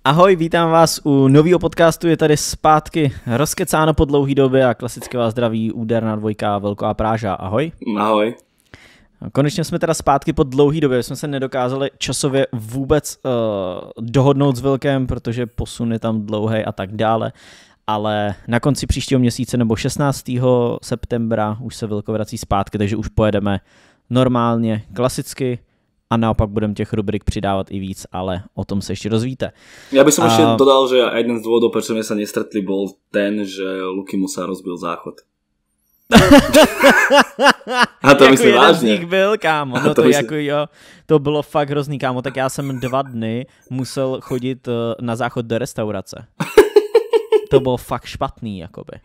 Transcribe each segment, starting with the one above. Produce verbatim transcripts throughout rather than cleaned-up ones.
Ahoj, vítám vás u nového podcastu, je tady zpátky rozkecáno po dlouhý době a klasicky vás zdraví úderná dvojka Velko a Práža. Ahoj. Ahoj. Konečně jsme teda zpátky po dlouhý době, jsme se nedokázali časově vůbec uh, dohodnout s Velkem, protože posun je tam dlouhý a tak dále, ale na konci příštího měsíce nebo šestnáctého septembra už se Velko vrací zpátky, takže už pojedeme normálně, klasicky. A naopak budeme těch rubrik přidávat i víc, ale o tom se ještě dozvíte. Ja by som a... ešte dodal, že jeden z dôvodov, prečo sme sa nestretli, bol ten, že Luky mu sa rozbil záchod. A to myslím vážně. Z nich byl, kámo. No to, to, jako, jo, to bylo fakt hrozný, kámo. Tak já jsem dva dny musel chodit na záchod do restaurace. To bylo fakt špatný, jakoby.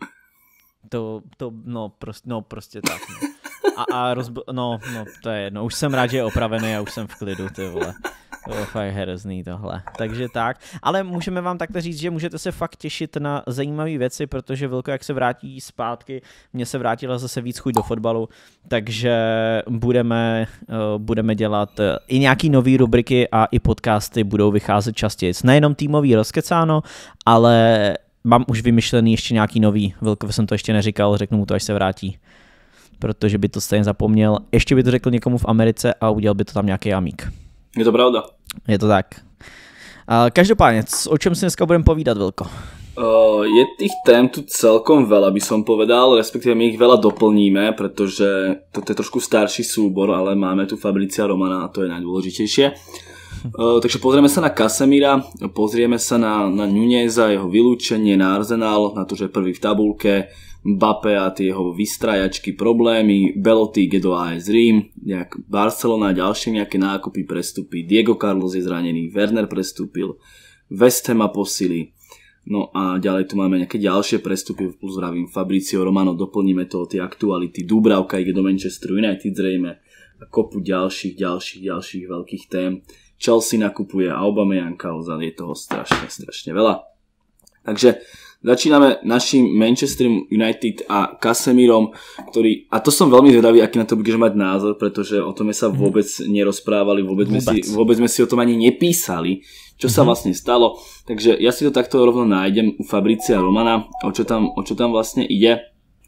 To, to, no, prostě, no, prostě tak, no. A, a rozbil, no, no, to je jedno. Už jsem rád, že je opravený a už jsem v klidu, ty vole. To je fakt hrozný tohle. Takže tak. Ale můžeme vám takto říct, že můžete se fakt těšit na zajímavé věci, protože Vilko, jak se vrátí zpátky, mně se vrátila zase víc chuť do fotbalu, takže budeme, uh, budeme dělat uh, i nějaký nový rubriky a i podcasty budou vycházet častěji. Nejenom týmový rozkecáno, ale mám už vymyšlený ještě nějaký nový. Vilkovi jsem to ještě neříkal, řeknu mu to, až se vrátí. Protože by to stejně zapomněl. Ještě by to řekl někomu v Americe a udělal by to tam nějaký amík. Je to pravda. Je to tak. Každopádně, o čem si dneska budeme povídat, Vilko? Uh, je tých tém tu celkom veľa, by som povedal, respektíve my ich veľa doplníme, pretože toto je trošku starší súbor, ale máme tu Fabrizia Romana a to je najdôležitejšie. Uh, takže pozrieme sa na Casemira, pozrieme sa na, na Nuneza, jeho vylúčenie, na Arsenal, na to, že je prvý v tabulke, Mbappé a tie jeho vystrajačky, problémy, Belotti ide do á es Rím, nejak Barcelona, ďalšie nejaké nákupy, prestupy, Diego Carlos je zranený, Werner prestúpil, West Ham a posily, no a ďalej tu máme nejaké ďalšie prestupy, plus vravím Fabrizio Romano, doplníme to o tie aktuality, Dúbravka ide do Manchester United zrejme a kopu ďalších, ďalších, ďalších veľkých tém. Chelsea nakupuje Aubameyanga, je toho strašne, strašne veľa. Takže začíname našim Manchester United a Casemirom, ktorý, a to som veľmi zvedavý, aký na to budeš mať názor, pretože o tom sme sa vôbec nerozprávali, vôbec, vôbec. Sme, si, vôbec sme si o tom ani nepísali, čo sa vlastne stalo. Takže ja si to takto rovno nájdem u Fabricia Romana, o čo tam, o čo tam vlastne ide.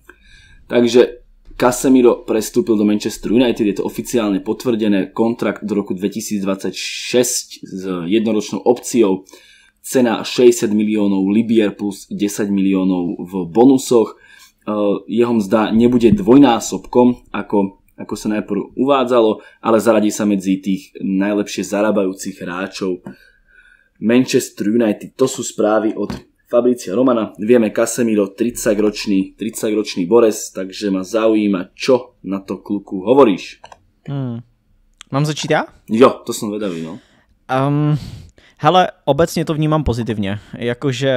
Takže Casemiro prestúpil do Manchester United, je to oficiálne potvrdené, kontrakt do roku dvetisícdvadsaťšesť s jednoročnou opciou, cena šesťdesiat miliónov libier plus desať miliónov v bonusoch. Jeho mzda nebude dvojnásobkom, ako, ako sa najprv uvádzalo, ale zaradí sa medzi tých najlepšie zarábajúcich hráčov Manchester United. To sú správy od Fabrizia Romana. Vieme, Casemiro tridsaťročný, tridsaťročný borec, takže ma zaujíma, čo na to, kluku, hovoríš. Hmm. Mám začít já? Jo, to jsem vedavý, no. Um, hele, obecně to vnímám pozitivně. Jakože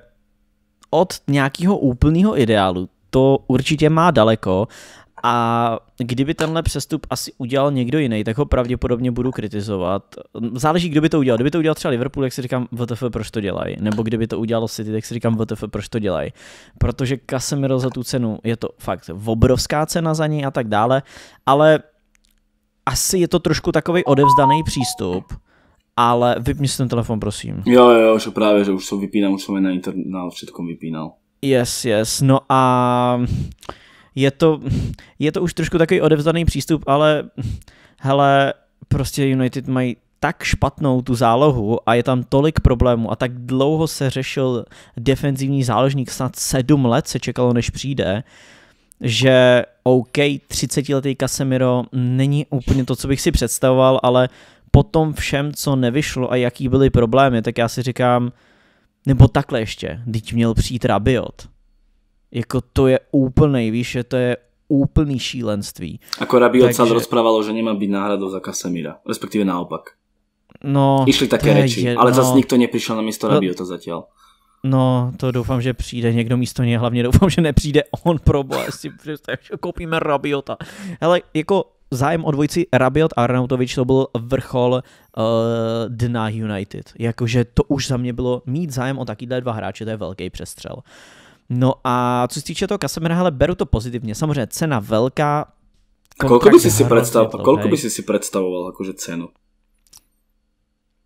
od nějakého úplného ideálu to určitě má daleko a kdyby tenhle přestup asi udělal někdo jiný, tak ho pravděpodobně budu kritizovat. Záleží, kdo by to udělal. Kdyby to udělal třeba Liverpool, tak si říkám, W T F, proč to dělají. Nebo kdyby to udělalo City, tak si říkám, W T F, proč to dělají. Protože Casemiro za tu cenu, je to fakt obrovská cena za něj a tak dále, ale asi je to trošku takovej odevzdaný přístup, ale vypni si ten telefon, prosím. Jo, jo, jo, že právě, že už jsem vypínal, už jsem je na internet, na všetkom vypínal. Yes, yes, no a je to, je to už trošku takový odevzdaný přístup, ale hele, prostě United mají tak špatnou tu zálohu a je tam tolik problémů a tak dlouho se řešil defenzivní záložník, snad sedm let se čekalo, než přijde, že OK, třicetiletý Casemiro není úplně to, co bych si představoval, ale po tom všem, co nevyšlo a jaký byly problémy, tak já si říkám, nebo takhle ještě, teď měl přijít Rabiot. Jako to je úplnej, víš, že to je úplný šílenství. Ako Rabiot sa rozprávalo, že nemá byť náhradou za Casemira, respektíve naopak. No, išli také reči, je, ale no, zase nikto neprišiel na místo Rabiota zatiaľ. No, to doufám, že přijde někdo místo něj, hlavně doufám, že nepřijde on, pro boha, si představ, že koupíme Rabiota. Hele, jako zájem o dvojici Rabiot a Arnautovič, to byl vrchol uh, dna United. Jakože to už za mě bylo mít zájem o takýhle dva hráče, to je velký přestřel. No a co se týče toho Casemira, hele, beru to pozitivně. Samozřejmě cena velká. A koľko by si si predstavoval, koľko by si si predstavoval akože cenu?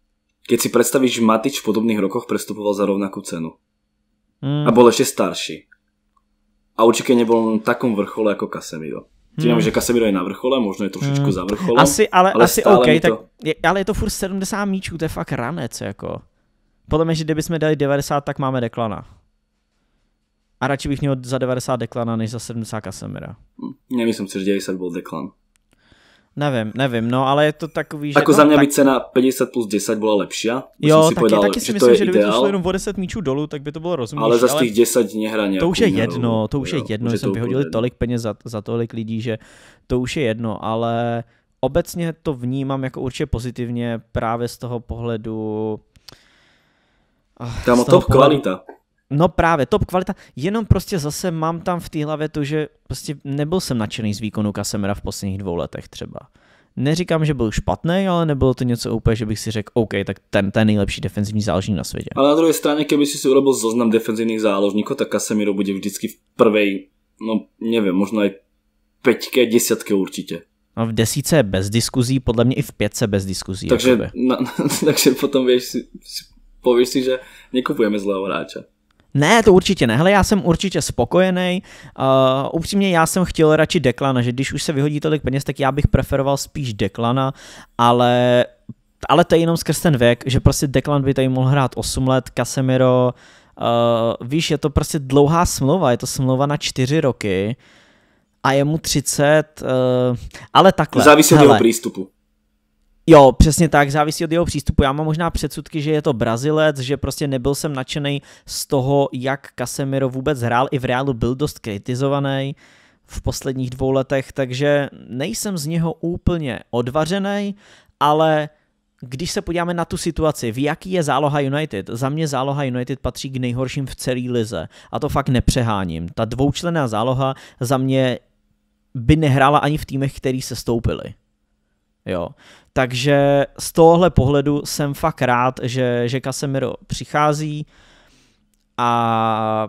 keď si predstavíš, že Matič v podobných rokoch prestupoval za rovnakú cenu. Mm. A bol ešte starší. A určite nebol na takom vrchole ako Casemiro. Tím, mm. že Casemiro je na vrchole, možno je trošičku mm. za vrcholem. Asi, ale, ale asi OK, to... tak, je, ale je to furt sedmdesát míčů, to je fakt ranec, jako. Podle mě, že kdybychom dali devadesát, tak máme Declana. A radši bych měl za devadesát Declana, než za sedmdesát Casemira. Nemyslím si, že devadesát bol Declan. Nevím, nevím, no ale je to takový, že... Ako no, za mňa tak... by cena päťdesiat plus desať bola lepšia. Jo, si taky, povedal, taky si že myslím, to je že kdyby to ideál, šlo jenom o deset míčů dolů, tak by to bylo rozumnější. Ale za z těch desať nehrá nějakou. To už je jedno, to už jo, je jedno, že jsme vyhodili tolik peněz za, za tolik lidí, že to už je jedno, ale obecně to vnímám jako určitě pozitivně právě z toho pohledu... Kámo, top pohledu, kvalita. No právě, top kvalita, jenom prostě zase mám tam v té hlavě to, že prostě nebyl jsem nadšený z výkonu Casemira v posledních dvou letech třeba. Neříkám, že byl špatný, ale nebylo to něco úplně, že bych si řekl, OK, tak ten, ten nejlepší defenzivní záložník na světě. Ale na druhé straně, keby si si urobil zoznam defenzivních záložníků, tak Casemiro bude vždycky v prvej, no nevím, možno aj peťke, desiatke určitě. No v desíce je bez diskuzí, podle mě i v pětce bez diskuzí. Takže, na, takže potom vieš si, si, povieš si, že nekupujeme zlého hráča. Ne, to určitě ne. Hele, já jsem určitě spokojený. Uh, upřímně já jsem chtěl radši Declana, že když už se vyhodí tolik peněz, tak já bych preferoval spíš Declana, ale, ale to je jenom skrz ten věk, že prostě Declan by tady mohl hrát osm let, Casemiro, uh, víš, je to prostě dlouhá smlouva, je to smlouva na čtyři roky a je mu třicet, uh, ale takhle. Závisí od jeho přístupu. Jo, přesně tak, závisí od jeho přístupu. Já mám možná předsudky, že je to Brazilec, že prostě nebyl jsem nadšený z toho, jak Casemiro vůbec hrál. I v Reálu byl dost kritizovaný v posledních dvou letech, takže nejsem z něho úplně odvařený, ale když se podíváme na tu situaci, v jaký je záloha United, za mě záloha United patří k nejhorším v celé lize. A to fakt nepřeháním. Ta dvoučlenná záloha za mě by nehrála ani v týmech, který se stoupili. Jo, takže z tohohle pohledu jsem fakt rád, že, že Casemiro přichází a,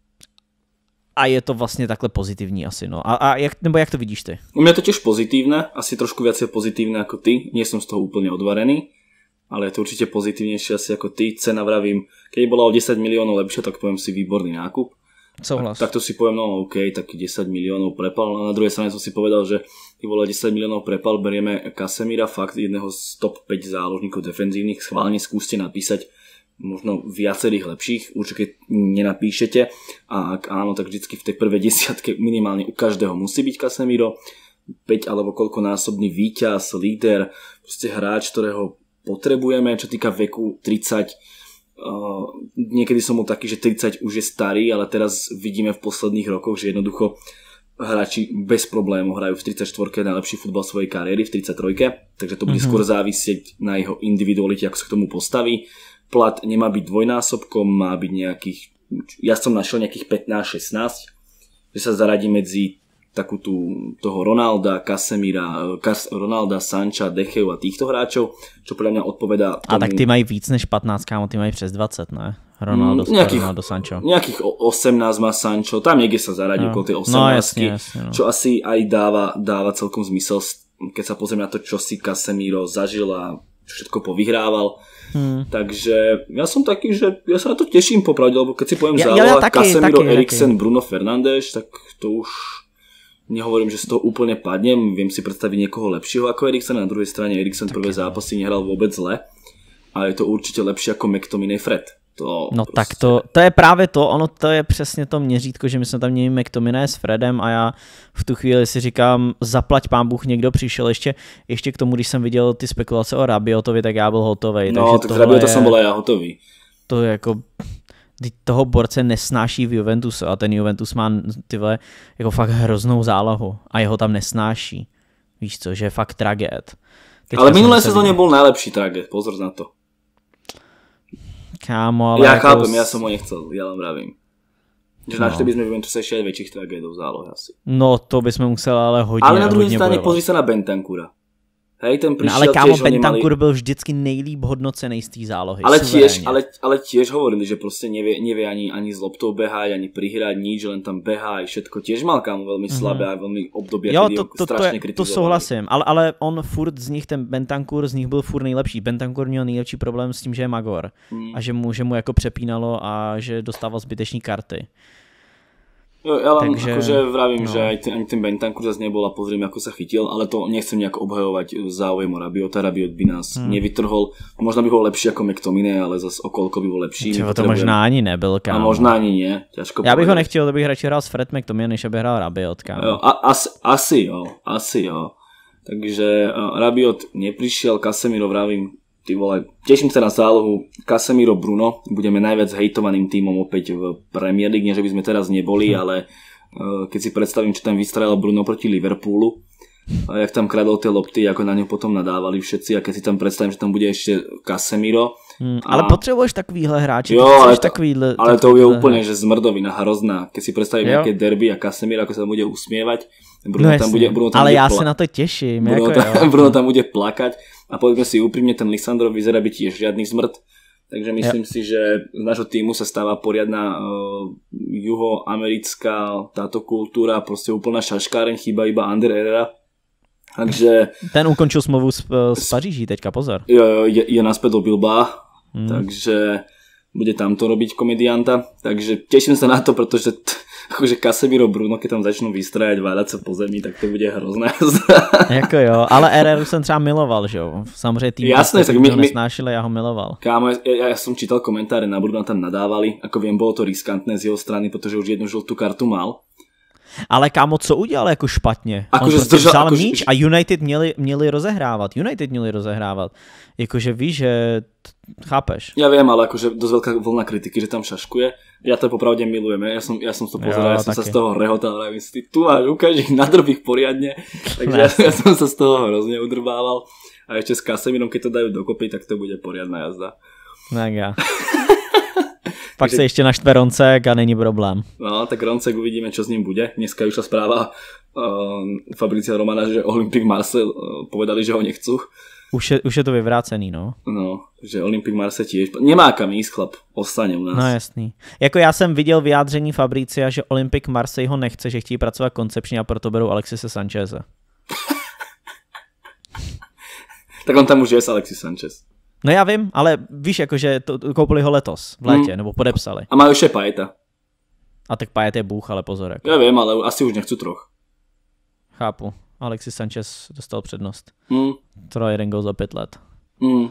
a je to vlastně takhle pozitivní asi, no. A, a jak, nebo jak to vidíš ty? U mě to tiež pozitívne, asi trošku viacej pozitívne ako ty, nie som z toho úplne odvarený, ale je to určite pozitívnejšie asi ako ty. Cena, vravím, keď bola o desať miliónov lepšia, tak poviem si výborný nákup. Souhlas. Tak to si poviem, no OK, tak desať miliónov prepal. A na druhej strane som si povedal, že ty vole desať miliónov prepal, berieme Casemira, fakt jedného z top päť záložníkov defenzívnych. Schválne skúste napísať možno viacerých lepších, určite nenapíšete. A ak áno, tak vždycky v tej prvej desiatke minimálne u každého musí byť Casemiro. päť alebo koľkonásobný víťaz, líder, proste hráč, ktorého potrebujeme. Čo týka veku tridsať, Uh, niekedy som bol taký, že tridsať už je starý, ale teraz vidíme v posledných rokoch, že jednoducho hráči bez problémov hrajú v tridsaťštvorke najlepší futbal svojej kariéry, v tridsaťtrojke, takže to bude mm-hmm. skôr závisieť na jeho individualite, ako sa k tomu postaví. Plat nemá byť dvojnásobkom, má byť nejakých, ja som našiel nejakých pätnásť šestnásť, že sa zaradí medzi takú tú, toho Ronalda, Casemira, Cas, Ronalda, Sancha, De Geu a týchto hráčov, čo podľa mňa odpovedá tomu... A tak ty mají víc než patnáct, kámo, ty mají přes dvacet, ne? Ronaldo, mm, nejakých, Ronaldo, Sancho. Nejakých osemnásť má Sancho, tam niekde sa zaradí no. okolo tej osemnástky, no, jasne, jasne, no. Čo asi aj dáva, dáva celkom zmysel, keď sa pozriem na to, čo si Casemiro zažil a všetko povyhrával. Hmm. Takže ja som taký, že ja sa na to teším popravde, lebo keď si poviem ja, záloha ja, ja, Casemiro, taky, Eriksen, taky. Bruno Fernandes, tak to už... Nehovorím, že z toho úplne padnem, viem si predstaviť niekoho lepšieho ako Eriksen, na druhej strane Eriksen prvé zápasy nehral vôbec zle, ale je to určite lepšie ako McTominay Fred. To no prostě... tak to, to je právě to, ono to je přesně to měřítko, že my jsme tam měli McTominay s Fredem a já v tu chvíli si říkám, zaplať pán Bůh, někdo přišel ještě, ještě k tomu, když jsem viděl ty spekulace o Rabiotovi, tak já byl hotovej. No, tak Rabiota jsem byl já hotový. To je jako... toho borce nesnáší v Juventusu a ten Juventus má tyhle jako fakt hroznou zálohu a jeho tam nesnáší. Víš co, že je fakt tragéd. Teďka ale minulé sezóně byl nejlepší tragéd, pozor na to. Kámo, ale ja jako... chápem, ja som ho nechcel, ja len vravím. Že no. Našli by sme v Juventuse ešte aj väčších tragédov zálohy asi. No to by sme museli ale hodně, ale na druhej hodně strane bojovat. pozri sa na Bentancura. Hej, ten prišiel, no ale kámo, Bentancur mali... byl vždycky nejlíp hodnocený z té zálohy. Ale tiež, ale, ale tiež hovorili, že proste nevie, nevie ani, ani z loptou behať, ani prihrať nič, len tam behá aj všetko. Tiež mal kámo veľmi slabé mm-hmm. a veľmi obdobie, jo, kedy to, ho to, strašne to, kritizovali. To souhlasím, ale, ale on furt z nich, ten Bentancur, z nich byl furt nejlepší. Bentancur měl nejlepší problém s tím, že je magor mm. a že mu, že mu jako přepínalo a že dostával zbytečný karty. Jo, ja len Takže, akože vravím, no. že aj ten, ani ten Bentancur zase nebol a pozrieme, ako sa chytil, ale to nechcem nejak obhajovať záujem o Rabiota. Rabiot by nás hmm. nevytrhol. Možno by bol lepší ako McTominay, ale zase okolko by bol lepší. Čo, to možná ani nebyl, kámo. A možná ani nie, ťažko Já bych ho nechtěl, to bych radši hrál s Fred McTominay, než aby hrál Rabiot, kámo. Jo, a, asi, asi jo, asi jo. Takže uh, Rabiot neprišiel, Casemiro vravím, ty vole, teším sa na zálohu Casemiro Bruno, budeme najviac hejtovaným tímom opäť v Premier League, nie že by sme teraz neboli, ale uh, keď si predstavím, čo tam vystrelil Bruno proti Liverpoolu, a jak tam kradol tie lopty, ako na ňo potom nadávali všetci, a keď si tam predstavím, že tam bude ešte Casemiro. Hmm, a... Ale potrebuješ takovýhle hráči. Jo, ale, to, takovýhle, ale to je úplne, že zmrdovina hrozná. Keď si predstavím nejaké derby a Casemiro, ako sa bude usmievať, Bruno no tam bude, Bruno tam ale bude ja pla- sa na to teším. Bruno, jako tam, Bruno tam bude plakať a povedzme si úprimne, ten Lisandro vyzerá byť tiež žiadny zmrd. Takže myslím jo. si, že z nášho týmu sa stáva poriadna uh, juhoamerická táto kultúra, proste úplná šaškáreň, chýba iba Ander Herrera. Takže... Ten ukončil smlouvu z, z Paříží teďka, pozor. Jo, je, je naspäť do Bilbao, hmm. takže bude tam to robiť komedianta. Takže teším sa na to, pretože t- akože Casemiro Bruno, keď tam začnú vystrajať, váľať sa po zemi, tak to bude hrozné. Jako jo, ale Herreru jsem třeba miloval, že jo. Samozřejmě tým, Jasné, tak my, nesnášili, já ho miloval. Kámo, ja, ja som čítal komentáre na Bruna, tam nadávali, ako viem, bolo to riskantné z jeho strany, protože už jednu žltú kartu mal. Ale kámo, co udělal jako špatně? Ako On že prostě zdržal, vzal ako míč že... a United měli, měli rozehrávat. United měli rozehrávat. Jakože víš, že chápeš. Ja viem, ale akože dosť veľká vlna kritiky, že tam šaškuje. Ja to popravde milujem. Ja som, ja som to pozeral, ja som taky. sa z toho rehotal. Ja myslím, tu máš, ukáž ich, nadrb ich poriadne. Takže ja, ja som sa z toho hrozne udrbával. A ešte s Casemirom, keď to dajú dokopy, tak to bude poriadna jazda. Mega. Pak Takže... se ještě naštve Roncek a není problém. No, tak Roncek uvidíme, čo s ním bude. Dneska vyšla správa uh, Fabricia Romana, že Olympique Marseille uh, povedali, že ho nechcú. Už je, už je to vyvrácený, no. No, že Olympique Marseille tiež. Nemá kam ísť, chlap. Ostane u nás. No jasný. Jako já jsem viděl vyjádření Fabricia, že Olympique Marseille ho nechce, že chtějí pracovat koncepčně a proto berou Alexise Sancheze. Tak on tam už je s Alexis Sanchez. No já vím, ale víš, jakože to, to koupili ho letos v létě, hmm. nebo podepsali. A majú ešte Payeta. A tak Payet je bůh, ale pozor. Jako. Ja viem, ale asi už nechcú troch. Chápu. Alexis Sanchez dostal přednost. Hmm. Třeba jeden gol za pět let. Hmm.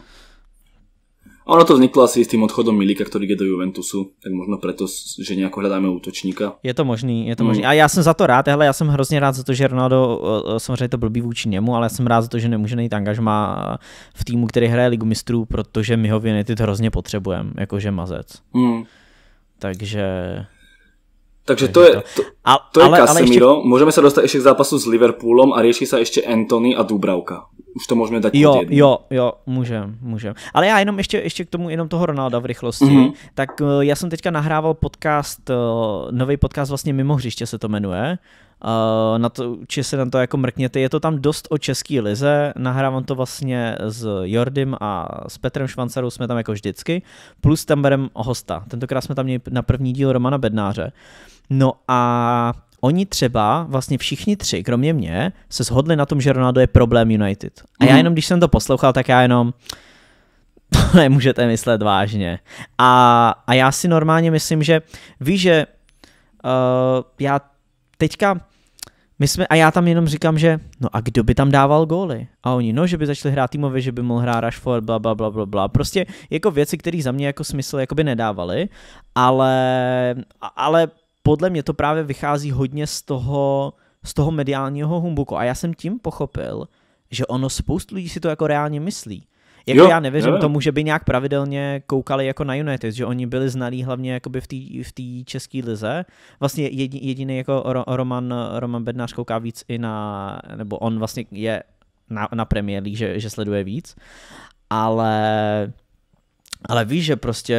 Ono to vzniklo asi s tým odchodom Milika, ktorý ide do Juventusu, tak možno preto, že nejako hľadáme útočníka. Je to možný, je to možný. A já jsem za to rád, hele, já jsem hrozně rád za to, že Ronaldo, samozřejmě to blbý vůči němu, ale já jsem rád za to, že nemůže najít angažmá v týmu, který hraje Ligu mistrů, protože my ho v United hrozně potřebujeme, jakože mazec. Hmm. Takže... Takže to je, to, to je ale, Casemiro. Ale ešte... Môžeme sa dostať ešte k zápasu s Liverpoolom a rieši sa ešte Antony a Dubravka. Už to môžeme dať jo, pod jednu. Jo, jo, můžem, můžem. Ale já jenom ještě, ještě k tomu jenom toho Ronalda v rychlosti. Mm-hmm. Tak uh, já jsem teďka nahrával podcast, uh, nový podcast vlastně Mimo hřiště se to jmenuje. Uh, na to, či se na to jako mrkněte, je to tam dost o český lize, nahrávám to vlastně s Jordym a s Petrem Švancarou, jsme tam jako vždycky, plus tam berem hosta. Tentokrát jsme tam měli na první díl Romana Bednáře. No a oni třeba, vlastně všichni tři, kromě mě, se shodli na tom, že Ronaldo je problém United. A já jenom, když jsem to poslouchal, tak já jenom to nemůžete myslet vážně. A, a já si normálně myslím, že víš, že uh, já teďka my jsme, a já tam jenom říkám, že no a kdo by tam dával góly? A oni, no, že by začali hrát týmově, že by mohl hrát Rashford, bla, bla, bla, bla, bla. Prostě jako věci, které za mě jako smysl jakoby nedávaly, ale, ale podle mě to právě vychází hodně z toho, z toho mediálního humbuku. A já jsem tím pochopil, že ono spoustu lidí si to jako reálně myslí. Jako jo, já nevěřím jo. tomu, že by nějak pravidelně koukali jako na United, že oni byli znalí hlavně jakoby v té v té české lize. Vlastně jediný, jediný jako Roman, Roman Bednář kouká víc i na, nebo on vlastně je na, na Premier League, že, že sleduje víc. Ale, ale víš, že prostě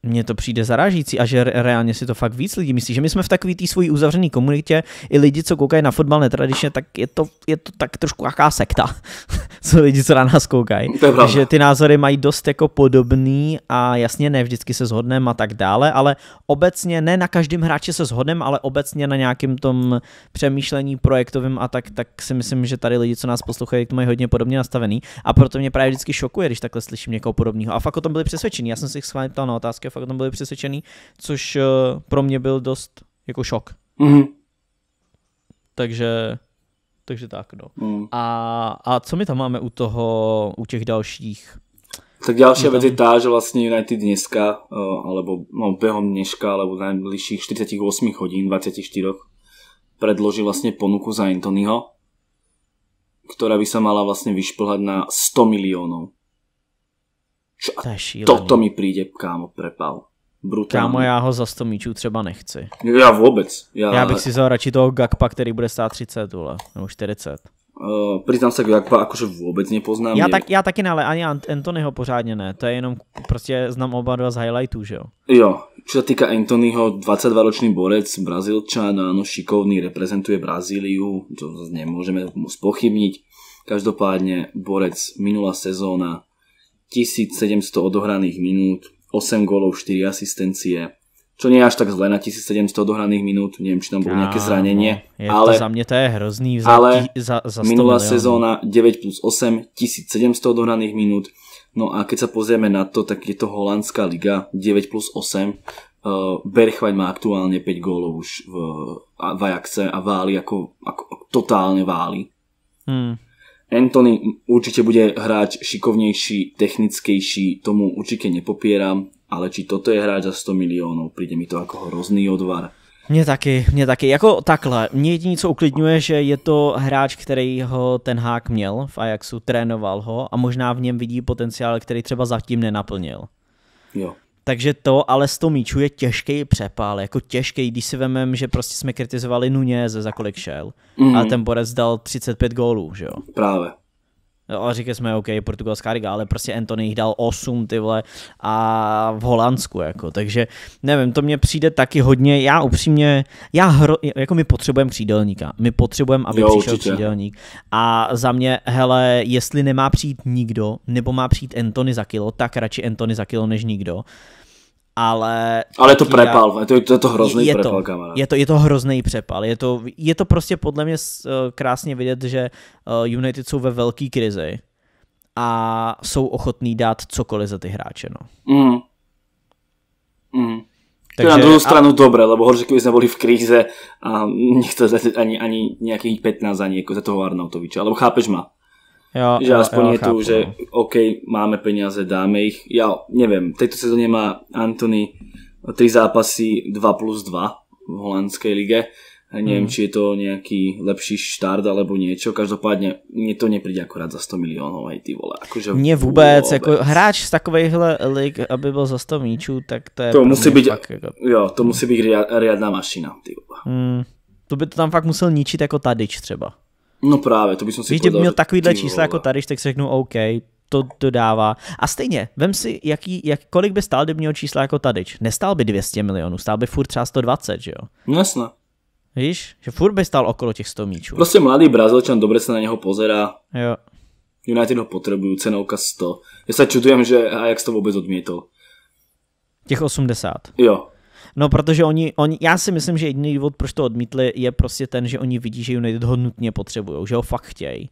Mně to přijde zarážící a že reálně si to fakt víc lidí myslí, že my jsme v takový té svojí uzavřené komunitě, i lidi, co koukají na fotbal netradičně, tak je to, je to tak trošku jaká sekta. Jsou lidi, co na nás koukají. Takže ty názory mají dost jako podobný a jasně ne vždycky se shodneme a tak dále, ale obecně ne na každém hráči se shodneme, ale obecně na nějakým tom přemýšlení projektovým a tak, tak si myslím, že tady lidi, co nás poslouchají, to mají hodně podobně nastavený a proto mě právě vždycky šokuje, když takhle slyším někoho podobného. A fakt o tom byli přesvědčení. Já jsem si schválně ptal na otázky a fakt o tom byli přesvědčení, což uh, pro mě byl dost jako šok. Mm-hmm. Takže, takže tak, no. Mm. A, a co my tam máme u toho, u těch dalších? Tak ďalšia vec je tá, že vlastne United dneska, uh, alebo no, behom dneška, alebo najbližších štyridsaťosem hodín, dvadsaťštyri, predloží vlastne ponuku za Antonyho, ktorá by sa mala vlastne vyšplhať na sto miliónov. Čo? To je šílený. Toto mi príde, kámo, prepal. Brutálne. Kámo, já ho za sto míčů třeba nechci. Ja vôbec. Ja, já bych si vzal radši toho Gakpa, který bude stát třicet, vole, nebo čtyřicet. Uh, priznám sa, Gakpa akože vôbec nepoznám. Já, je... tak, já taky ne, ale ani Antonyho pořádně ne. To je jenom, prostě znám oba dva z highlightů, že jo? Jo, čo sa týka Antonyho, dvadsaťdvaročný borec, Brazílčan, áno, šikovný, reprezentuje Brazíliu, to nemôžeme mu spochybniť. Každopádne borec, minulá sezóna, tisícsedemsto odohraných minút, osem gólov, štyri asistencie, čo nie je až tak zle na tisícsedemsto odohraných minút, neviem, či tam bolo nejaké zranenie. Je ale, to za mě to je hrozný za, ale za, za sto minulá miliónov. sezóna deväť plus osem, tisícsedemsto odohraných minút. No a keď sa pozrieme na to, tak je to holandská liga, deväť plus osem. Uh, Berchwein má aktuálne päť gólov už v, v Ajaxe a váli ako, ako totálne váli. Hmm. Antony určite bude hráč šikovnejší, technickejší, tomu určite nepopieram, ale či toto je hráč za sto miliónov, príde mi to ako hrozný odvar. Mně taky, mně taky, jako takhle, mě jediný co uklidňuje, že je to hráč, který ho ten Hák měl v Ajaxu, trénoval ho a možná v něm vidí potenciál, který třeba zatím nenaplnil. Jo. Takže to, ale sto míčů je těžký přepál, jako těžký, když si vemem, že prostě jsme kritizovali Nuněze, za kolik šel, mm. ale ten borec dal třicet pět gólů, že jo? Právě. A říkali jsme, OK, portugalská liga, ale prostě Antony jich dal osm, ty vole, a v Holandsku, jako, takže nevím, to mně přijde taky hodně, já upřímně, já hro, jako my potřebujeme křídelníka, my potřebujeme, aby jo, přišel určitě. Křídelník a za mě, hele, jestli nemá přijít nikdo, nebo má přijít Antony za kilo, tak radši Antony za kilo než nikdo. Ale, ale je to prepal, já, to je to, je to hrozný je prepal, to, kamarád. Je to, je to hrozný přepal, je to, je to prostě podle mě krásně vidět, že United jsou ve velké krizi a jsou ochotní dát cokoliv za ty hráče. No. Mm. Mm. Takže, to je na druhou stranu a... dobré, lebo horšie, keby sme boli v kríze a nechcel ani, ani nejakých pätnásť ani ako za toho Arnautoviča, alebo chápeš ma? Jo, že aspoň jo, je tu, chápu, že OK, máme peniaze, dáme ich. Ja neviem, v tejto sezóne má Antony tri zápasy dva plus dva v holandskej lige. Neviem, hmm. či je to nejaký lepší štart alebo niečo. Každopádne mne to nepríde akorát za sto miliónov, aj ty vole. Akože mne vôbec, vôbec. Jako hráč z takovejhle lig, aby bol za sto míčů, tak to je to musí byť, fakt, jako... jo, to musí byť riadna mašina, ty vole. Hmm. To by to tam fakt musel ničit jako Tadič třeba. No právě, to by som si Víš, kdyby měl takovýhle čísla jako Tadič, tak si řeknu OK, to, to dává. A stejně, vem si, jaký, jak, kolik by stál, kdyby měl čísla jako Tadič. Nestál by dvě stě milionů, stál by furt třeba sto dvacet, že jo? No jasné. Víš, že furt by stál okolo těch sto míčů. Prostě mladý Brazílčan, dobre sa na neho pozerá. Jo. United ho potrebujú, cenovka sto. Ja sa čudujem, že Ajax to vôbec odmietol. Těch osmdesát. Jo. No, protože oni, oni, já si myslím, že jediný důvod, proč to odmítli, je prostě ten, že oni vidí, že United ho nutně potřebujou, že ho fakt chtějí.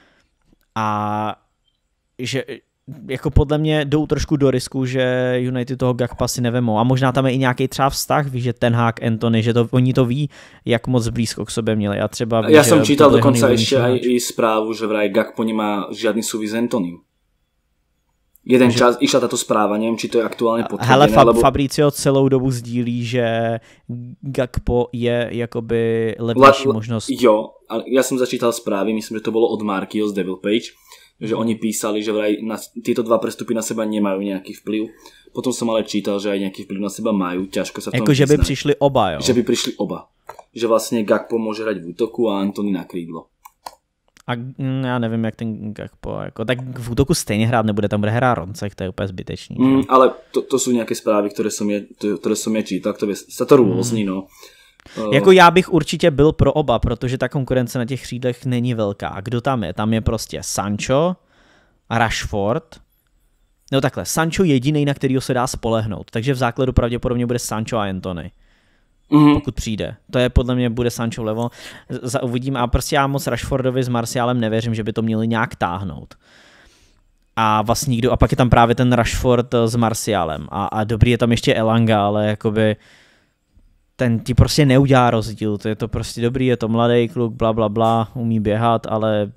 A že jako podle mě jdou trošku do risku, že United toho Gakpa si nevemou. A možná tam je i nějaký třeba vztah, víš, že ten Hák, Antony, že to, oni to ví, jak moc blízko k sobě měli. A třeba ví, ja som čítal dokonca ešte aj i správu, že vraj Gakpo nemá žiadny súvis s Antonym. Jeden že... čas išla táto správa, neviem, či to je aktuálne potvrdené. Hele, Fab, lebo... Fabricio celou dobu sdílí, že Gakpo je jakoby levnější La... možnost. Jo, ale ja som začítal správy, myslím, že to bolo od Markyho z Devil Page, že oni písali, že vraj na tieto dva prestupy na seba nemajú nejaký vplyv. Potom som ale čítal, že aj nejaký vplyv na seba majú, ťažko sa v tom Jako, že by prišli oba, jo? Že by prišli oba. Že vlastne Gakpo môže hrať v útoku a Antony na krídlo. A já nevím, jak ten Gakpo, jako, tak v útoku stejně hrát nebude, tam bude hrát Roncek, to je úplně zbytečný. Mm, ale to, to jsou nějaké zprávy, které jsem je, které jsem je čítal, to se to různí, mm. no. Uh. Jako já bych určitě byl pro oba, protože ta konkurence na těch křídlech není velká. A kdo tam je? Tam je prostě Sancho, Rashford, no takhle, Sancho jedinej, na kterýho se dá spolehnout, takže v základu pravděpodobně bude Sancho a Antony. Mm-hmm. Pokud přijde. To je podle mě bude Sancho vlevo. Za, uvidím a prostě já moc Rashfordovi s Martialem nevěřím, že by to měli nějak táhnout. A vlastně nikdo, a pak je tam právě ten Rashford s Martialem. A, a dobrý je tam ještě Elanga, ale jakoby ten ti prostě neudělá rozdíl. To je to prostě dobrý, je to mladý kluk, bla bla bla, umí běhat, ale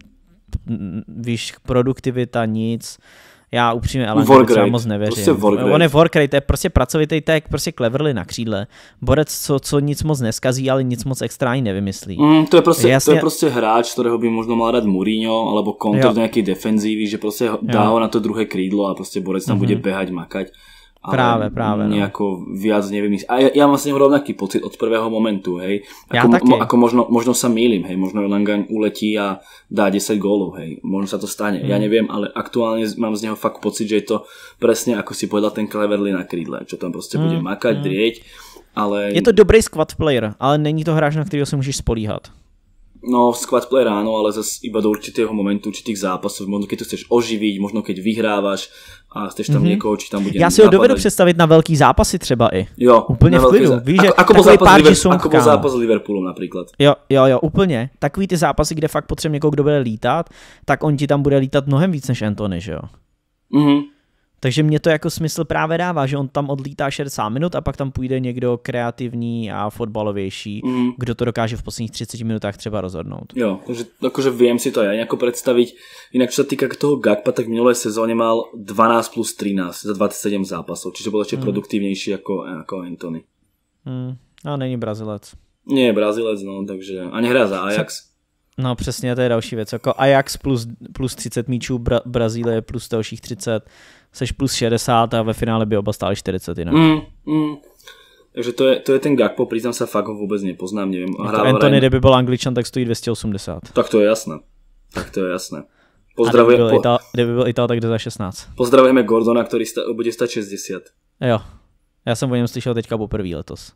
víš, produktivita nic. Já upřímně Elanga třeba moc nevěřím. Prostě on je workrate, to je prostě pracovitý, to je prostě Cleverly na křídle. Borec, co, co nic moc neskazí, ale nic moc extra ani nevymyslí. Mm, to, je prostě, Jasně... to je prostě hráč, ktorého by možno mal dať Mourinho, alebo kontor nejakej defenzívy, že prostě dá ho na to druhé krídlo a prostě borec tam mm-hmm. bude behať, makať. Ale práve, práve. Nejako no. viac neviem. A ja, ja mám s neho rovnaký pocit od prvého momentu, hej. Ako, ja mo, ako možno, možno sa mýlim, hej. Možno Elanga uletí a dá desať gólov, hej. Možno sa to stane. Mm. Ja neviem, ale aktuálne mám z neho fakt pocit, že je to presne ako si povedal ten Cleverly na krídle, čo tam proste mm. bude makať, mm. drieť. Ale... Je to dobrý squad player, ale není to hráč, na ktorého sa môžeš spolíhat. No, squad player áno, ale zase iba do určitého momentu, určitých zápasov, možno keď to chceš oživiť, možno keď vyhrávaš a chceš tam mm-hmm. niekoho, či tam bude Já si ho dovedu představit na velký zápasy třeba i. Jo, úplně v klidu. Víš, že ako bol zápas, Liver- ako bol zápas s Liverpoolom napríklad. Jo, jo, jo, úplně. Takový ty zápasy, kde fakt potřebujeme někoho, kdo bude lítat, tak on ti tam bude lítat mnohem víc než Antony, že jo? Mhm. Takže mě to jako smysl právě dává, že on tam odlítá šedesát minut a pak tam půjde někdo kreativní a fotbalovější, mm. kdo to dokáže v posledních třiceti minutách třeba rozhodnout. Jo, takže akože viem si to aj nejako predstaviť. Inak čo sa týka toho Gakpa, tak v minulej sezóne mal dvanásť plus trinásť za dvadsaťsedem zápasov, čiže bol ešte mm. produktívnejší ako, ako Antony. Mm. A není Brazilec. Nie je Brazilec, no, takže a nehrá za Ajax. No přesně, to je další věc. Jako Ajax plus, plus třicet míčů, Bra- Brazílie plus dalších třicet, seš plus šedesát a ve finále by oba stáli čtyřicet jinak. Mm, mm. Takže to je, to je ten Gakpo, priznám sa, fakt ho vôbec nepoznám, neviem. Antony, kdyby byl Angličan, tak stojí dvě stě osmdesát. Tak to je jasné. Tak to je jasné. Pozdravuje, kdyby, byl po... Ital, kdyby byl Ital, tak jde za šestnáct. Pozdravujeme Gordona, ktorý sta, bude stať šesťdesiat. Jo, já jsem o něm slyšel teďka poprvé letos.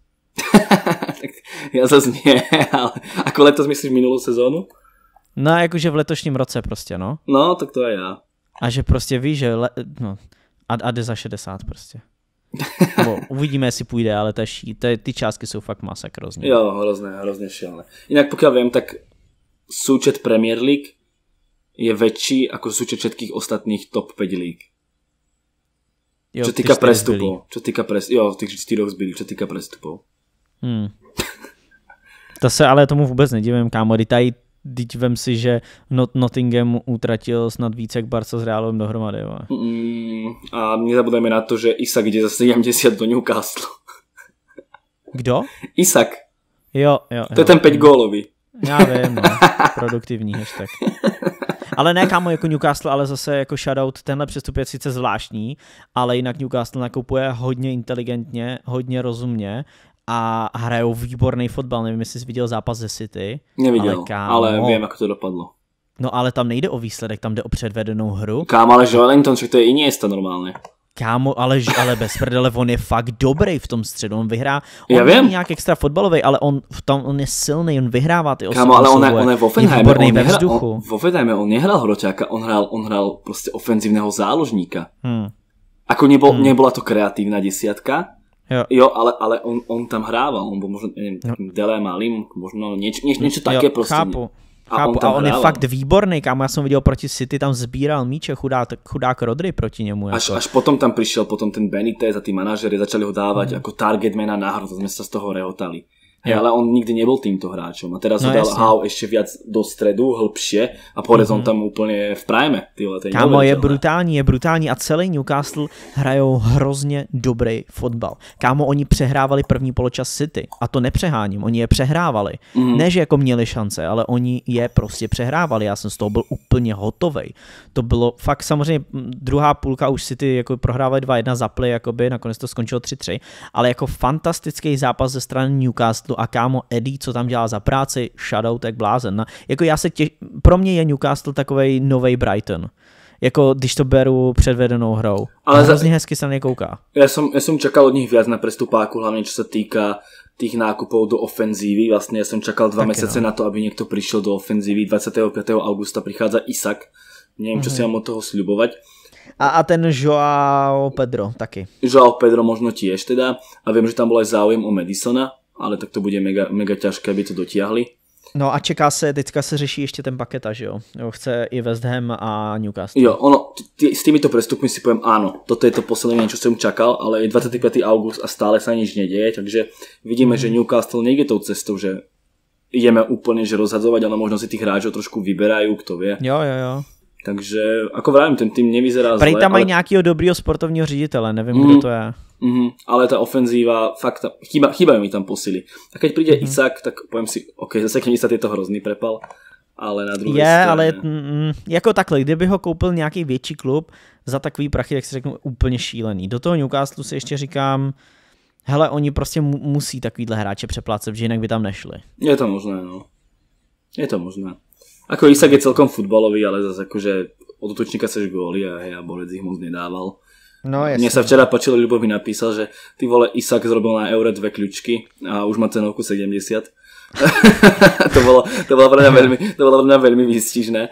Ja zase nie, ale ako letos myslíš minulou sezónu? No, jakože v letošním roce prostě, no. No, tak to je já. A že prostě víš, že le, no, a, a jde za šedesát prostě. Bo, uvidíme, jestli půjde, ale tež, te, ty částky jsou fakt masakrozní. Jo, hrozné, hrozně šialené. Inak pokiaľ viem, tak súčet Premier League je väčší ako súčet všetkých ostatných top päť líg. Jo, čo týka prestupov. Čo týka pres, jo, tých čtyroch zbylých, čo týka prestupov. Hmm. To se ale tomu vůbec nedivím, kámo. Tady Teď vem si, že Not- Nottingham utratil snad více jak Barca s Realem dohromady. Mm, a nezabudajme na to, že Isak ide za sedemdesiat do Newcastle. Kdo? Isak. Jo, jo. To je ten päť gólový. Já vím, no. Produktivní hashtag. Ale ne, kámo, jako Newcastle, ale zase jako shoutout, tenhle přestup je sice zvláštní, ale jinak Newcastle nakupuje hodně inteligentně, hodně rozumně a hrajou výborný fotbal. Nevím, jestli jsi viděl zápas ze City. Neviděl, ale, kámo, ale vím, jak to dopadlo. No ale tam nejde o výsledek, tam jde o předvedenou hru. Kámo, ale Joelinton, však to je Iniesta normálně. Kámo, ale, ale bez prdele, on je fakt dobrý v tom středu, on vyhrá, on Já není nějak extra fotbalový, ale on, v tom, on je silný, on vyhrává ty osobní. Kámo, ale on je, on je v Offenheime, on, nehra, on, v Offenheime, on nehral hroťáka, on hral, on hral prostě ofenzívneho záložníka. Hmm. Ako nebol, hmm. nebola to kreatívna desiatka, jo, jo ale, ale on, on tam hrával, on bol možno, neviem, takým no. Dele malým, možno nieč, nieč, niečo také jo, prostě. Chápu. A on, a on je fakt výborný, kámo, já jsem viděl proti City, tam sbíral míče, chudák, chudák Rodri proti němu. Jako. Až, až potom tam přišel potom ten Benitez a ty manažery začali ho dávať mm. jako targetmana náhrad, to sme sa z toho rehotali. Hey, ale on nikdy nebol týmto hráčom a teraz no, ho dal Hau ešte viac do stredu, hlbšie a porez mm-hmm. on tam úplne v prime. Tyhle, kámo, je brutální, je brutální a celý Newcastle hrajou hrozně dobrý fotbal. Kámo, oni přehrávali první poločas City a to nepřeháním, oni je přehrávali. Mm-hmm. Ne, že jako měli šance, ale oni je prostě přehrávali, já jsem z toho byl úplně hotovej. To bylo fakt samozřejmě druhá půlka už City jako prohrávali dva jedna, zapli, jakoby, nakonec to skončilo tři tři, ale jako fantastický zápas ze strany Newcastle Newcastlu a kámo Eddie, co tam dělá za práci, shoutout jak blázen. No, jako já se těš... Pro mě je Newcastle takovej novej Brighton. Jako když to beru předvedenou hrou. Ale hrozně za... hezky se na ně kouká. Ja som, ja som čakal od nich viac na prestupáku, hlavne čo sa týka tých nákupov do ofenzívy. Vlastne ja som čakal dva mesiace no. na to, aby niekto prišiel do ofenzívy. dvadsiateho piateho augusta prichádza Isak. Neviem, čo mm-hmm. si mám od toho sľubovať. A, a ten Joao Pedro taky. Joao Pedro možno tiež teda. A viem, že tam bol aj záujem o Madisona, ale tak to bude mega, mega ťažké, aby to dotiahli. No a čeká se, teďka se řeší ještě ten paketa, že jo? jo chce i West Ham a Newcastle. Jo, ono, tý, s týmito prestupmi si poviem áno, toto je to posledné, čo som čakal, ale je dvadsiateho piateho augusta a stále sa nič nedieje, takže vidíme, mm. že Newcastle nejde tou cestou, že ideme úplne že rozhadzovať, ale možno si tých hráčov trošku vyberajú, kto vie. Jo, jo, jo. Takže, ako vravím, ten tým nevyzerá zle. Prej tam mají ale... nějakýho dobrýho sportovního ředitele, nevím, mm. kdo to je. Mm-hmm, ale tá ofenzíva, fakt, chýba, chýbajú mi tam posily. A keď príde mm-hmm. Isak, tak poviem si, ok, zase keď Isak je to hrozný prepal, ale na druhé je, straně... ale mm, jako takhle, kdyby ho koupil nějaký větší klub za takový prachy, tak si řeknu úplně šílený. Do toho Newcastle si ještě říkám, hele, oni prostě mu, musí takovýhle hráče přeplácet, že jinak by tam nešli. Je to možné, no. Je to možné. Ako Isak je celkom futbalový, ale zase akože od útočníka seš góly a, hej, a Borec ich moc nedával. No, mne sa včera páčilo, Ľubo mi napísal, že ty vole, Isak zrobil na Eure dve kľúčky a už má cenovku sedemdesiat. to bolo, to bolo pre mňa veľmi, to bolo pre mňa veľmi výstižné.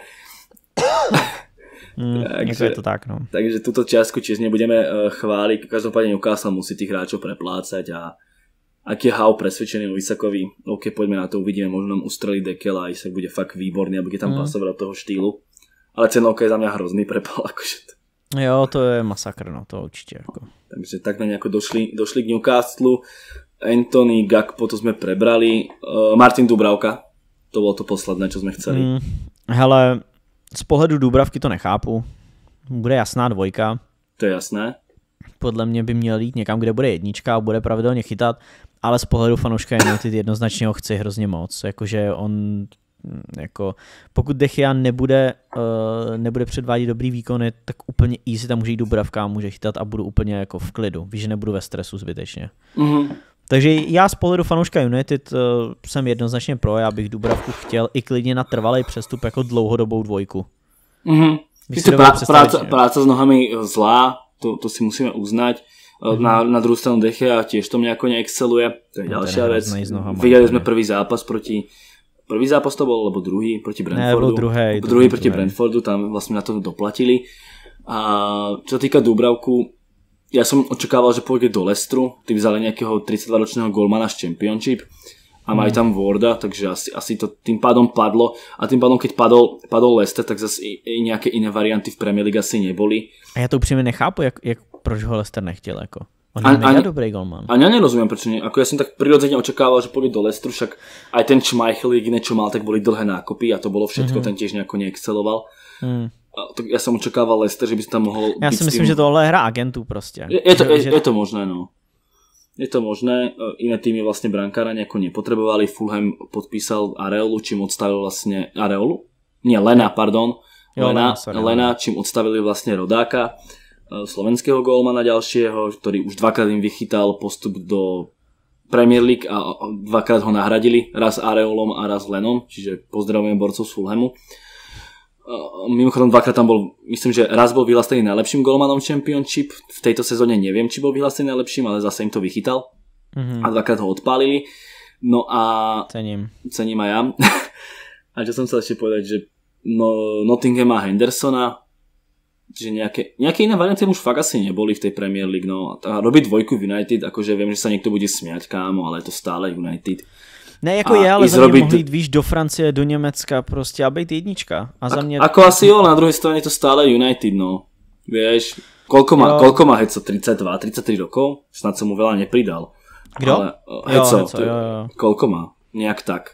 Mm, takže, je to tak, no. Takže túto čiastku tiež nebudeme uh, chváliť. Každopádne Newcastle musí tých hráčov preplácať a aký je Hau presvedčený o Isakovi, ok, poďme na to, uvidíme, možno nám ustrelí dekel a Isak bude fakt výborný a bude tam mm. pasovať do toho štýlu. Ale cenovka je za mňa hrozný prepal, akože to. Jo, to je masakr, no to určitě. Jako. Takže tak na nejako došli, došli k Newcastle. Anthony, Gakpo, to sme prebrali. Uh, Martin Dubravka, to bolo to posledné, čo sme chceli. Mm, hele, z pohledu Dubravky to nechápu. Bude jasná dvojka. To je jasné. Podle mě by měl jít někam, kde bude jednička a bude pravidelně chytat, ale z pohledu fanouška United jednoznačně ho chci hrozně moc. Jakože on... Jako, pokud De Gea nebude, uh, nebude předvádět dobrý výkony, tak úplně easy tam může jít Dubravka, může chytat a budu úplně jako v klidu. Víš, že nebudu ve stresu zbytečně. Mm-hmm. Takže já z pohledu fanouška United uh, jsem jednoznačně pro, já bych Dubravku chtěl i klidně na trvalý přestup jako dlouhodobou dvojku. Mm-hmm. Prá- práce, práce s nohami zlá, to, to si musíme uznať. Mm-hmm. Na, na druhou stranu De Gea tiež to nejako neexceluje. To je no, ďalšia vec. Videli sme prvý zápas proti Prvý zápas to bol, alebo druhý proti Brentfordu. Ne, druhý, druhý proti druhý. Brentfordu, tam vlastne na to doplatili. A čo sa týka Dubravku, ja som očakával, že pôjde do Leicesteru, tí vzali nejakého tridsaťdvaročného golmana z Championship a majú tam Warda, takže asi, asi to tým pádom padlo. A tým pádom, keď padol, padol Leicester, tak zase i, i nejaké iné varianty v Premier League asi neboli. A ja to upřímne nechápu, jak, jak, proč ho Leicester nechtěl, jako. On je mega dobrý golman. A ja nerozumiem, prečo nie. Ako ja som tak prirodzene očakával, že pôjde do Leicesteru, však aj ten Schmeichel jediné, čo mal, tak boli dlhé nákopy a to bolo všetko, mm-hmm. ten tiež nejako neexceloval. Mm. A tak ja som očakával Leicester, že by si tam mohol ja byť si myslím, tým... že tohle je hra agentů prostě. Je, je, to, je, je to možné, no. Je to možné. Iné týmy vlastne brankára nejako nepotrebovali. Fulham podpísal Areolu, čím odstavil vlastne Areolu? Nie, Lena, pardon. Jo, Lena, Lena, sorry, Lena, čím odstavili vlastne Rodáka, slovenského golmana ďalšieho, ktorý už dvakrát im vychytal postup do Premier League a dvakrát ho nahradili, raz Areolom a raz Lenom, čiže pozdravujem borcov z Fulhamu. Mimochodom dvakrát tam bol, myslím, že raz bol vyhlásený najlepším golmanom Championship, v tejto sezóne neviem, či bol vyhlásený najlepším, ale zase im to vychytal mm-hmm. a dvakrát ho odpálili. No a... Cením. Cením aj ja. A čo som chcel ešte povedať, že no, Nottingham má Hendersona, čiže nejaké, nejaké iné varianty už fakt asi neboli v tej Premier League, no a robiť dvojku v United, akože viem, že sa niekto bude smiať, kámo, ale je to stále United. Ne, jako a je, ale za mě mohli jít, víš, do Francie, do Německa prostě a být jednička. A za mě... A, ako asi jo, na druhej strane to stále United, no. Vieš, koľko má, koľko má Heco? tridsaťdva, tridsaťtri rokov? Snad som mu veľa nepridal. Kdo? Ale, uh, Heco, jo, Heco jo, jo. Koľko má? Nejak tak.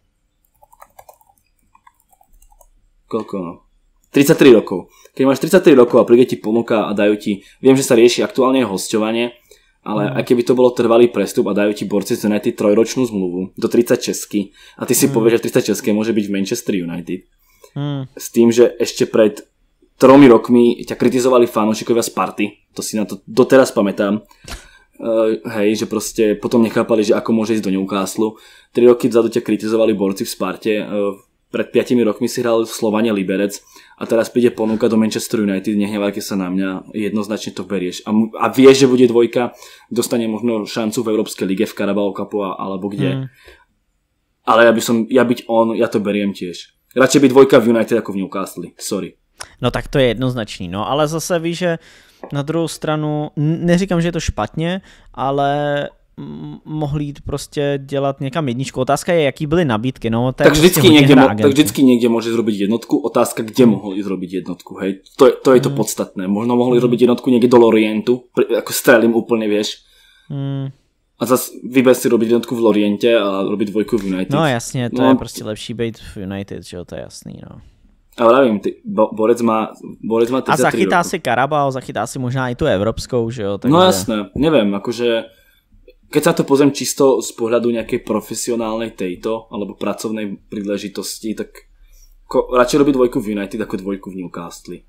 Koľko má? tridsaťtri rokov. Keď máš tridsaťtri rokov a príde ti ponuka a dajú ti, viem, že sa rieši aktuálne hosťovanie, ale mm. aj keby to bolo trvalý prestup a dajú ti borci z United trojročnú zmluvu do tridsaťšesť a ty si mm. povieš, že tridsaťšesť môže byť v Manchester United. Mm. S tým, že ešte pred tromi rokmi ťa kritizovali fanúšikovia Sparty, to si na to doteraz pamätám, Uh, hej, že proste potom nechápali, že ako môže ísť do Newcastle. Tri roky vzadu ťa kritizovali borci v Sparte. Uh, pred piatimi rokmi si hral v Slovane Liberec a teraz príde ponuka do Manchester United. Nehnevajte sa na mňa, jednoznačne to berieš. A, a vieš, že bude dvojka, dostane možno šancu v Európskej lige, v Carabao Cupu alebo kde. Mm. Ale ja by som, ja byť on, ja to beriem tiež. Radšej byť dvojka v United ako v Newcastle. Sorry. No tak to je jednoznačný, no, ale zase víš, že na druhou stranu, neříkám, že je to špatně, ale mohli jít prostě dělat někam jedničku. Otázka je, jaký byly nabídky, no. Tak vždycky, někde, mo- tak vždycky někde může zrobiť jednotku, otázka, kde mohli zrobiť jednotku, hej. To, to je to mm. podstatné. Možno mohli mm. robiť jednotku někde do Lorientu, jako strelím úplně, vieš. Mm. A zase vyber si robiť jednotku v Loriente a robiť dvojku v United. No jasně, to no. je prostě lepší být v United, že jo, to je jasný, no. A vravím, ty, bo, Borec má, Borec má A zachytá roku. Si Carabao, zachytá si možná i tu evropskou, že jo? Takže... No jasné, neviem, akože keď sa to pozriem čisto z pohľadu nejakej profesionálnej tejto, alebo pracovnej príležitosti, tak ko, radšej robí dvojku v United ako dvojku v Newcastle.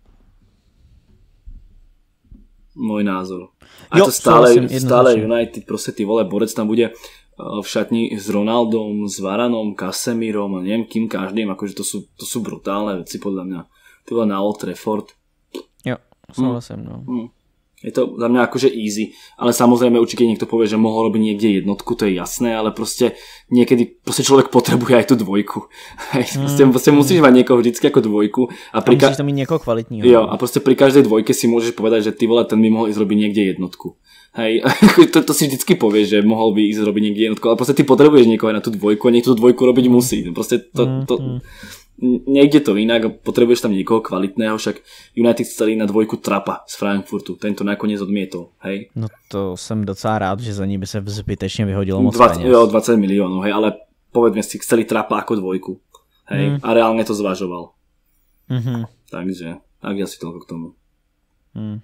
Môj názor. A jo, to stále, stále United, proste ty vole, Borec tam bude v šatni s Ronaldom, s Varanom, Casemirom a neviem kým každým, akože to sú, to sú brutálne veci podľa mňa. To bolo na Old Trafford. Jo, súhlasím, no. Mm. Je to za mňa akože easy, ale samozrejme určite niekto povie, že mohol robiť niekde jednotku, to je jasné, ale proste niekedy proste človek potrebuje aj tú dvojku. Mm. proste, proste musíš mať niekoho vždycky ako dvojku. A, pri ka- musíš tam mít niekoho kvalitního. Jo, a proste pri každej dvojke si môžeš povedať, že ty vole, ten by mohol ísť robiť niekde jednotku. Hej, to, to si vždycky povieš, že mohol by ísť robiť niekde jednotku, ale proste ty potrebuješ niekoho na tú dvojku a niekto tú dvojku robiť musí. Proste to... to mm. Nejde to inak, potrebuješ tam niekoho kvalitného, však United chceli na dvojku Trapa z Frankfurtu, tento nakoniec odmietol, hej. No to jsem docela rád, že za ní by se zbytečně vyhodilo moc dvacet, peněz. Jo, dvacet miliónov, hej, ale povedme si, chceli Trapa ako dvojku, hej, mm. a reálne to zvažoval. Mm-hmm. Takže, tak asi toľko k tomu. Mm.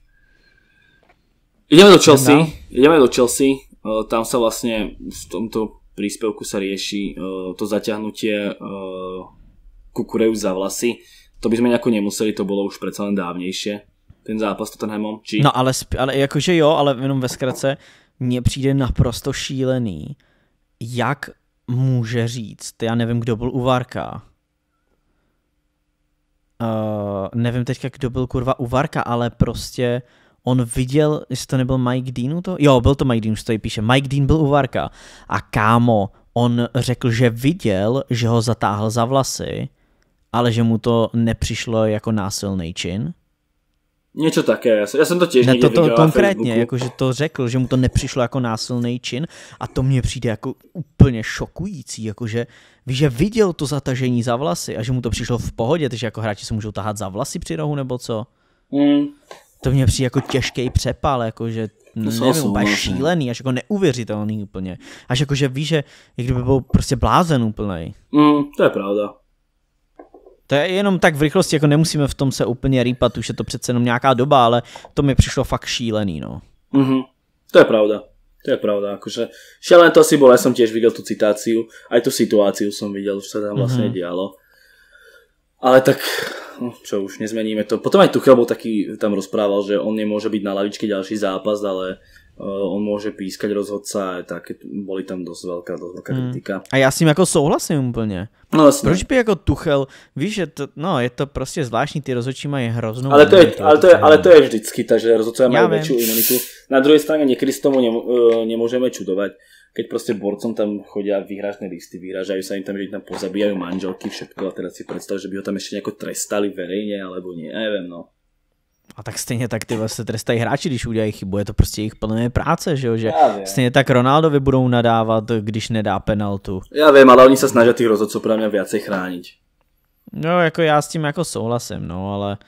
Ideme do Chelsea, no. ideme do Chelsea, uh, tam sa vlastne v tomto príspevku sa rieši uh, to zaťahnutie uh, Kukureju za vlasy. To by sme nejako nemuseli, to bolo už predsa len dávnejšie. Ten zápas s Tottenhamom. Či... No ale, ale jakože jo, ale jenom ve zkratce mně přijde naprosto šílený, jak může říct, já nevím, kdo byl u Varka. Uh, nevím teďka, kdo byl kurva u Varka, ale prostě on viděl, jestli to nebyl Mike Deanu to? Jo, byl to Mike Dean, už to tady píše. Mike Dean byl u Varka a kámo, on řekl, že viděl, že ho zatáhl za vlasy, ale že mu to nepřišlo jako násilný čin. Něco také, já jsem, já jsem to těž ne, někde to, to, viděl konkrétně, jakože to řekl, že mu to nepřišlo jako násilný čin a to mně přijde jako úplně šokující, jakože víš, že viděl to zatažení za vlasy a že mu to přišlo v pohodě, takže jako hráči se můžou tahat za vlasy při rohu nebo co? Mm. To mně přijde jako těžký přepal, jakože nevím, úplně šílený, až jako neuvěřitelný úplně. Až jakože víš, že jak kdyby byl prostě blázen úplnej. Mm, to je pravda. To je jenom tak v rychlosti, jako nemusíme v tom se úplně rýpat, už je to přece jenom nějaká doba, ale to mi přišlo fakt šílený, no. Mm-hmm. To je pravda. To je pravda, akože šialené to asi bolo, ja som tiež videl tú citáciu, aj tú situáciu som videl, čo sa tam vlastne mm-hmm. dialo. Ale tak, no, čo už, nezmeníme to. Potom aj Tuchel bol taký, tam rozprával, že on nemôže byť na lavičke ďalší zápas, ale uh, on môže pískať rozhodca, tak boli tam dosť veľká, dosť veľká mm. kritika. A já s tím jako souhlasím úplně. No vlastně. Proč by jako Tuchel, víš, že to, no, je to prostě zvláštní, ty rozhodčí mají hroznou ale to, je, ale, to je, ale to je vždycky, takže rozhodcovia majú väčšiu imunitu. Na druhej strane niekedy z tomu nemôžeme čudovať, keď proste borcom tam chodia výhražné listy, vyhražajú sa im tam, že im tam pozabíjajú manželky, všetko, a teraz si predstav, že by ho tam ešte nejako trestali verejne, alebo nie, neviem, no. A tak stejně tak ty vlastně trestají hráči, když udělají chybu, je to prostě jejich plné práce, že jo, že stejně tak Ronaldovi budou nadávat, když nedá penaltu. Já vím, ale oni se snaží těch rozhodců pro mě viacej chrániť. No, jako já s tím jako souhlasím, no, ale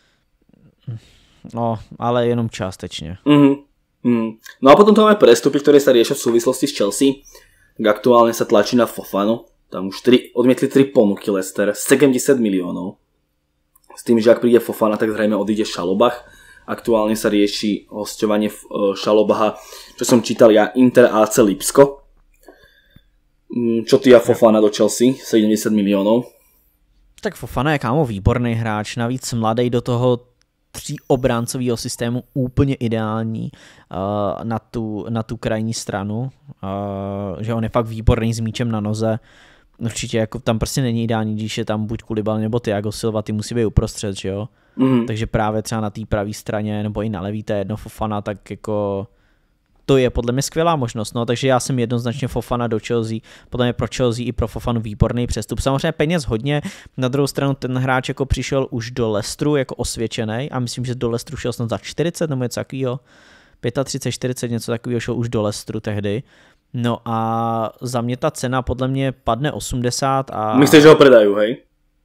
no, ale jenom částečně. Mm-hmm. Mm. No a potom tam máme prestupy, ktoré sa riešia v súvislosti s Chelsea. Aktuálne sa tlačí na Fofanu. Tam už tri, odmietli tri ponuky Leicester, sedemdesiat miliónov. S tým, že ak príde Fofana, tak zrejme odíde Šalobach. Aktuálne sa rieši hosťovanie Šalobaha, čo som čítal ja, Inter á cé Lipsko. Čo ty a Fofana do Chelsea? sedemdesiat miliónov. Tak Fofana je kámo výborný hráč, navíc mladý do toho tří obráncového systému úplně ideální uh, na, tu, na tu krajní stranu, uh, že on je fakt výborný s míčem na noze. Určitě jako tam prostě není ideální, když je tam buď Koulibaly nebo Thiago Silva, ty musí být uprostřed, že jo? Mm. Takže právě třeba na té pravé straně nebo i na levý, to je jedno Fofana, tak jako to je podle mě skvělá možnost, no, takže já jsem jednoznačně Fofana do Chelsea, podle mě pro Chelsea i pro Fofanu výborný přestup. Samozřejmě peněz hodně, na druhou stranu ten hráč jako přišel už do Leicesteru jako osvědčený a myslím, že do Leicesteru šel snad za čtyřicet nebo něco takového, třicet pět, čtyřicet, něco takového šel už do Leicesteru tehdy. No a za mě ta cena podle mě padne osmdesát a... Myslíš, že ho predají, hej?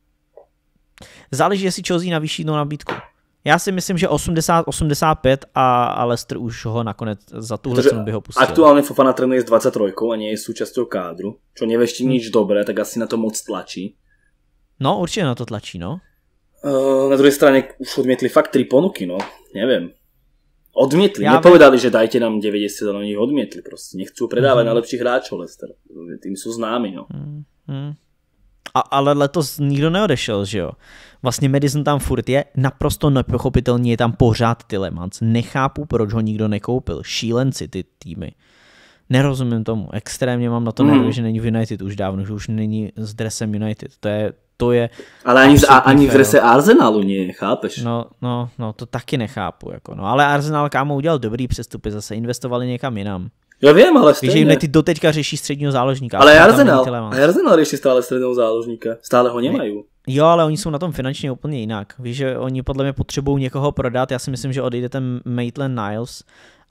Záleží, jestli Chelsea navýší jinou nabídku. Já si myslím, že osmdesát osmdesát pět a, a Leicester už ho nakonec za tuhle cenu by ho pustil. Aktuálne Fofana trénuje s dvadsaťtrojkou a nie je súčasťou kádru, čo neveští nič hmm. dobré, tak asi na to moc tlačí. No, určitě na to tlačí, no. Uh, na druhej strane už odmietli fakt tri ponuky, no. Neviem. Odmietli, ja nepovedali, viem. Že dajte nám deväťdesiat, ale oni odmietli proste. Nechcú predávať mm-hmm. najlepších hráčov Leicester. Tým sú známi, no. Mm-hmm. A, ale letos nikdo neodešel, že jo? Vlastně Madison tam furt je, naprosto nepochopitelně je tam pořád Tielemans. Nechápu, proč ho nikdo nekoupil. Šílenci ty týmy. Nerozumím tomu. Extrémně mám na to nervy, mm. že není v United už dávno, že už není s dresem United. To je... To je ale ani, a, ani v drese Arsenalu nie, chápeš? No, no, no, to taky nechápu. Jako no. Ale Arsenal, kámo, udělal dobrý přestupy, zase investovali někam jinam. Já vím, ale stejně. Víš, že United doteďka řeší středního záložníka. Ale Arsenal, Arsenal řeší stále středního záložníka. Stále ho nemají. Jo, ale oni jsou na tom finančně úplně jinak. Víš, že oni podle mě potřebují někoho prodat. Já si myslím, že odejde ten Maitland-Niles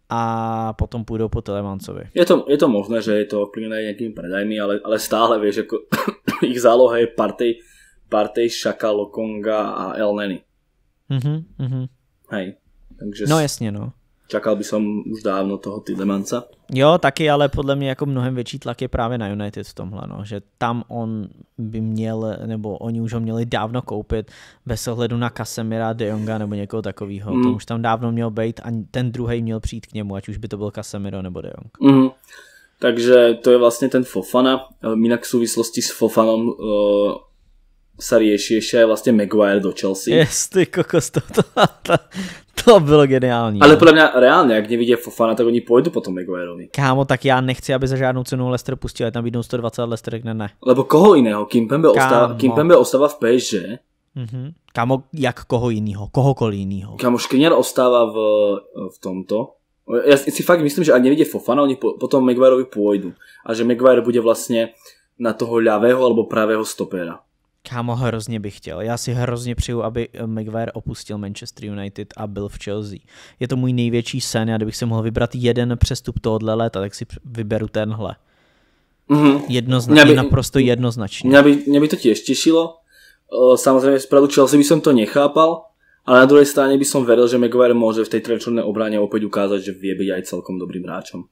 a potom půjdou po Tielemantsovi. Je to, je to možné, že je to ovplyvnené nějakými predajmi, ale, ale stále, vieš, jako ich záloha je Partey, Partey, Xhaka, Lokonga a El Neni. Mhm, mhm. Hej, takže... No jasně, no. Čakal by som už dávno toho Tielemantsa. Jo, taky, ale podle mě jako mnohem větší tlak je právě na United v tomhle, no, že tam on by měl, nebo oni už ho měli dávno koupit bez ohledu na Casemira, De Jonga nebo někoho takového. Mm. To už tam dávno měl být a ten druhej měl přijít k němu, ať už by to byl Casemiro nebo De Jong. Mm. Takže to je vlastně ten Fofana. Jinak v souvislosti s Fofanom uh, sa rieši ešte aj vlastne Maguire do Chelsea. Yes, ty kokos, to, to, to, to bylo geniální. Ale podľa mňa reálne, ak nevidia Fofana, tak oni pôjdu potom Maguireovi. Kámo, tak já nechci, aby za žádnou cenu Leicester pustil, je tam bídnou sto dvacet, Leicester řekne ne. Lebo koho iného? Kimpembe ostáva, Kimpembe ostáva v P S G. Mm-hmm. Kámo, jak koho jinýho? Kohokoliv jinýho. Kámo, Škriniar ostáva v, v tomto. Ja si fakt myslím, že ak nevidie Fofana, oni po, potom Maguireovi pôjdu. A že Maguire bude vlastne na toho ľavého alebo pravého stopera. Kámo, hrozně bych chtěl. Já si hrozně přeju, aby Maguire opustil Manchester United a byl v Chelsea. Je to můj největší sen, já kdybych si mohl vybrat jeden přestup tohohle léta, tak si vyberu tenhle. Mm-hmm. Jednoznačně, by, naprosto jednoznačně. Mňa by, mňa by to tiež tešilo. Samozrejme, z pravdu Chelsea by som to nechápal, ale na druhej strane by som veril, že Maguire môže v tej trojčlennej obrane opäť ukázať, že vie byť aj celkom dobrým hráčom.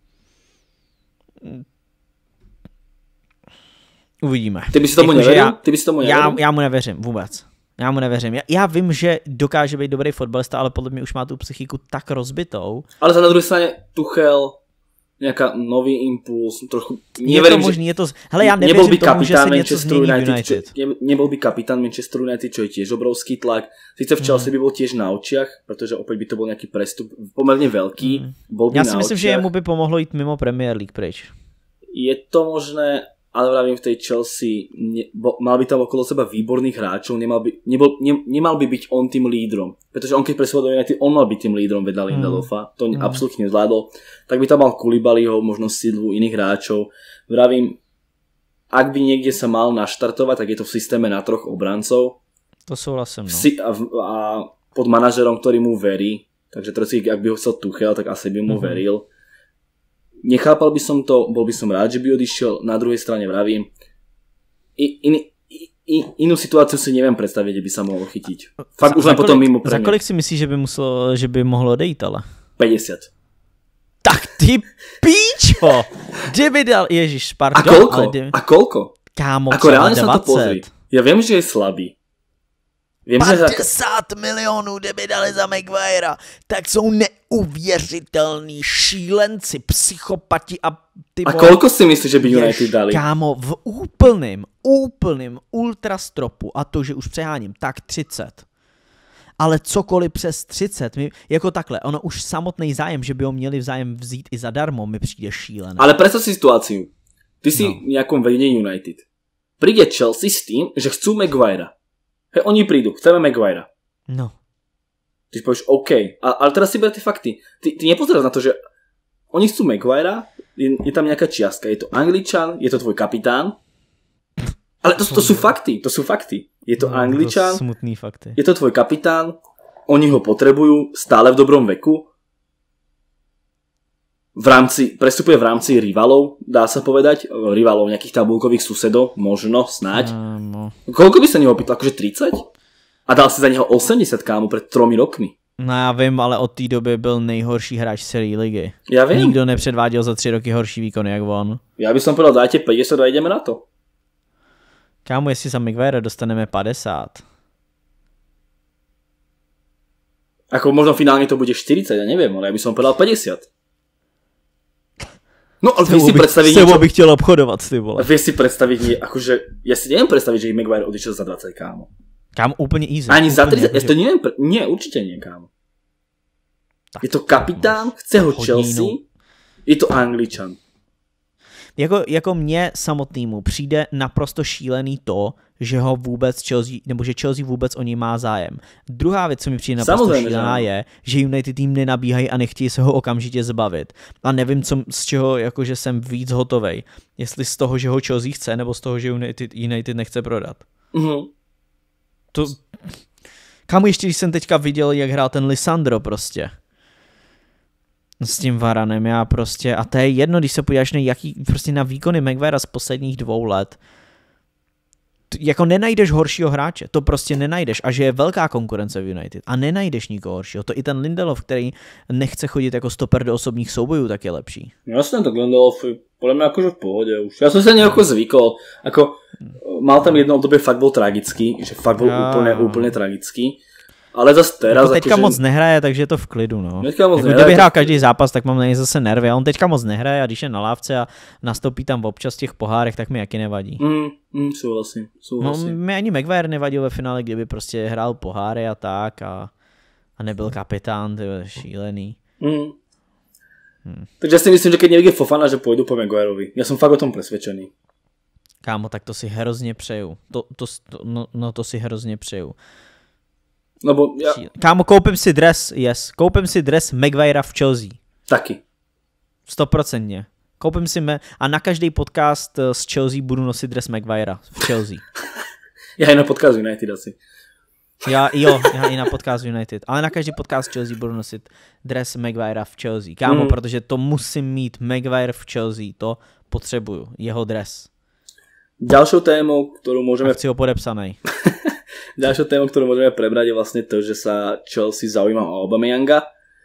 Uvidíme. Ty by si tomu nevěřil? Já, Ty by si tomu nevěřil? Já, já mu nevěřím vůbec. Já mu nevěřím. Já, já vím, že dokáže být dobrý fotbalista, ale podle mě už má tu psychiku tak rozbitou. Ale za na druhé straně Tuchel, nějaká nový impuls, trochu... Je to možný, je to... Hele, já nevěřím tomu, že se něco změní v United. Čo, ne, nebol by kapitán Manchester United, čo je tiež obrovský tlak. Sice v Chelsea hmm. by bol tiež na očiach, protože opět by to byl nějaký prestup pomerne veľký. Hmm. Bol by já na si myslím, očiach. že jemu by pomohlo jít mimo Premier League pryč. Je to možné... Ale vravím, v tej Chelsea ne, bo, mal by tam okolo seba výborných hráčov, nemal by, nebol, ne, nemal by byť on tým lídrom. Pretože on keď presúval do United, on mal byť tým lídrom vedľa Lindelofa, to mm. absolútne nezvládol. Tak by tam mal Koulibalyho, možno Sidlu, iných hráčov. Vravím, ak by niekde sa mal naštartovať, tak je to v systéme na troch obrancov. To súhlasím, no. A, a pod manažerom, ktorý mu verí, takže troci, ak by ho chcel Tuchel, tak asi by mu mm-hmm. veril. Nechápal by som to, bol by som rád, že by odišiel, na druhej strane vravím. I, in, in, inú situáciu si neviem predstaviť, kde by sa mohol chytiť. Fakt za, už len potom mimo premiér. Za kolik si myslíš, že by, musel, že by mohlo odejít, ale? päťdesiat. Tak ty píčo! Kde by dal, ježiš, pardon. A koľko? Kde... A koľko? Kámo, ako reálne sa to pozri. Ja viem, že je slabý. Vím, padesát že... milionů, kdyby dali za Maguirea, tak jsou neuvěřitelný šílenci, psychopati a ty... A koľko si myslíš, že by United dali? Kámo, v úplným, úplným ultrastropu, a to, že už přeháním, tak třicet. ale cokoliv přes třicet, mi, jako takhle, ono už samotný zájem, že by ho měli vzájem vzít i zadarmo, mi přijde šílené. Ale predstav si situáciu. Ty si no. v nejakom vedení United. Príde Chelsea s tým, že chcú Maguirea. Hej, oni prídu, chceme Maguirea. No. Ty si povieš, OK. A, ale teraz si ber tie fakty. Ty, ty nepozeráš na to, že oni chcú Maguirea, je, je tam nejaká čiastka. Je to Angličan, je to tvoj kapitán. Ale to, to sú fakty, to sú fakty. Je to no, Angličan, to smutný fakty. Je to tvoj kapitán, oni ho potrebujú stále v dobrom veku. V rámci, prestupuje v rámci rivalov, dá sa povedať, rivalov nejakých tabulkových susedov, možno, snáď. Um, Koľko by sa neho opýtal? Akože tridsať? A dal si za neho osemdesiat, kámo, pred tromi rokmi. No já vím, ale od té doby byl nejhorší hráč celé ligy. Já vím. Nikdo nepředváděl za tři roky horší výkony jak on. Já bych som povedal, dajte päťdesiat a ideme na to. Kámo, jestli za Maguirea dostaneme padesát. Ako možno finálne to bude štyridsať, ja neviem, ale ja by som povedal päťdesiat. No, ale vieš si predstaviť niečo... S tebou bych chtěl obchodovat, ty vole. Vieš si predstaviť nie, akože... Ja si neviem predstaviť, že Maguire odišiel za dvadsať, kámo. Kámo, úplne easy. Ani úplne, za tridsať, že... ja to neviem, pre... nie, určite nie, kámo. Tak, je to kapitán, chce ho Chelsea, je to Angličan. Jako, jako mně samotnému přijde naprosto šílený to, že ho vůbec Chelsea, nebo že Chelsea vůbec o něj má zájem. Druhá věc, co mi přijde naprosto Samozřejmě, šílená, že je, že United tým nenabíhají a nechtějí se ho okamžitě zbavit. A nevím, co, z čeho jakože jsem víc hotovej. Jestli z toho, že ho Chelsea chce, nebo z toho, že United, United nechce prodat. Mm-hmm. To... Kámo, ještě když jsem teďka viděl, jak hrál ten Lisandro prostě. S tím Varanem, já prostě, a to je jedno, když se podíváš na jaký, prostě na výkony Maguirea z posledních dvou let, t- jako nenajdeš horšího hráče, to prostě nenajdeš, a že je velká konkurence v United a nenajdeš nikoho horšího, to i ten Lindelof, který nechce chodit jako stoper do osobních soubojů, tak je lepší. Jasne, tak Lindelof je podľa mňa akože v pohode už. Ja som sa nejako zvykol, ako mal tam jedno obdobie, fakt bol tragický, že fakt bol ja. úplne, úplne tragický. Ale zase teraz... Jako teďka jako, moc že... nehraje, takže je to v klidu, no. Teďka moc jako nehraje, kdyby hrál tak... každý zápas, tak mám na něj zase nervy. A on teďka moc nehraje a když je na lávce a nastoupí tam občas v těch pohárech, tak mi jaký nevadí. Mm, mm, souhlasím, souhlasím. No, mi ani Maguire nevadil ve finále, kdyby prostě hrál poháry a tak a, a nebyl kapitán, to je šílený. Mm. Hmm. Takže ja si myslím, že keď nevidí Fofana, že pôjdu po Maguireovi. Ja som fakt o tom presvedčený. Kámo, tak to si hrozně přeju. To, to, to, no, no to si hrozně přeju. No bo ja... Kámo, koupím si dres, yes. Koupím si dres Maguirea v Chelsea. Taky. Stoprocentně. Koupím si me... A na každý podcast z Chelsea budu nosit dres Maguirea v Chelsea. Já i na podcast United asi. Já, jo, já i na podcast United. Ale na každý podcast Chelsea budu nosit dres Maguirea v Chelsea. Kámo, mm. protože to musím mít Maguire v Chelsea. To potřebuju. Jeho dres. Ďalšou témou, ktorú môžeme... A chci ho podepsanej. Ďalšou témou, ktorú môžeme prebrať, je vlastne to, že sa Chelsea zaujíma o Aubameyanga.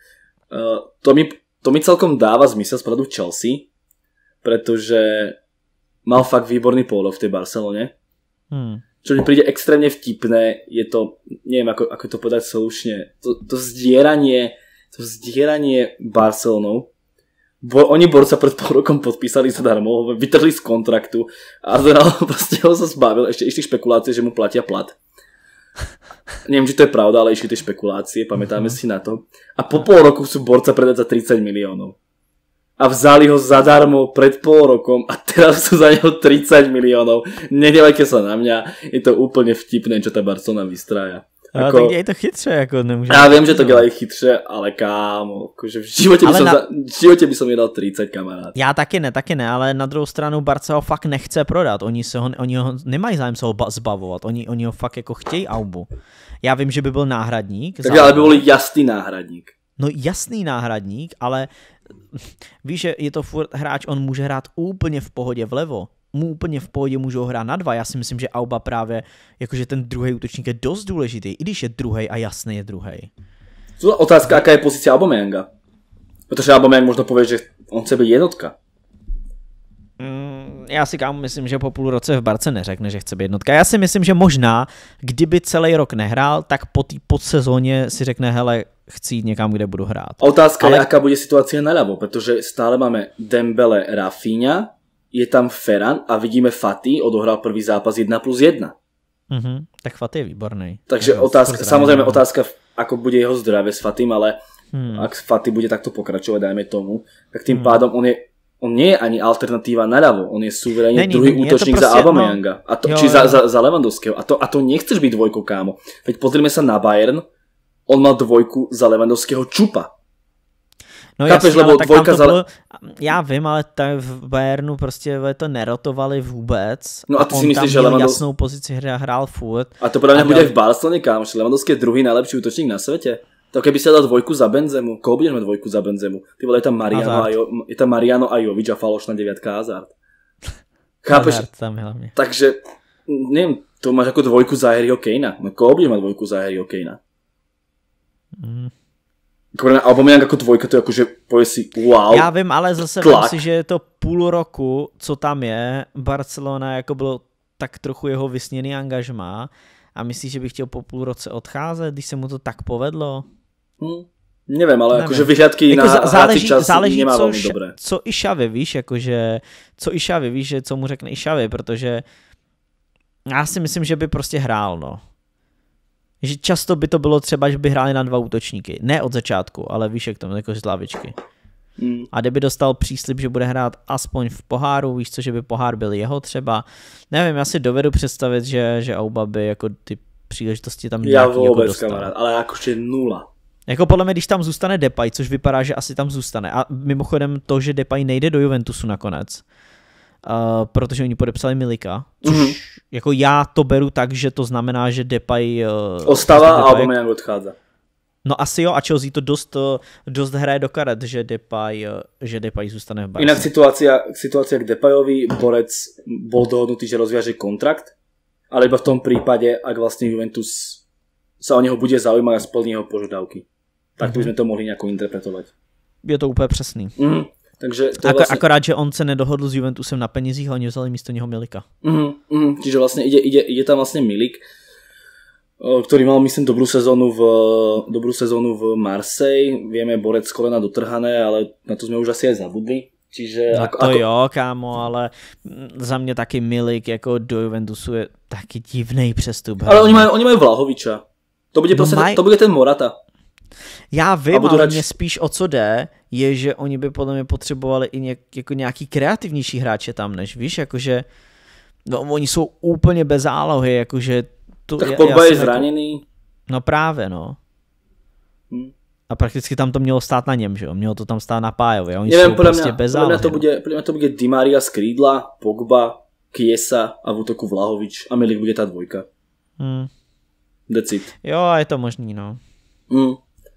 Uh, to, mi, to mi celkom dáva zmysel z pohľadu Chelsea, pretože mal fakt výborný pôlrok v tej Barcelone. Hmm. Čo mi príde extrémne vtipné, je to, neviem ako, ako to povedať slušne, to, to zdieranie, to zdieranie Barcelonou. Bo, oni borca pred pol rokom podpísali zadarmo, vytrhli z kontraktu a Arsenal proste ho sa zbavil, ešte išli špekulácie, že mu platia plat. Neviem, či to je pravda, ale išli tie špekulácie, pamätáme uh-huh. si na to. A po pol roku sú borca predať za tridsať miliónov. A vzali ho zadarmo pred pol rokom a teraz sú za neho tridsať miliónov. Nedevajte sa na mňa, je to úplne vtipné, čo tá Barcelona vystrája. Ako... Tak dělej to chytře, jako nemůže... Já vím, že to dělají chytře, ale kámo, akože v životě by, som, na... za... v životě by som jedal tridsať, kamarád. Já taky ne, taky ne, ale na druhou stranu Barca ho fakt nechce prodat. Oni, se ho, oni ho nemají zájem se ho zbavovat, oni, oni ho fakt jako chtějí Aubu. Já vím, že by byl náhradník. Tak ale by byl jasný náhradník. No jasný náhradník, ale víš, že je to furt hráč, on může hrát úplně v pohodě vlevo. Mu úplně v pohodě můžou hrát na dva. Já si myslím, že Auba právě, jakože ten druhý útočník je dost důležitý, i když je druhý a jasný je druhý. Otázka, aká je pozícia Aubameyanga? Protože Aubameyang možno povie, že on chce být jednotka. Mm, já si kámo myslím, že po půl roce v Barce neřekne, že chce být jednotka. Já si myslím, že možná, kdyby celý rok nehrál, tak po té podsezóně si řekne, hele, chci jít někam, kde budu hrát. Otázka ale... je, aká bude situácia naľavo, protože stále máme Dembele, Rafinha, je tam Ferran a vidíme Fati, odohral prvý zápas jedna plus jedna. Mm-hmm, tak Fati je výborný. Takže otázka, samozrejme otázka ako bude jeho zdravie s Fatim, ale hmm. ak Fati bude takto pokračovať, dajme tomu, tak tým hmm. pádom on je on nie je ani alternatíva naľavo, on je suverénne druhý útočník za Aubameyanga, a to, či jo, za, za, za Lewandowského. A to, a to nechceš byť dvojkou, kámo. Veď pozrieme sa na Bayern, on mal dvojku za Lewandowského Čupa. No Chápeš, jasný, lebo dvojka za... Bylo, já vím, ale tam v Bayernu prostě to nerotovali vůbec. No a ty si myslíš, že Lewandowski jasnou pozici hrál, hrál furt. A to podľa mňa bude aj v Barcelone, kámo, že Lewandowski je druhý najlepší útočník na svete. To keby si dal dvojku za Benzemu, koho budeš mať dvojku za Benzemu? Ty vole, je tam Mariano, a, jo, je tam Mariano a Jovič a falošná deviatka Hazard. Chápeš? Hazard tam hlavne. Takže, neviem, to máš ako dvojku za Harryho Kanea. No koho budeš mať dvojku za Harryho Kanea? Mm. Aubameyang jako dvojka, to je jakože pověď si wow. Já vím, ale zase vím si, že je to půl roku, co tam je, Barcelona jako bylo tak trochu jeho vysněný angažmá a myslíš, že by chtěl po půl roce odcházet, když se mu to tak povedlo? Hmm. Nevím, ale jakože vyhľadky jako na záleží, čas záleží, nemá velmi dobré. Co i Xavi, víš, jakože, co i Xavi, víš, že co mu řekne i Xavi, protože já si myslím, že by prostě hrál, no. Že často by to bylo třeba, že by hráli na dva útočníky. Ne od začátku, ale víš, jak tomu, jako z lavičky. Hmm. A kdyby dostal příslib, že bude hrát aspoň v poháru, víš co, že by pohár byl jeho třeba. Nevím, já si dovedu představit, že, že Auba by jako ty příležitosti tam nějaký jako dostal. Já vůbec, kamarád, ale jakože nula. Jako podle mě, když tam zůstane Depay, což vypadá, že asi tam zůstane. A mimochodem to, že Depay nejde do Juventusu nakonec, Uh, protože oni podepsali Milika, což mm-hmm. jako já to beru tak, že to znamená, že Depay uh, ostává a Aubameyang odchádza. No asi jo, a Chelsea to dost, dost hraje do karet, že Depay, že Depay zůstane v Barce. Inak situácia, situácia k Depayovi, Borec bol dohodnutý, že rozviaže kontrakt, ale iba v tom prípade, ak vlastne Juventus sa o neho bude zaujímať a splní jeho požiadavky. Tak mm-hmm. by sme to mohli nejako interpretovať. Je to úplně přesný. Mm-hmm. Takže to Ako, vlastne... Akorát, že on se nedohodl s Juventusem na penězích, hlavně vzali místo něho Milika. Mm, mm, čiže vlastne ide, ide, ide tam vlastne Milik, ktorý mal, myslím, dobrú sezónu v, dobrú sezónu v Marseille. Vieme, Borec z kolena dotrhané, ale na to sme už asi aj zabudli. Čiže no ako, to ako... jo, kámo, ale za mě taky Milik jako do Juventusu je taky divnej přestup. Ale oni majú, oni majú Vlahoviča. To bude, no proste, maj... to bude ten Morata. Já vím, ale mě spíš o co jde, je, že oni by podle mě potřebovali i něk, jako nějaký kreativnější hráče tam, než víš, jakože no, oni jsou úplně bez zálohy, jakože tu, tak Pogba je zraněný. Jako, no právě, no. Hmm. A prakticky tam to mělo stát na něm, že jo? Mělo to tam stát na Pájovi. Oni Nevím, jsou prostě bez zálohy. Podle mě to bude, podle mě to bude Di Maria z krídla, Pogba, Chiesa a v útoku Vlahovič a Milik bude tá dvojka. Hmm. That's it. Jo, je to možný, no. Hmm.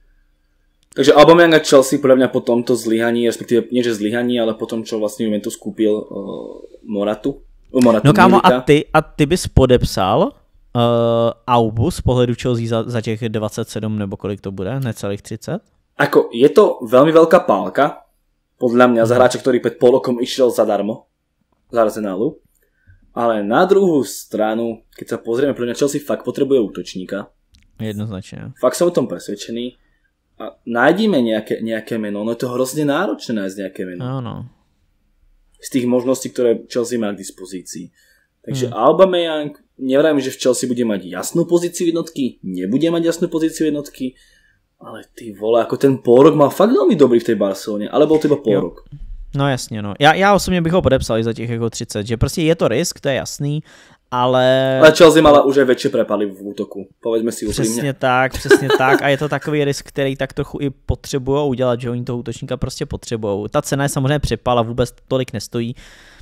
Takže Aubameyang a Chelsea podľa mňa po tomto zlyhaní, respektíve nie že zlyhaní, ale po tom, čo vlastne Juventus kúpil uh, Moratu. Uh, Moratu no kámo, a ty, a ty bys podepsal uh, Aubu z pohledu Chelsea za, za těch dvacet sedm nebo kolik to bude? Necelých třicet? Ako, je to veľmi veľká pálka, podľa mňa, za hráča, ktorý pred pol rokom išiel zadarmo z Arsenalu. Ale na druhú stranu, keď sa pozrieme, podľa mňa Chelsea fakt potrebuje útočníka. Jednoznačne. Fakt som o tom presvedčený. A nájdime nejaké, nejaké meno, no je to hrozne náročné nájsť nejaké meno. Áno. Z tých možností, ktoré Chelsea má k dispozícii. Takže hmm. Aubameyang, nevrajím, že v Chelsea bude mať jasnú pozíciu jednotky, nebude mať jasnú pozíciu jednotky, ale ty vole, ako ten pôrok mal fakt veľmi dobrý v tej Barcelone, ale bol to iba pôrok. No jasně, no. Já, já osobně bych ho podepsal i za těch jako třicet, že prostě je to risk, to je jasný, ale... Ale Chelsea mala už aj väčšie prepaly v útoku, povedzme si úprimne. Přesně tak, přesně tak a je to takový risk, který tak trochu i potřebujou udělat, že oni toho útočníka prostě potřebujou. Ta cena je samozřejmě přepal a vůbec tolik nestojí,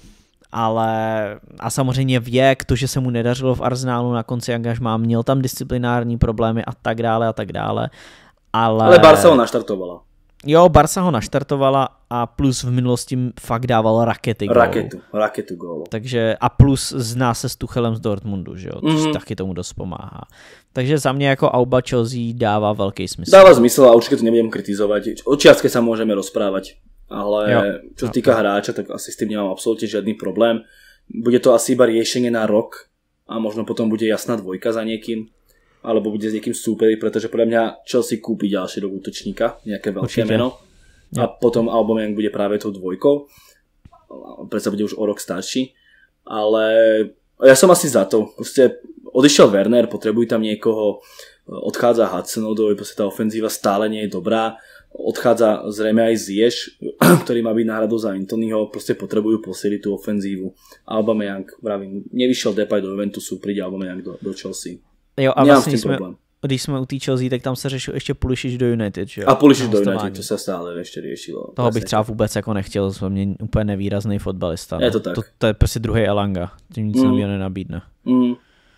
ale a samozřejmě věk, to, že se mu nedařilo v Arsenálu na konci angažmá, měl tam disciplinární problémy a tak dále a tak dále, ale... Ale Barca ho naštartovala. Jo, Barca ho naštartovala a plus v minulosti fakt dával rakety gólů. Raketu, raketu gólů. Takže a plus zná se s Tuchelem z Dortmundu, že jo, mm-hmm. taky tomu dost pomáhá. Takže za mě jako Auba Chelsea dává velký smysl. Dáva zmysel a určite to nebudem kritizovať. O čiastke sa môžeme rozprávať, ale jo. Čo sa týka hráča, tak asi s tým nemám absolútne žiadny problém. Bude to asi iba riešenie na rok a možno potom bude jasná dvojka za niekým. Alebo bude s niekým súperi, pretože podľa mňa Chelsea kúpi ďalšieho útočníka, nejaké veľké Určite. meno. A ja. potom Aubameyang bude práve tou dvojkou. Predsa bude už o rok starší. Ale ja som asi za to. Proste odišiel Werner, potrebujú tam niekoho. odchádza Hudson-Odoi, proste tá ofenzíva stále nie je dobrá, odchádza zrejme aj Ziyech, ktorý má byť náhradou za Antonyho, proste potrebujú posiliť tú ofenzívu. Aubameyang, vravím, nevyšiel Depay do Juventusu, príde Aubameyang do, do Chelsea. Jo, a Nemám vlastně jsme, když jsme u té Chelsea, tak tam se řešil ještě Pulisic do United, že jo? A Pulisic do United, to se stále ještě řešilo. Toho bych třeba vůbec jako nechtěl, to mě úplně nevýrazný fotbalista. No. Je to tak. To, to je prostě druhý Elanga, tím nic mm. nového nenabídne. Mm.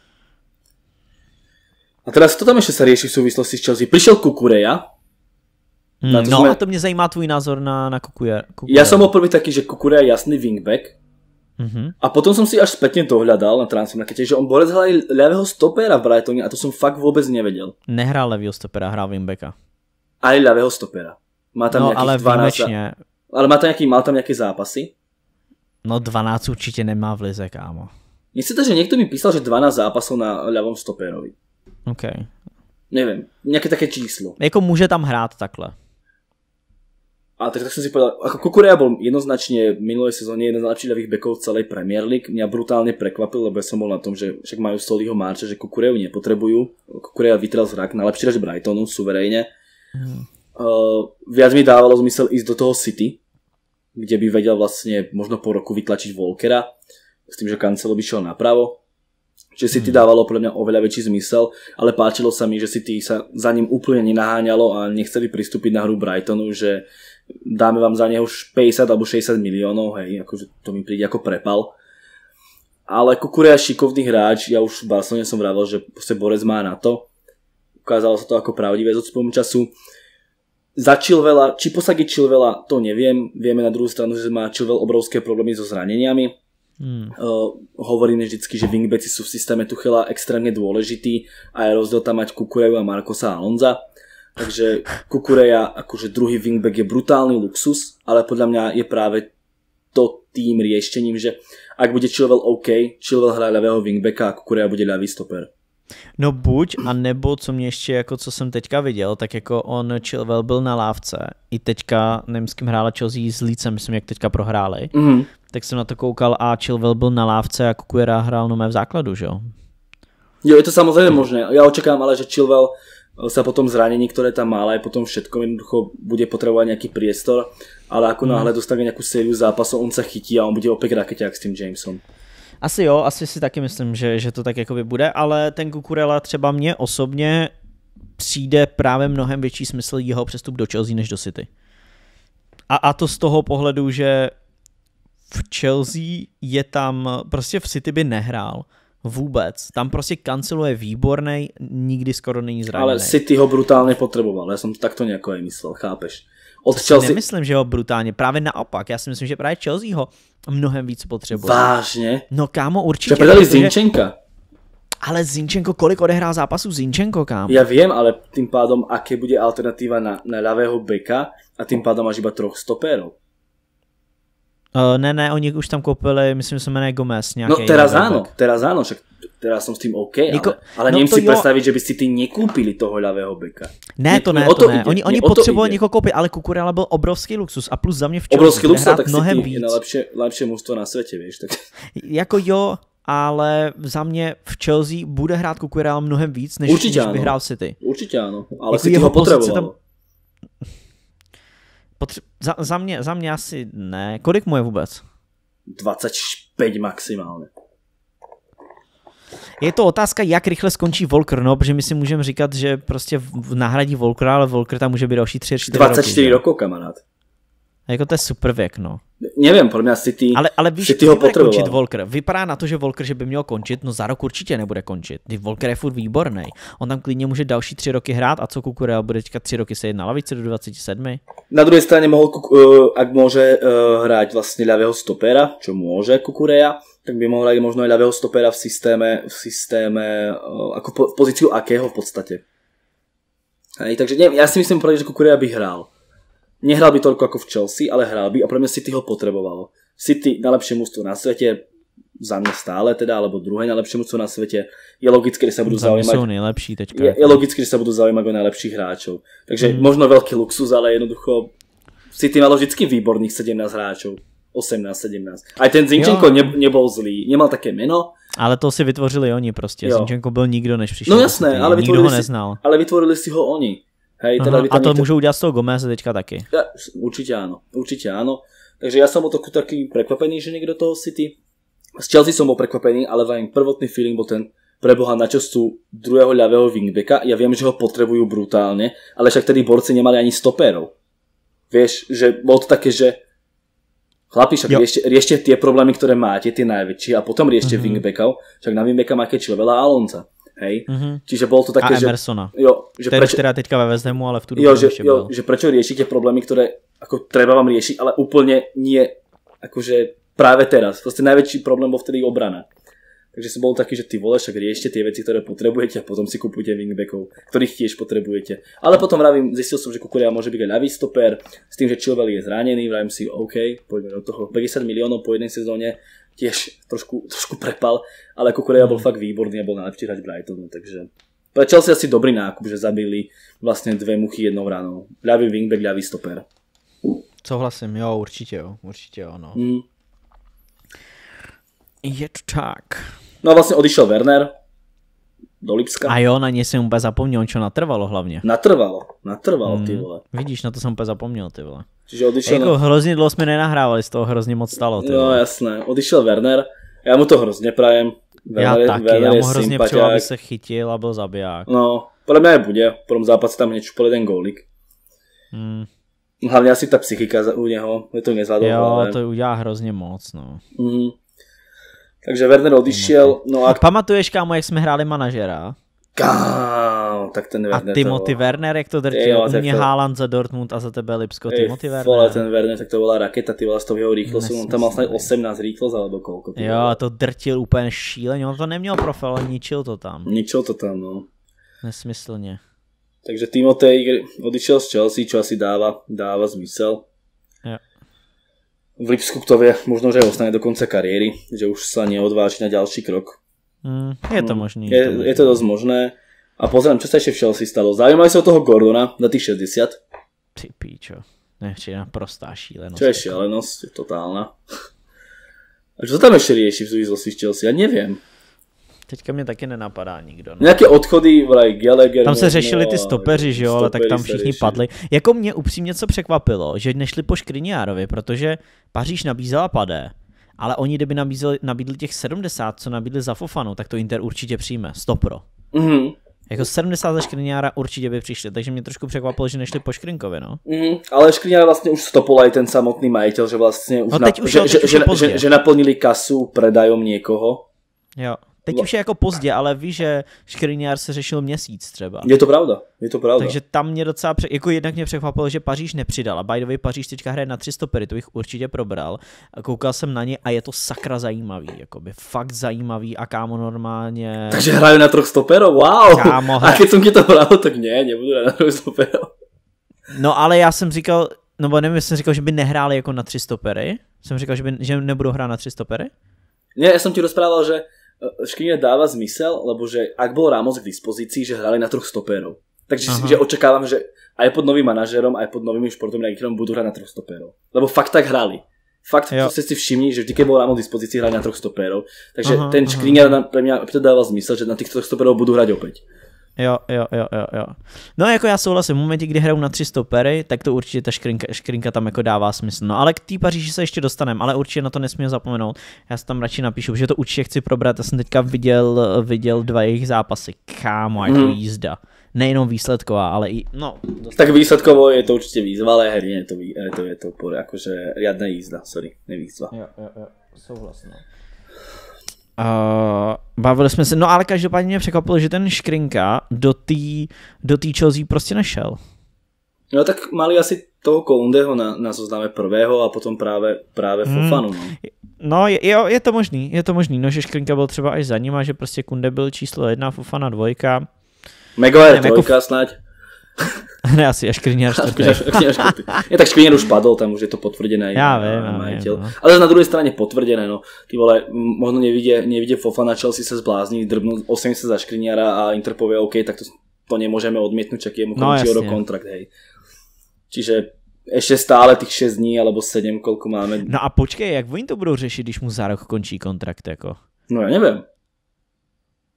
A teraz to tam ještě se řeší v souvislosti s Chelsea. Přišel Kukureja. Mm, no jsme... a to mě zajímá tvůj názor na, na Kukureja. Já jsem bol prvý taký, že Kukureja je jasný wingback. Mm-hmm. A potom som si až spätne dohľadal na transfermarkete, že on borec hral aj ľavého stopera v Brightone a to som fakt vôbec nevedel. Nehrál ľavého stopera, hrál wingbacka. Aj ľavého stopera. Má tam no, ale dvanásť. Výjimečne. Ale má tam nejaký, mal tam nejaké zápasy? No dvanásť určite nemá v lize, kámo. Mne sa to, že niekto mi písal, že dvanásť zápasov na ľavom stoperovi. OK. Neviem, nejaké také číslo. Jako může tam hrát takhle. A tak, tak som si povedal, ako Kukureja bol jednoznačne v minulej sezóne jeden z najlepších ľavých bekov celej Premier League. Mňa brutálne prekvapil, lebo ja som bol na tom, že však majú Sollyho Marcha, že Kukureju nepotrebujú. Kukureja vytrel zrak, najlepší hráč Brightonu, suverejne. Hmm. Uh, viac mi dávalo zmysel ísť do toho City, kde by vedel vlastne možno po roku vytlačiť Walkera, s tým, že Cancelo by šiel napravo. Čiže City hmm. dávalo pre mňa oveľa väčší zmysel, ale páčilo sa mi, že City sa za ním úplne nenaháňalo a nechceli pristúpiť na hru Brightonu, že dáme vám za neho už päťdesiat alebo šesťdesiat miliónov, hej, akože to mi príde ako prepal. Ale Kukureja šikovný hráč, ja už v Barcelone som vravel, že proste borec má na to. Ukázalo sa to ako pravdivé z odstupom času. Za Chilwella, či posadí Chilwella, to neviem. Vieme na druhú stranu, že má Chilwell obrovské problémy so zraneniami. Hmm. Uh, hovoríme vždycky, že wingbacki sú v systéme Tuchela extrémne dôležití a je rozdiel tam mať Kukureju a Marcosa Alonza. Takže Kukureja, akože druhý wingback je brutálny luxus, ale podľa mňa je práve to tým riešením, že ak bude Chilwell OK, Chilwell hrá ľavého wingbacka a Kukureja bude ľavý stoper. No buď, a nebo co mě ještě, jako co jsem teďka viděl, tak jako on Chilwell byl na lávce, i teďka, nevím s kým hrála Chelsea s Leedsem, myslím, jak teďka prohráli, mm-hmm. tak jsem na to koukal a Chilwell byl na lávce a Kukureja hrál no v základu, že jo? Jo, je to samozřejmě možné, já očekávám ale, že Chilwell sa potom zranení, ktoré tam má, ale aj potom všetko jednoducho bude potrebovať nejaký priestor, ale ako mm. náhle dostane nejakú sériu zápasov, on sa chytí a on bude opäť rakeťák s tým Jamesom. Asi jo, asi si taky myslím, že, že to tak jakoby bude, ale ten Cucurella třeba mně osobně přijde právě mnohem větší smysl jeho přestup do Chelsea než do City. A, a to z toho pohledu, že v Chelsea je tam, prostě v City by nehrál vůbec. Tam prostě Cancelo je výborný, nikdy skoro není zraněný. Ale City ho brutálně potřeboval, já jsem to takto nějako aj myslel, chápeš? Od to Chelsea... si nemyslím, že ho brutálně, právě naopak. Já si myslím, že právě Chelsea ho mnohem víc potřebuje. Vážně? No kámo, určitě. Že predali Zinchenka. Ale Zinchenko, kolik odehrál zápasů Zinchenko, kámo? Já vím, ale tím pádom, aké bude alternativa na, na ľavého beka a tím pádom máš iba troch stopérov. Uh, ne, ne, oni už tam koupili, myslím, že se jmenuje Gomez. No teraz áno, teraz áno, však teraz som s tým OK, Niko, ale, ale no neviem si jo... predstaviť, že by si ty nekúpili toho ľavého beka. Ne, to ne, to, to ne. Oni, oni potřebovali někoho koupit, ale Cucurella byl obrovský luxus a plus za mě v Chelsea obrovský luxus, tak mnohem si víc. Je najlepšie, najlepšie mužstvo na světě, víš. Tak. Jako jo, ale za mě v Chelsea bude hrát Cucurella mnohem víc, než, než by hrál v City. Určitě ano, ale jako City ho potřeboval. Tam... Potře... Za, za, mě, za mě asi ne. Kolik mu je vůbec? dvacet päť maximálně. Je to otázka, jak rychle skončí Walker, no, protože my si můžeme říkat, že prostě v nahradí Walkera, ale Walker tam může být další tři čtyři roky. dvacet čtyři rokov, kamarád. A jako to je super věk, no. Nevím, pro mě City, ale, ale víš, City ho potřeboval. Končit Walker. Vypadá na to, že Walker, že by měl končit, no za rok určitě nebude končit. Když Walker je furt výborný. On tam klidně může další tři roky hrát a co Cucurella bude teďka tři roky sedět na lavici do dvacet sedm. Na druhé straně mohl, uh, ak může uh, hrát vlastně ľavého stopera, čo může Cucurella, tak by mohl hrát možno aj ľavého stopera v systéme, v systéme uh, ako po, v pozíciu akého v podstatě. Hej, takže nevím, já si myslím, že Cucurella by hrál. Nehral by toľko ako v Chelsea, ale hral by a pre mňa City ho potrebovalo. City najlepšie mužstvo na svete, za mňa stále teda, alebo druhé najlepšie mužstvo na svete. Je logické, že sa budú zaujímať. Sú najlepší teďka. Je, je logické, že sa budú zaujímať o najlepších hráčov. Takže mm. možno veľký luxus, ale jednoducho City malo vždycky výborných sedemnásť hráčov. osemnásť sedemnásť. Aj ten Zinchenko ne, nebol zlý, nemal také meno, Ale to si vytvořili oni prostě. Zinchenko byl nikdo, než přišel. No jasné, ale nikdo ho si, neznal. Ale vytvorili si ho oni. Hej, teda Aha, a to niekto... můžou udělat z toho Gomeze teďka taky. Ja, určite áno, určite áno. Takže ja som bol taký prekvapený, že niekto toho City. Z Chelsea som bol prekvapený, ale vám prvotný feeling bol ten, preboha, na čo sú druhého ľavého wingbacka. Ja viem, že ho potrebujú brutálne, ale však tedy borci nemali ani stopérov. Vieš, že bolo to také, že chlapi, však riešte, riešte tie problémy, ktoré máte, tie najväčšie, a potom riešte mm-hmm. wingbackov, však na wingbacka máte Chilwella a Alonza. Hej, mm-hmm. Čiže bolo to také, a Emersona. Že, jo, že ten prečo, teda teďka ve West Hamu, ale v tu dobu že, jo, že prečo riešite problémy, ktoré ako treba vám riešiť, ale úplne nie akože práve teraz. Proste najväčší problém bol vtedy obrana. Takže som bol taký, že ty vole, však riešte tie veci, ktoré potrebujete a potom si kupujte wingbackov, ktorých tiež potrebujete. Ale potom vravím, zistil som, že Kukurea môže byť aj ľavý stoper, s tým, že Chilwell je zranený, vravím si, OK, poďme do toho. päťdesiat miliónov po jednej sezóne, tiež trošku, trošku prepal, ale Kukurea bol fakt výborný a bol najlepší hráč Brightonu, takže pre Chelsea asi dobrý nákup, že zabili vlastne dve muchy jednou ranou. Ľavý wingback, ľavý stoper. Souhlasím, jo, určitě jo, určitě jo, no. Mm. Je to tak. No a vlastne odišiel Werner do Lipska. A jo, na něj jsem úplně zapomněl, čo natrvalo hlavně. Natrvalo, natrvalo, mm. ty vole. Vidíš, na to jsem úplně zapomněl, ty vole. Čiže odišiel... Jako na... hrozně dlouho jsme nenahrávali, z toho hrozně moc stalo, ty vole. No jasné, odišiel Werner, já mu to hrozně prajem. Werner, já taky, Werner já mu hrozně přeju, aby se chytil a byl zabiják. No, podle mě bude, v prvom zápase tam hneď čupol jeden gólik. Mm. Hlavně asi ta psychika u něho, je to nezvládol. Jo, ale... to udělá hrozně moc, no. Mm. Takže Werner odišiel. No a... Pamatuješ, kámo, jak jsme hráli manažera? Kámo, tak ten Werner. A Timothy to... Werner, jak to drtil? Jo, u mě to... Haaland za Dortmund a za tebe Lipsko. Ej, Timothy Werner. Vole, ten Werner, tak to byla raketa, ty vole, s tou jeho rýchlosťou. On tam mal snad osemnásť rýchlosť, alebo koľko. Jo, a to drtil úplně šíleně. On to neměl profil, ale ničil to tam. Ničil to tam, no. Nesmyslně. Takže Timothy odišiel z Chelsea, čo asi dáva, dáva zmysel. Jo. V Lipsku to vie, možno, že ostane do konca kariéry, že už sa neodváži na ďalší krok. Mm, je to možné. Je, je, je to dosť možné. A pozriem, čo sa ešte v Chelsea stalo. Zaujímali sa o toho Gordona za tých šesťdesiat. Ty píčo. Nechci na prostá šílenosť. Čo je šílenosť? Je totálna. A čo tam ešte rieši v súvislosti s Chelsea? Ja neviem. Teďka mě taky nenapadá nikdo. No. Nějaké odchody, vraj Gallagher. Tam se řešili ty stopeři, že jo, ale tak tam všichni padli. Jako mě upřímně co překvapilo, že nešli po Škriniárovi, protože Paříž nabízela Padé, ale oni kdyby nabízeli, nabídli těch sedmdesát, co nabídli za Fofanu, tak to Inter určitě přijme, stopro. Mhm. Jako sedmdesát za Škriniára určitě by přišli, takže mě trošku překvapilo, že nešli po Škrinkovi, no. Mm, ale Škriniár vlastně už stopol aj ten samotný majitel, že vlastně už, no, teď na, už, že, jo, teď že, už že, že, že naplnili kasu predajom někoho. Jo. Teď už je jako pozdě, ale víš, že Škriniár se řešil měsíc třeba. Je to pravda, je to pravda. Takže tam mě docela, pře- jako jednak mě překvapilo, že Paříž nepřidal. A by the way, Paříž teďka hraje na tři stopery, to bych určitě probral. A koukal jsem na ně a je to sakra zajímavý, jakoby fakt zajímavý a kámo normálně. Takže hrajú na troch stoperov, wow. Kámo, a keď som ti to bral, tak ne, nebudu hrát na troch stoperov. No ale já jsem říkal, no nevím, jestli jsem říkal, že by nehráli jako na tři stopery. Jsem říkal, že, by, že nebudou hrát na tři stopery? Ne, ja som ti rozprával, že Škriniar dáva zmysel, lebo že ak bol Ramos k dispozícii, že hrali na troch stopérov. Takže Aha. že očakávam, že aj pod novým manažerom, aj pod novými športovými riaditeľom budú hrať na troch stopérov. Lebo fakt tak hrali. Fakt, jo. To ste si všimni, že vždy, keď bol Ramos k dispozícii, hrali na troch stopérov. Takže aha, ten Škriniar pre mňa dával zmysel, že na tých troch stopérov budú hrať opäť. Jo, jo, jo, jo, jo. No jako já souhlasím, v momentě, kdy hrajou na tři stopery, tak to určitě ta škrinka, škrinka tam jako dává smysl. No ale k té Paříži se ještě dostaneme, ale určitě na to nesmím zapomenout. Já si tam radši napíšu, že to určitě chci probrat. Já jsem teďka viděl, viděl dva jejich zápasy. Kámo, jako mm. jízda. Nejenom výsledková, ale i, no. Dostat... Tak výsledkovo je to určitě výzva, ale herně je to, je to, je to por, jakože riadna jízda, sorry, nevýzva. Jo, jo, jo, souhlasím. Uh, bavili jsme se, no ale každopádně mě překvapilo, že ten Škrinka do té do tý Chelsea prostě nešel. No tak mali asi toho Koundeho na, na zozname prvého a potom právě, právě Fofanu. Hmm. No je, jo, je to možný, je to možný, no že Škrinka byl třeba až za ním a že prostě Kunde byl číslo jedna, Fofana dvojka. Maguire trojka jako... snať. Ne, asi až Škriniar čtvrtý. Je tak Škriniar už padol, tam už je to potvrdené. Já vím, já vím, no. Ale na druhej strane potvrdené, no. Ty vole, možno nevidie, nevidie Fofana, Chelsea sa zblázni, drbnú osemdesiat za Škriniara a Inter povie, OK, tak to, to nemôžeme odmietnúť, čak jemu končí no, kontrakt, hej. Čiže ešte stále tých šesť dní, alebo sedem, koľko máme. No a počkej, jak oni to budou řešit, když mu za rok končí kontrakt, jako? No ja neviem.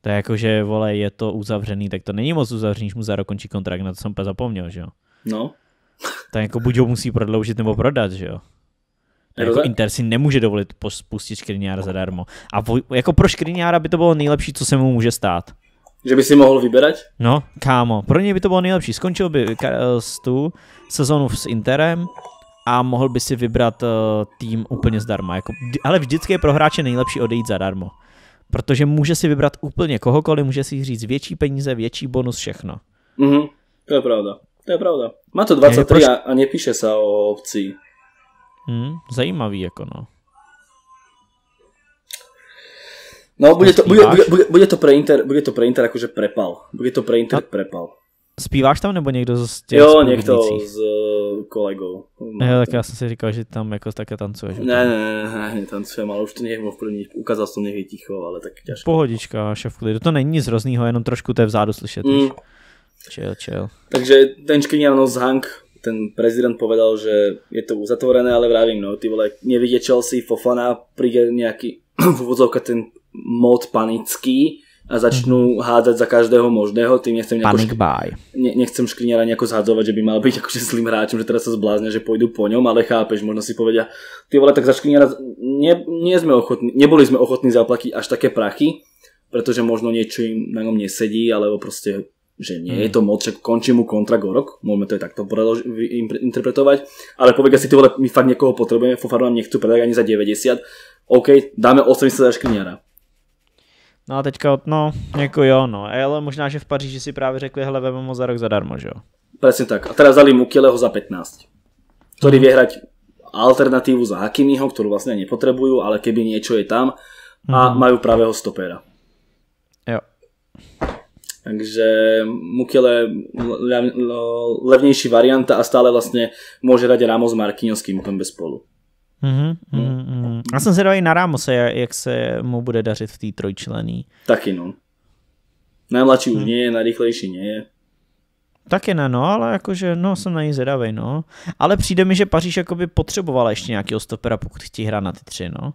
To je jako, že vole, je to uzavřený, tak to není moc uzavřený, když mu za rok končí kontrakt, na to jsem úplně zapomněl, že jo. No. Tak jako buď ho musí prodloužit nebo prodat, že jo. Jako za... Inter si nemůže dovolit pustit Škriniára zadarmo. A vo, jako pro Škriniára by to bylo nejlepší, co se mu může stát. Že by si mohl vyberať? No, kámo, pro něj by to bylo nejlepší. Skončil by tu sezonu s Interem a mohl by si vybrat uh, tým úplně zdarma. Jako, ale vždycky je pro hráče nejlepší odejít zadarmo. Protože může si vybrat úplně kohokoliv, může si říct větší peníze, větší bonus, všechno. Mhm, to je pravda. To je pravda. Má to dvacet tři a, a nepíše sa o opcii. Hmm, zajímavý, jako no. No, bude to, bude, bude, bude, bude to pre Inter, bude to pre Inter akože prepal. Bude to pre Inter prepal. Zpíváš tam nebo někdo z těch Jo, někdo s uh, kolegou. No, jo, tak já jsem si říkal, že tam jako také tancuješ. Ne, ne, ne, ne, netancujem, ale už to nech v první, ukázal som nech je ticho, ale tak ťažko. Pohodička, šéf klidu, to není nic hroznýho, jenom trošku to je vzadu slyšet. Mm. Chill, chill. Takže ten Škriniar Hang, ten prezident povedal, že je to uzatvorené, ale vravím, no, ty vole, nevidie Chelsea, Fofana, príde nejaký v úvodzovka ten mod panický a začnú mm-hmm. hádzať za každého možného, tým nechcem nejako Panic buy. Ne, nechcem Škriniara nejako zhadzovať, že by mal byť akože zlým hráčom, že teraz sa zbláznia, že pôjdu po ňom, ale chápeš, možno si povedia, ty vole, tak za Škriniara nie, nie sme ochotní, neboli sme ochotní zaplatiť až také prachy, pretože možno niečo im na ňom nesedí, alebo proste že nie mm. je to moc, že končí mu kontrakt o rok, môžeme to aj takto interpretovať, ale povedia si, ty vole, my fakt niekoho potrebujeme, Fofanu nám nechcú predať ani za deväťdesiat, OK, dáme osemdesiat za Škriniara. No a teďka, no, jako jo, no, ale možná, že v Paříži si právě řekli, hele, veme mu za rok zadarmo, že jo? Presne tak, a teraz dali Mukieleho za pätnásť, ktorý vie hrať alternatívu za Hakimiho, ktorú vlastne nepotrebujú, ale keby niečo je tam a mm. majú pravého stopera. Jo. Takže Mukiele levnejší varianta a stále vlastne môže hrať Ramos, Marquinhos, Kimpembe spolu. Mm-hmm, mm-hmm. Já jsem se dal i na Ramose, jak se mu bude dařit v té trojčlený. Taky no. Najmladší mm. už nie je, najrychlejší nie je. Taky ne, no, ale jakože, no, jsem na ní zvědavej, no. Ale přijde mi, že Paříž jakoby potřebovala ještě nějakého stopera, pokud chtějí hrát na ty tři, no.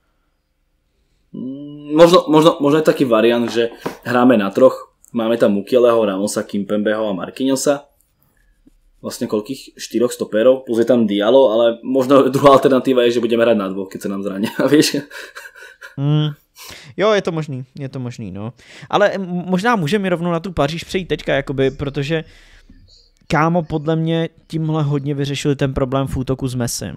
Možno, možno, možno je taký variant, že hráme na troch. Máme tam Mukieleho, Ramosa, Kimpembeho a Marquinhosa. Vlastne koľkých? Štyroch stoperov, plus je tam Diallo, ale možno druhá alternatíva je, že budeme hrať na dvoch, keď sa nám zrania, vieš? Mm. Jo, je to možný, je to možný, no. Ale možná můžeme rovnou na tu Paříž přejít teďka, jakoby, protože kámo, podle mě tímhle hodně vyřešili ten problém v útoku s Messim.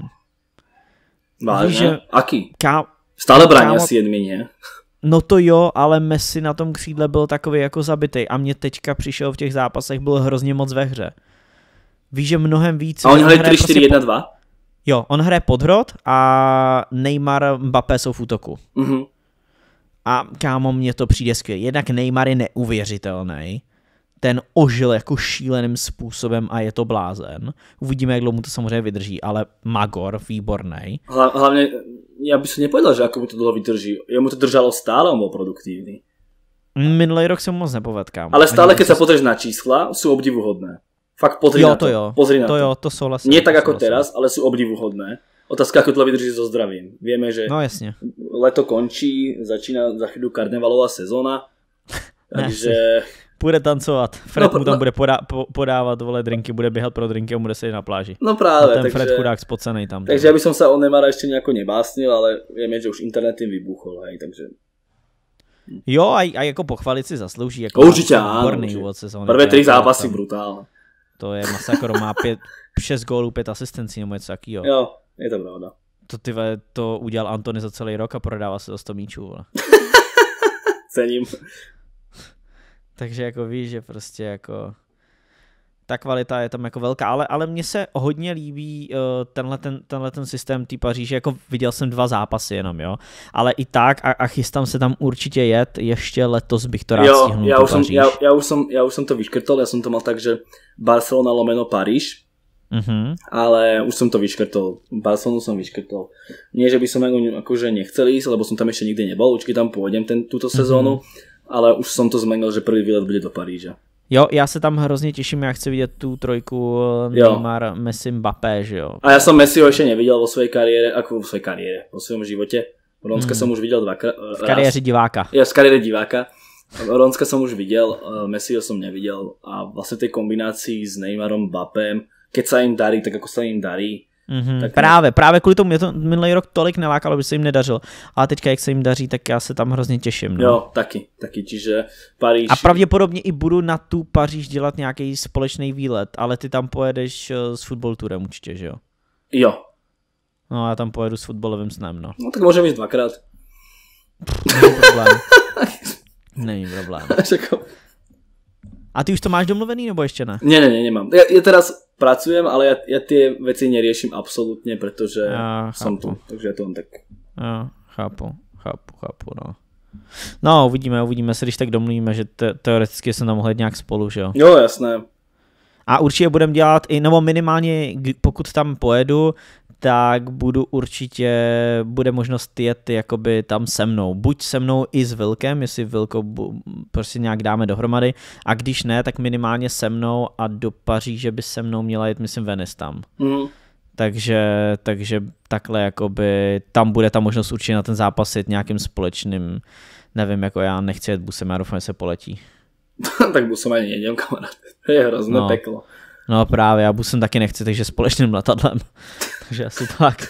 Vážně? Že... Aký? Ká... Stále brání asi jedmi, ne? No to jo, ale Messi na tom křídle byl takový jako zabitej a mě teďka přišel v těch zápasech, byl hrozně moc ve hře. Víš, že mnohem víc... A oni hrají tři čtyři jedna dva? Pod... Jo, on hraje podhrot a Neymar, Mbappé jsou v útoku. Mhm. A kámo, mně to přijde skvělé. Jednak Neymar je neuvěřitelný. Ten ožil jako šíleným způsobem a je to blázen. Uvidíme, jak dlouho mu to samozřejmě vydrží, ale Magor, výborný. Hlavně, já bych si nepovedal, že ako mu to dlouho vydrží. Jemu to držalo stále, on byl produktivní. Minulý rok se mu moc nepovedl, kámo. Ale stále, keď sa pozrieš na čísla, sú obdivuhodné. Fakt pozri jo, na to. to jo. Pozri na to. to. Jo, to souhlasím. Nie tak to ako souhlasím. teraz, ale sú obdivuhodné. Otázka, ako to vydrží so zdravím. Vieme, že no, jasne. leto končí, začína za chvíľu karnevalová sezóna. Takže... Půjde tancovat. Fred no, mu tam no, bude podá, po, podávat vole drinky, bude běhat pro drinky a bude sedět na pláži. No právě. A ten takže, Fred chudák spocenej tam. Takže ja by som sa o Neymara ešte nejako nebásnil, ale vieme, že už internet tým vybuchol, hej, takže... Jo, a, a jako pochvalit si zaslouží. Jako určitě áno. Prvé tri zápasy brutálne. To je masakro, má pět, šest gólů, pět asistencí nebo něco takýho. Jo, je to pravda. To ty to udělal Antony za celý rok a prodává se za sto míčů. Cením. Takže jako víš, že prostě jako ta kvalita je tam jako velká, ale, ale mně se hodně líbí uh, tenhle, ten, tenhle ten systém té Paříže, jako viděl jsem dva zápasy jenom, jo, ale i tak a, a chystám se tam určitě jet, ještě letos bych to rád jo, stihnul ja tu už, som, Paříž. ja, ja, už som, ja už som to vyškrtol, ja som to mal tak, že Barcelona lomeno Paríž, uh-huh. ale už som to vyškrtol, Barcelonu som vyškrtol. Nie, že by som akože nechcel ísť, lebo som tam ešte nikdy nebol, určite tam pôjdem ten, túto sezónu, uh-huh. ale už som to zmenil, že prvý výlet bude do Paríža. Jo, já se tam hrozně těším, já chci vidět tu trojku Neymar, Messi, Mbappé, že jo. A ja som Messiho ešte nevidel vo svojej kariére, ako vo svojej kariére, vo svojom živote. Ronska mm. som už videl dvakrát. V kariéře diváka. Ja, v kariére diváka. Ronska som už videl, Messiho som nevidel a vlastne tej kombinácii s Neymarom, Mbappém, keď sa im darí, tak ako sa im darí. Mm-hmm. Tak právě, právě kvůli tomu mě to minulý rok tolik nelákalo, by se jim nedařilo. Ale teďka, jak se jim daří, tak já se tam hrozně těším. No. Jo, taky, taky, čiže Paríž... A pravděpodobně i budu na tu Paříž dělat nějaký společný výlet, ale ty tam pojedeš s Football Tourem určitě, že jo? Jo. No, já tam pojedu s fotbalovým snem, no. No tak môžem ísť dvakrát. Není problém. Není problém. A ty už to máš domluvený, nebo ještě ne? Ne, ne, ne, nemám. Ja, ja teraz pracujem, ale ja, ja tie veci neriešim absolútne, pretože ja, som tu. Takže ja to mám tak. Ja, chápu, chápu, chápu, no. No, uvidíme, uvidíme se, když tak domluvíme, že te- teoreticky se tam mohli nějak spolu, že jo? Jo, jasné. A určitě budeme dělat i, nebo minimálně, pokud tam pojedu, tak budu určitě, bude možnost jet jakoby tam se mnou. Buď se mnou i s Vilkem, jestli Vilko prostě nějak dáme dohromady, a když ne, tak minimálně se mnou a do Paříže by se mnou měla jet, myslím, Venice tam. Mm. Takže, takže takhle jakoby tam bude ta možnost určitě na ten zápas jet nějakým společným, nevím, jako já nechci jet busem, já doufám, že se poletí. Tak busem ani nejdem, kamarád. To je hrozné no. peklo. No právě, já busem taky nechci, takže společným letadlem. Takže asi tak.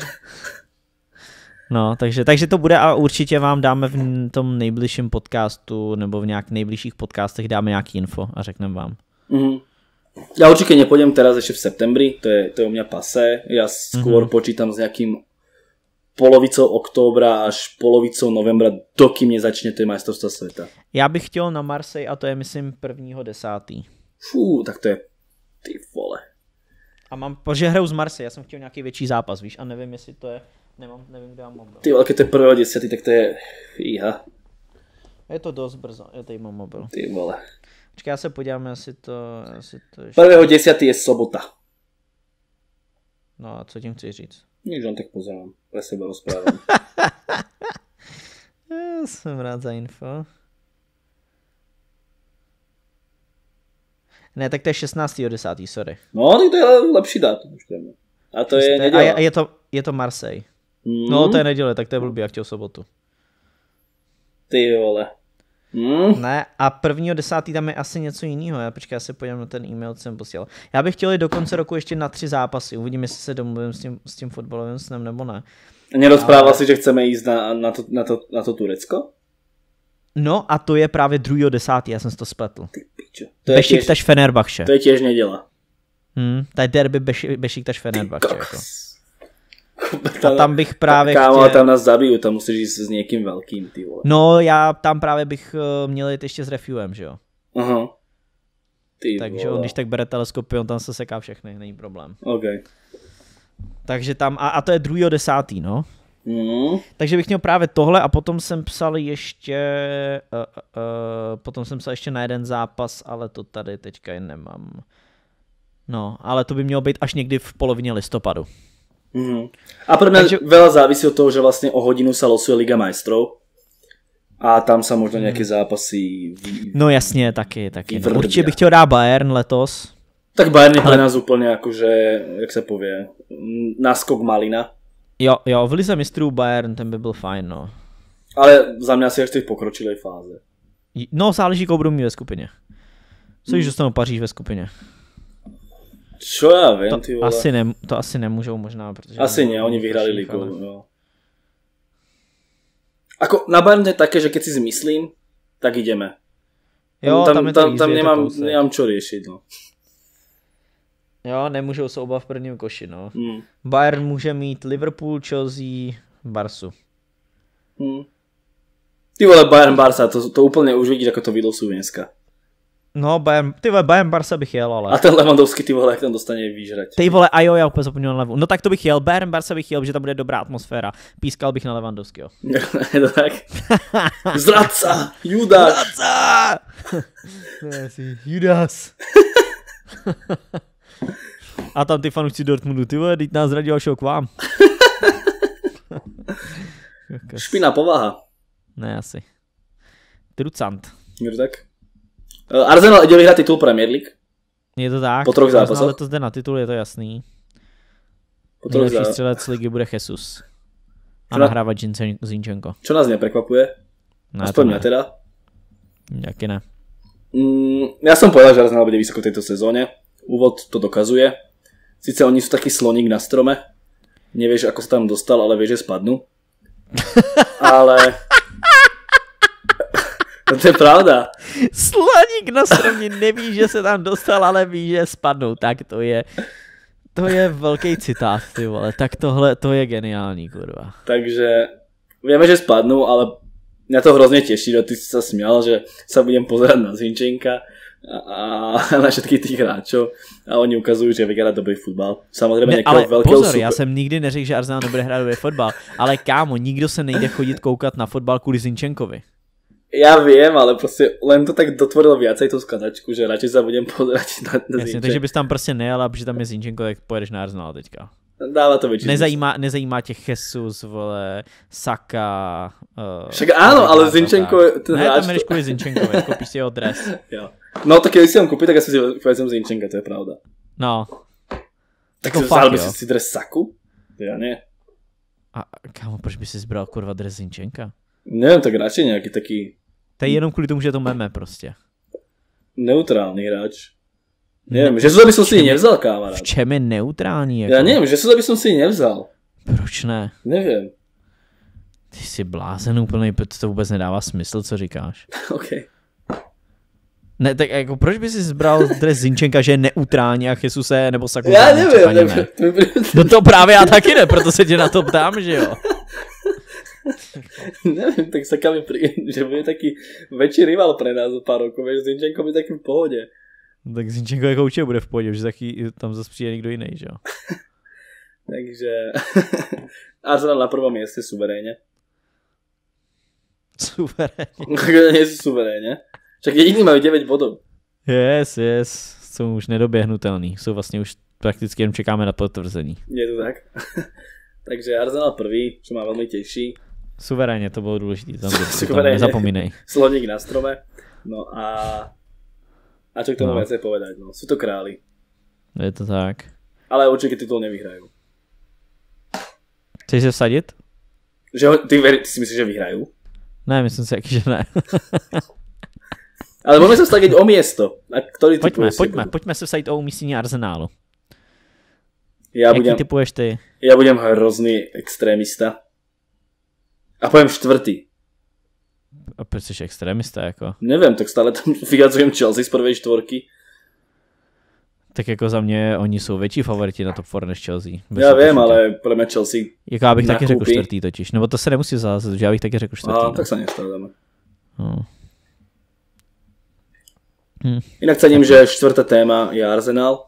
No, takže, takže to bude a určitě vám dáme v tom nejbližším podcastu nebo v nějak nejbližších podcastech dáme nějaký info a řekneme vám. Mm-hmm. Ja určite nepôjdem teraz ešte v septembri, to je, to je u mňa pasé. Ja skôr mm-hmm. počítam s nejakým polovicou októbra až polovicou novembra, dokým nezačne to majstrovstvá sveta. Já bych chtěl na Marseille a to je myslím prvního desátý. Fú, tak to je ty vole. A mám, protože hraju z Marseille, já jsem chtěl nějaký větší zápas, víš, a nevím, jestli to je, nemám, nevím, kde mám mobil. Ty vole, keď to je prvého desátý, tak to je fíha. Je to dost brzo, já tady mám mobil. Ty vole. Počkej, já se podívám, jestli to... Jestli to ještě... prvého desátý je sobota. No a co tím chci říct? Nič, len tak pozerám, pre seba rozprávam. Já jsem rád za info. Ne, tak to je šestnáctého desátého sorry. No, tak to je lepší dátum. A to je neděle. A je to, je to Marseille. Mm. No, to je neděle, tak to je blbý, jak chtěl sobotu. Ty vole. Mm. Ne, a prvního desátý tam je asi něco jiného. Já počkej, já se podívám na ten e-mail, co jsem posílal. Já bych chtěl jít do konce roku ještě na tři zápasy. Uvidím, jestli se domluvím s tím, s tím fotbalovým snem, nebo ne. Nerozprával ale... si, že chceme jít na, na, to, na, to, na to Turecko? No a to je právě druhého desátého já jsem si to spletl. Ty pičo. Bešiktaš Fenerbahče. To je tiež neděla. Hmm, to je derby Bešiktaš Fenerbahče. Jako. A tam bych právě Kámo, chtěl... tam nás zabiju, tam musíš jít s někým velkým, ty vole. No, já tam právě bych uh, měl jít ještě s Refuem, že jo? Aha. Ty Takže on, když tak bere teleskopy, on tam se seká všechny, není problém. OK. Takže tam, a, a to je druhého desátého no? Mm. Takže bych měl právě tohle a potom jsem psal ještě, uh, uh, uh, potom jsem psal ještě na jeden zápas, ale to tady teďka jen nemám. No, ale to by mělo být až někdy v polovině listopadu. Mm. A pre mňa Takže... veľa závisí od toho, že vlastne o hodinu sa losuje Liga majstrov a tam sa možno nejaké zápasy vy... No jasně, taky, taky. No, určitě bych chtěl dát Bayern letos. Tak Bayern je pre nás úplne akože, jak sa povie, náskok malina. Jo, jo, v lize mistrů Bayern, ten by byl fajn, no. Ale za mňa asi ještě v pokročilej fáze. No, záleží, koho budou mít ve skupině. Co když dostanou Paříž ve skupině? Čo ja viem, to ty vole. Asi ne, to asi nemůžou možná, protože... Asi nie, oni vyhrali ligu, ale... no. Ako, na Bayern je také, že keď si zmyslím, tak ideme. Jo, tam, tam, je tam, to tam easy, nemám, to nemám čo riešiť, no. Jo, nemůžou se oba v prvním koši, no. Hmm. Bayern může mít Liverpool, Chelsea, Barsu. Hmm. Ty vole, Bayern, Barsa, to, to úplně už vidíš, ako to vylosujú dneska. No, Bayern, ty vole, Bayern, Barsa bych jel, ale... A ten Lewandowski, ty vole, jak tam dostane výžrať. Ty vole, a jo, já úplně zapomněl na levu. No tak to bych jel, Bayern, Barsa bych jel, že tam bude dobrá atmosféra. Pískal bych na Lewandowskiho. Je to tak? Zradca! Judas! Zradca! Judas! A tam ty fanoušci Dortmundu, ty vole, teď nás zradil až k vám. Špina povaha. Ne, asi. Trucant. Je to tak? Arsenal ide vyhrať titul Premier League. Je to tak. Po troch zápasoch. Ale to zde na titul, je to jasný. Po troch Nejlepší střelec ligy bude Jesus. A na... nahrávat Zinchenko. Čo nás neprekvapuje? Ne, aspoň mňa teda. Jaký ne. Mm, ja som povedal, že Arsenal bude vysoko v tejto sezóne. Úvod to dokazuje. Sice oni sú taký sloník na strome. Nevieš, ako sa tam dostal, ale vieš, že spadnú. Ale... to je pravda. Sloník na stromě neví, že se tam dostal, ale ví, že spadnou. Tak to je... To je velký citát, ty vole. Tak tohle, to je geniální, kurva. Takže vieme, že spadnú, ale mňa to hrozne teší, že ty si sa smial, že sa budem pozerať na Zinchenka a na všetkých tých hráčov a oni ukazujú, že vyhrá dobrý futbal. Samozřejmě ne, ale velkého pozor, super... já jsem nikdy neřekl, že Arsenal nebude hrát dobrý fotbal, ale kámo, nikdo se nejde chodit koukat na fotbal kvůli Zinchenkovi. Ja viem, ale prostě len to tak dotvorilo viacej tú skladačku, že radšej sa budem pozerať na, na Zinchenka. Takže bys tam prostě nejel a protože tam je Zinchenko, tak pojedeš na Arsenal teďka. Dáva to väčšinu. Nezajímá, nezajímá tě Jesus, vole, Saka. Uh, Však áno, ale Zinchenko je ten ne, hráč... Ne, tam jdeš kvůli Zinchenkovi, koupíš si jeho dres. Jo. No tak keď si ho kúpiť, tak asi si vezmem Zinchenka, to je pravda. No. Tak jako vzal by si si dres Saku? Ja nie. A kámo, proč by si zbral kurva dres Zinchenka? Neviem, tak radšej nejaký taký... To je jenom kvůli tomu, že je to meme prostě. Neutrálny hráč. Neviem, že by som si ji nevzal, kamarád. V čem je neutrální? Jako? Ja neviem, že by som si ji nevzal. Proč ne? Neviem. Ty jsi blázen úplný, to vůbec nedává smysl, co říkáš. OK. Ne, tak jako proč by si zbral dres Zinchenka, že je neutrální a Jesuse nebo Saku? Já nevím. nevím. Ne. No to právě já taky ne, proto se tě na to ptám, že jo. Nevím, tak Saka mi príde, že bude taký väčší rival pre nás o pár rokov, že Zinchenko by taký v pohodě. Tak Zinchenko jako určitě bude v pohodě, že taky tam zase přijde někdo jiný, že jo. Takže Arsenal na prvom mieste suverénne. Suverénne. Nie sú suverénne. Však jediní majú devět bodů. Yes, yes. Jsou už nedoběhnutelný. Jsou vlastně už prakticky jen čekáme na potvrzení. Je to tak? Takže Arsenal prvý, čo ma veľmi teší. Suverénne, to bylo důležité. Tam, tam nezapomínej. Sloník na strome. No a a čo k tomu no. viacej povedať? No, sú to králi. Je to tak. Ale určite titul nevyhrajú. Chceš se vsadit? Že ho, ty, veri, ty si myslíš, že vyhrajú? Ne, myslím si, že ne. Ale môžeme sa vsadit o miesto. A ktorý pojďme, pojďme, budu? pojďme se vsadit o umístění Arsenálu. Ja Jaký budem, typuješ ty? Ja budem hrozný extrémista. A poviem štvrtý. A proč jsi extrémista jako? Neviem, tak stále tam vyjadzujem Chelsea z prvej štvorky. Tak jako za mě oni jsou větší favoriti na top čtyři než Chelsea. Já vím, ale pro mě Chelsea jako já bych nakupí. Taky řekl čtvrtý totiž. Nebo to se nemusí zázat, že já bych taky řekl čtvrtý. Aha, no. tak se nestáváme. No. Hm. Inak cením, že čtvrtá téma je Arsenal.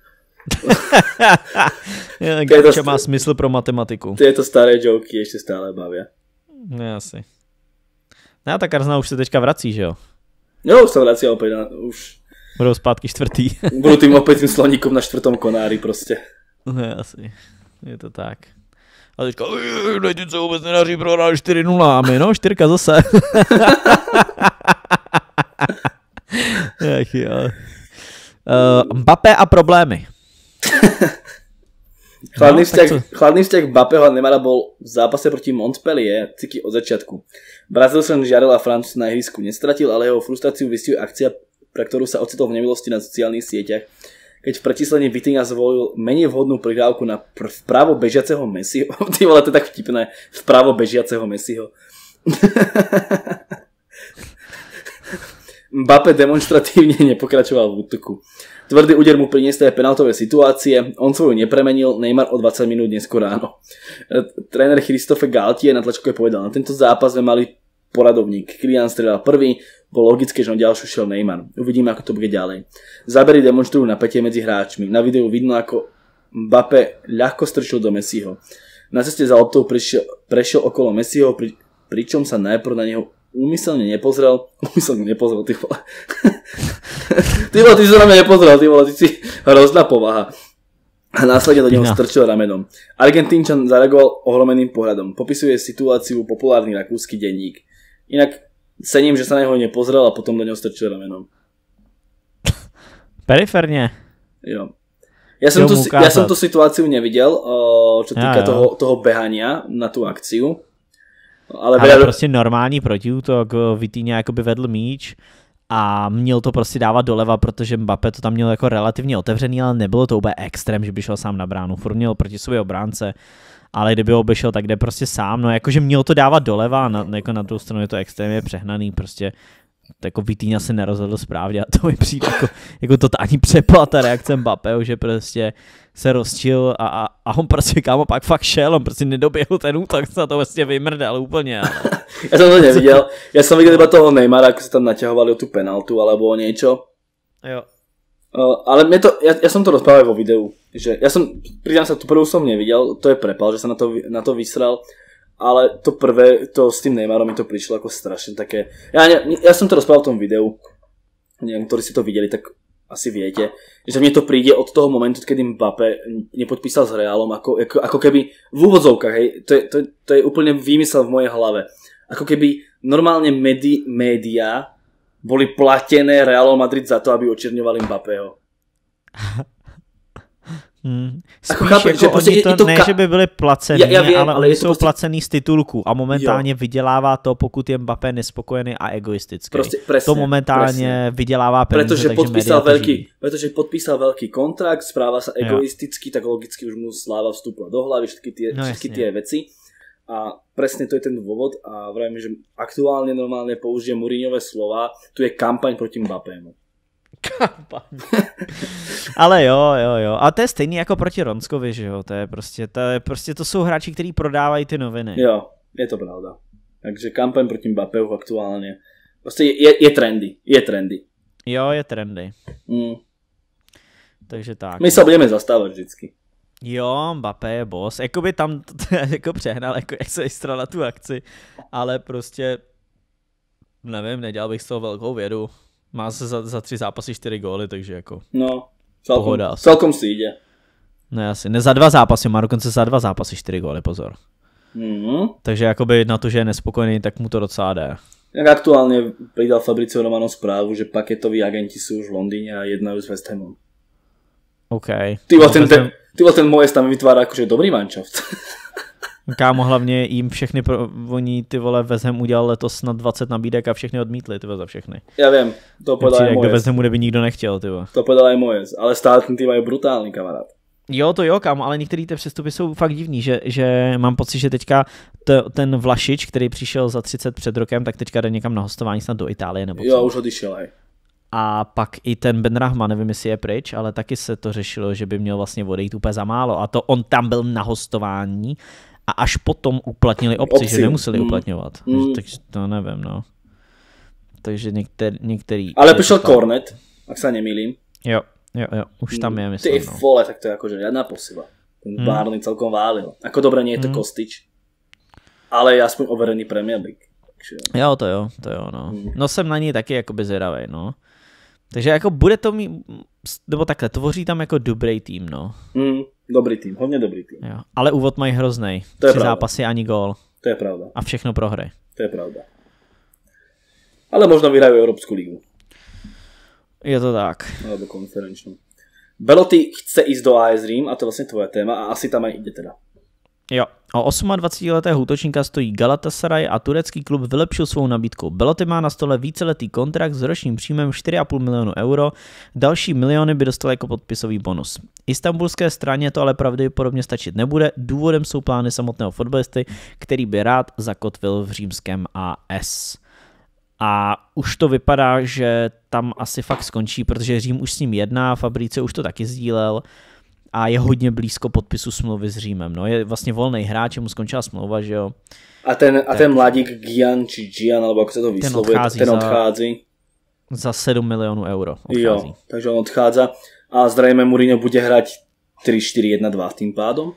Gabča st- má smysl pro matematiku. Tyto staré joky ještě stále baví. Ne, asi. No tak Arsenal už se teďka vrací, že jo? Jo, už se vrací opět. Na, už... Budou zpátky čtvrtý. Budou tým opět tím sloníkom na čtvrtom konári prostě. Ne, asi. Je to tak. A teďka, teď se vůbec nedaří prohrát čtyři nula a my, no, čtyřka zase. Ach jo. Uh, Mbappé a problémy. Chladný, no, vzťah, chladný vzťah Mbappého a Neymara bol v zápase proti Montpellier ciky od začiatku. Brazílčan žiaril a Francúz na ihrisku nestratil, ale jeho frustráciu vystihuje akcia, pre ktorú sa ocitol v nemilosti na sociálnych sieťach, keď v prečíslení Vitinha zvolil menej vhodnú prihrávku na pr- vpravo bežiaceho Messiho. Ty vole, to je tak vtipné. Vpravo bežiaceho Messiho. Mbappé demonstratívne nepokračoval v útoku. Tvrdý úder mu priniesli aj penaltové situácie, on svoju nepremenil, Neymar o dvadsať minút neskôr ráno. Tréner Christophe Galtier na tlačke povedal, na tento zápas sme mali poradovník. Kylian strelal prvý, bolo logické, že on ďalšiu šiel Neymar. Uvidíme, ako to bude ďalej. Zábery demonstrujú napätie medzi hráčmi. Na videu vidno, ako Mbappé ľahko strčil do Messiho. Na ceste za loptou prišiel, prešiel okolo Messiho, pri, pričom sa najprv na neho úmyselne nepozrel. Úmyselne nepozrel, ty vole. Ty vole, ty si na mňa nepozrel, ty vole, ty si hrozná povaha. A následne do neho no. strčil ramenom. Argentínčan zareagoval ohromeným pohľadom. Popisuje situáciu populárny rakúsky denník. Inak cením, že sa na neho nepozrel a potom do neho strčil ramenom. Periférne. Jo. Ja som, tu, ja som tú situáciu nevidel, čo týka ja, toho, toho behania na tú akciu. Ale, ale prostě normální protiútok, Vitinha jakoby vedl míč a měl to prostě dávat doleva, protože Mbappé to tam měl jako relativně otevřený, ale nebylo to úplně extrém, že by šel sám na bránu. Furt měl proti sobě obránce, ale kdyby ho obešel, tak jde prostě sám. No jakože měl to dávat doleva a na, jako na druhou stranu je to extrémně přehnaný, prostě jako Vitinha se nerozhodl správně a to mi přijde jako, jako totální přepad ta reakce Mbappého, že prostě se rozčil a, a, a on prostě kámo pak fakt šel, on prostě nedoběhl ten útok, se na to vlastně vymrdal úplně. Ale... Ja som to nevidel, ja som videl iba toho Neymara, ako sa tam naťahovali o tú penaltu alebo o niečo. Jo. Uh, ale mne to, ja, ja som to rozprával vo videu, že ja som, pridám sa, tú prvú som nevidel, to je prepal, že sa na to, na to vysral. Ale to prvé, to s tým Neymarom mi to prišlo ako strašne také... Ja, ne, ja som to rozprával v tom videu, neviem, ktorí ste to videli, tak asi viete, že mne to príde od toho momentu, kedy Mbappé nepodpísal s Realom, ako, ako, ako keby v úvodzovkách, hej, to je, to, to je úplne výmysel v mojej hlave. Ako keby normálne médi, médiá boli platené Realom Madrid za to, aby očierňovali Mbappého. Hmm. Spíš chápu, jako že prostě oni to, je to ne, ka... že by byli placený, ja, ja viem, ale, ale oni jsou prostě... placený z titulku a momentálně jo. vydělává to, pokud je Mbappé nespokojený a egoistický. Prostě, presne, to momentálně presne. vydělává peníze, pretože takže podpísal veľký, pretože podpísal veľký kontrakt, správa sa egoisticky, jo. tak logicky už mu sláva vstúpla do hlavy, všetky tie, no, všetky tie veci. A presne to je ten dôvod a vravím, že aktuálne normálne použijem Mourinhové slova, tu je kampaň proti Mbappému. Kampaň. Ale jo, jo, jo. A to je stejný jako proti Ronskovi, že jo. To je prostě, to je prostě, to jsou hráči, kteří prodávají ty noviny. Jo, je to pravda. Takže kampaň proti Mbappému aktuálně. Prostě je, je trendy, je trendy. Jo, je trendy. Mm. Takže tak. My se budeme zastávat vždycky. Jo, Mbappé je boss. Jakoby tam to, to jako přehnal, jako jak se jistral na tu akci, ale prostě nevím, nedělal bych z toho velkou vědu. Má se za, za tři zápasy čtyři góly, takže jako no, celkom, pohoda. Celkom si jde. Ne, asi. Ne za dva zápasy, má dokonce za dva zápasy čtyři góly, pozor. Mm-hmm. Takže jakoby na to, že je nespokojený, tak mu to docela jde. Jak aktuálně pridal Fabrizio Romano zprávu, že paketoví agenti jsou už v Londýně a jednajú s West Hamom. OK. Ty no, ten, ten, ty ten Moyes tam vytvára jakože dobrý manšaft. Kámo, hlavně jim všechny, pro, oni ty vole West Ham udělal letos na dvacet nabídek a všechny odmítli, ty vole, za všechny. Já vím, to povedal aj Moyes. Do West Hamu, kde by nikdo nechtěl, ty vole. To povedal aj Moyes, ale stále ten tým mají brutální kamarád. Jo, to jo, kámo, ale některé ty přestupy jsou fakt divný, že, že mám pocit, že teďka to, ten Vlašič, který přišel za třicet před rokem, tak teďka jde někam na hostování snad do Itálie nebo co. Jo, už odešel aj. A pak i ten Ben Rahma, nevím, jestli je pryč, ale taky se to řešilo, že by měl vlastně odejít úplně za málo a to on tam byl na hostování a až potom uplatnili opci, opci. že nemuseli mm. uplatňovat. Mm. Takže to nevím, no. Takže některý... některý ale přišel Cornet, ak sa nemýlim. Jo, jo, jo, už tam je, myslím. Ty no. vole, tak to je akože žiadna posila. Ten mm. Barney celkom válil. Ako dobre, nie je to mm. Kostič, ale je aspoň overený Premier League. Takže... Jo, to jo, to jo, no. Mm. No jsem na ní taky jakoby zvědavej, no. Takže jako bude to mít, nebo takhle, tvoří tam jako dobrý tým, no. Mm, dobrý tým, hodně dobrý tým. Jo, ale úvod mají hroznej. To je Tři pravda. zápasy ani gól. To je pravda. A všechno prohry. To je pravda. Ale možno vyhrajú Európsku ligu. Je to tak. Alebo konferenčnú. Belotti chce ísť do á es Rím a to je vlastne tvoja téma a asi tam aj ide teda. Jo, o dvacetiosmiletého útočníka stojí Galatasaray a turecký klub vylepšil svou nabídkou. Belotti má na stole víceletý kontrakt s ročním příjmem čtyři a půl milionu euro, další miliony by dostal jako podpisový bonus. Istanbulské straně to ale pravděpodobně stačit nebude, důvodem jsou plány samotného fotbalisty, který by rád zakotvil v římském á es. A už to vypadá, že tam asi fakt skončí, protože Řím už s ním jedná, Fabricio už to taky sdílel a je hodně blízko podpisu smlouvy s Římem. No, je vlastně volný hráč, mu skončila smlouva, že jo. A ten, a ten mladík Gian či Gian, alebo ako sa to vyslovuje, ten odchází. Ten odchází. Za, za sedm milionů euro odchází. Jo, takže on odchádza a zrejme Mourinho bude hrať tri štyri jedna dva tým pádom.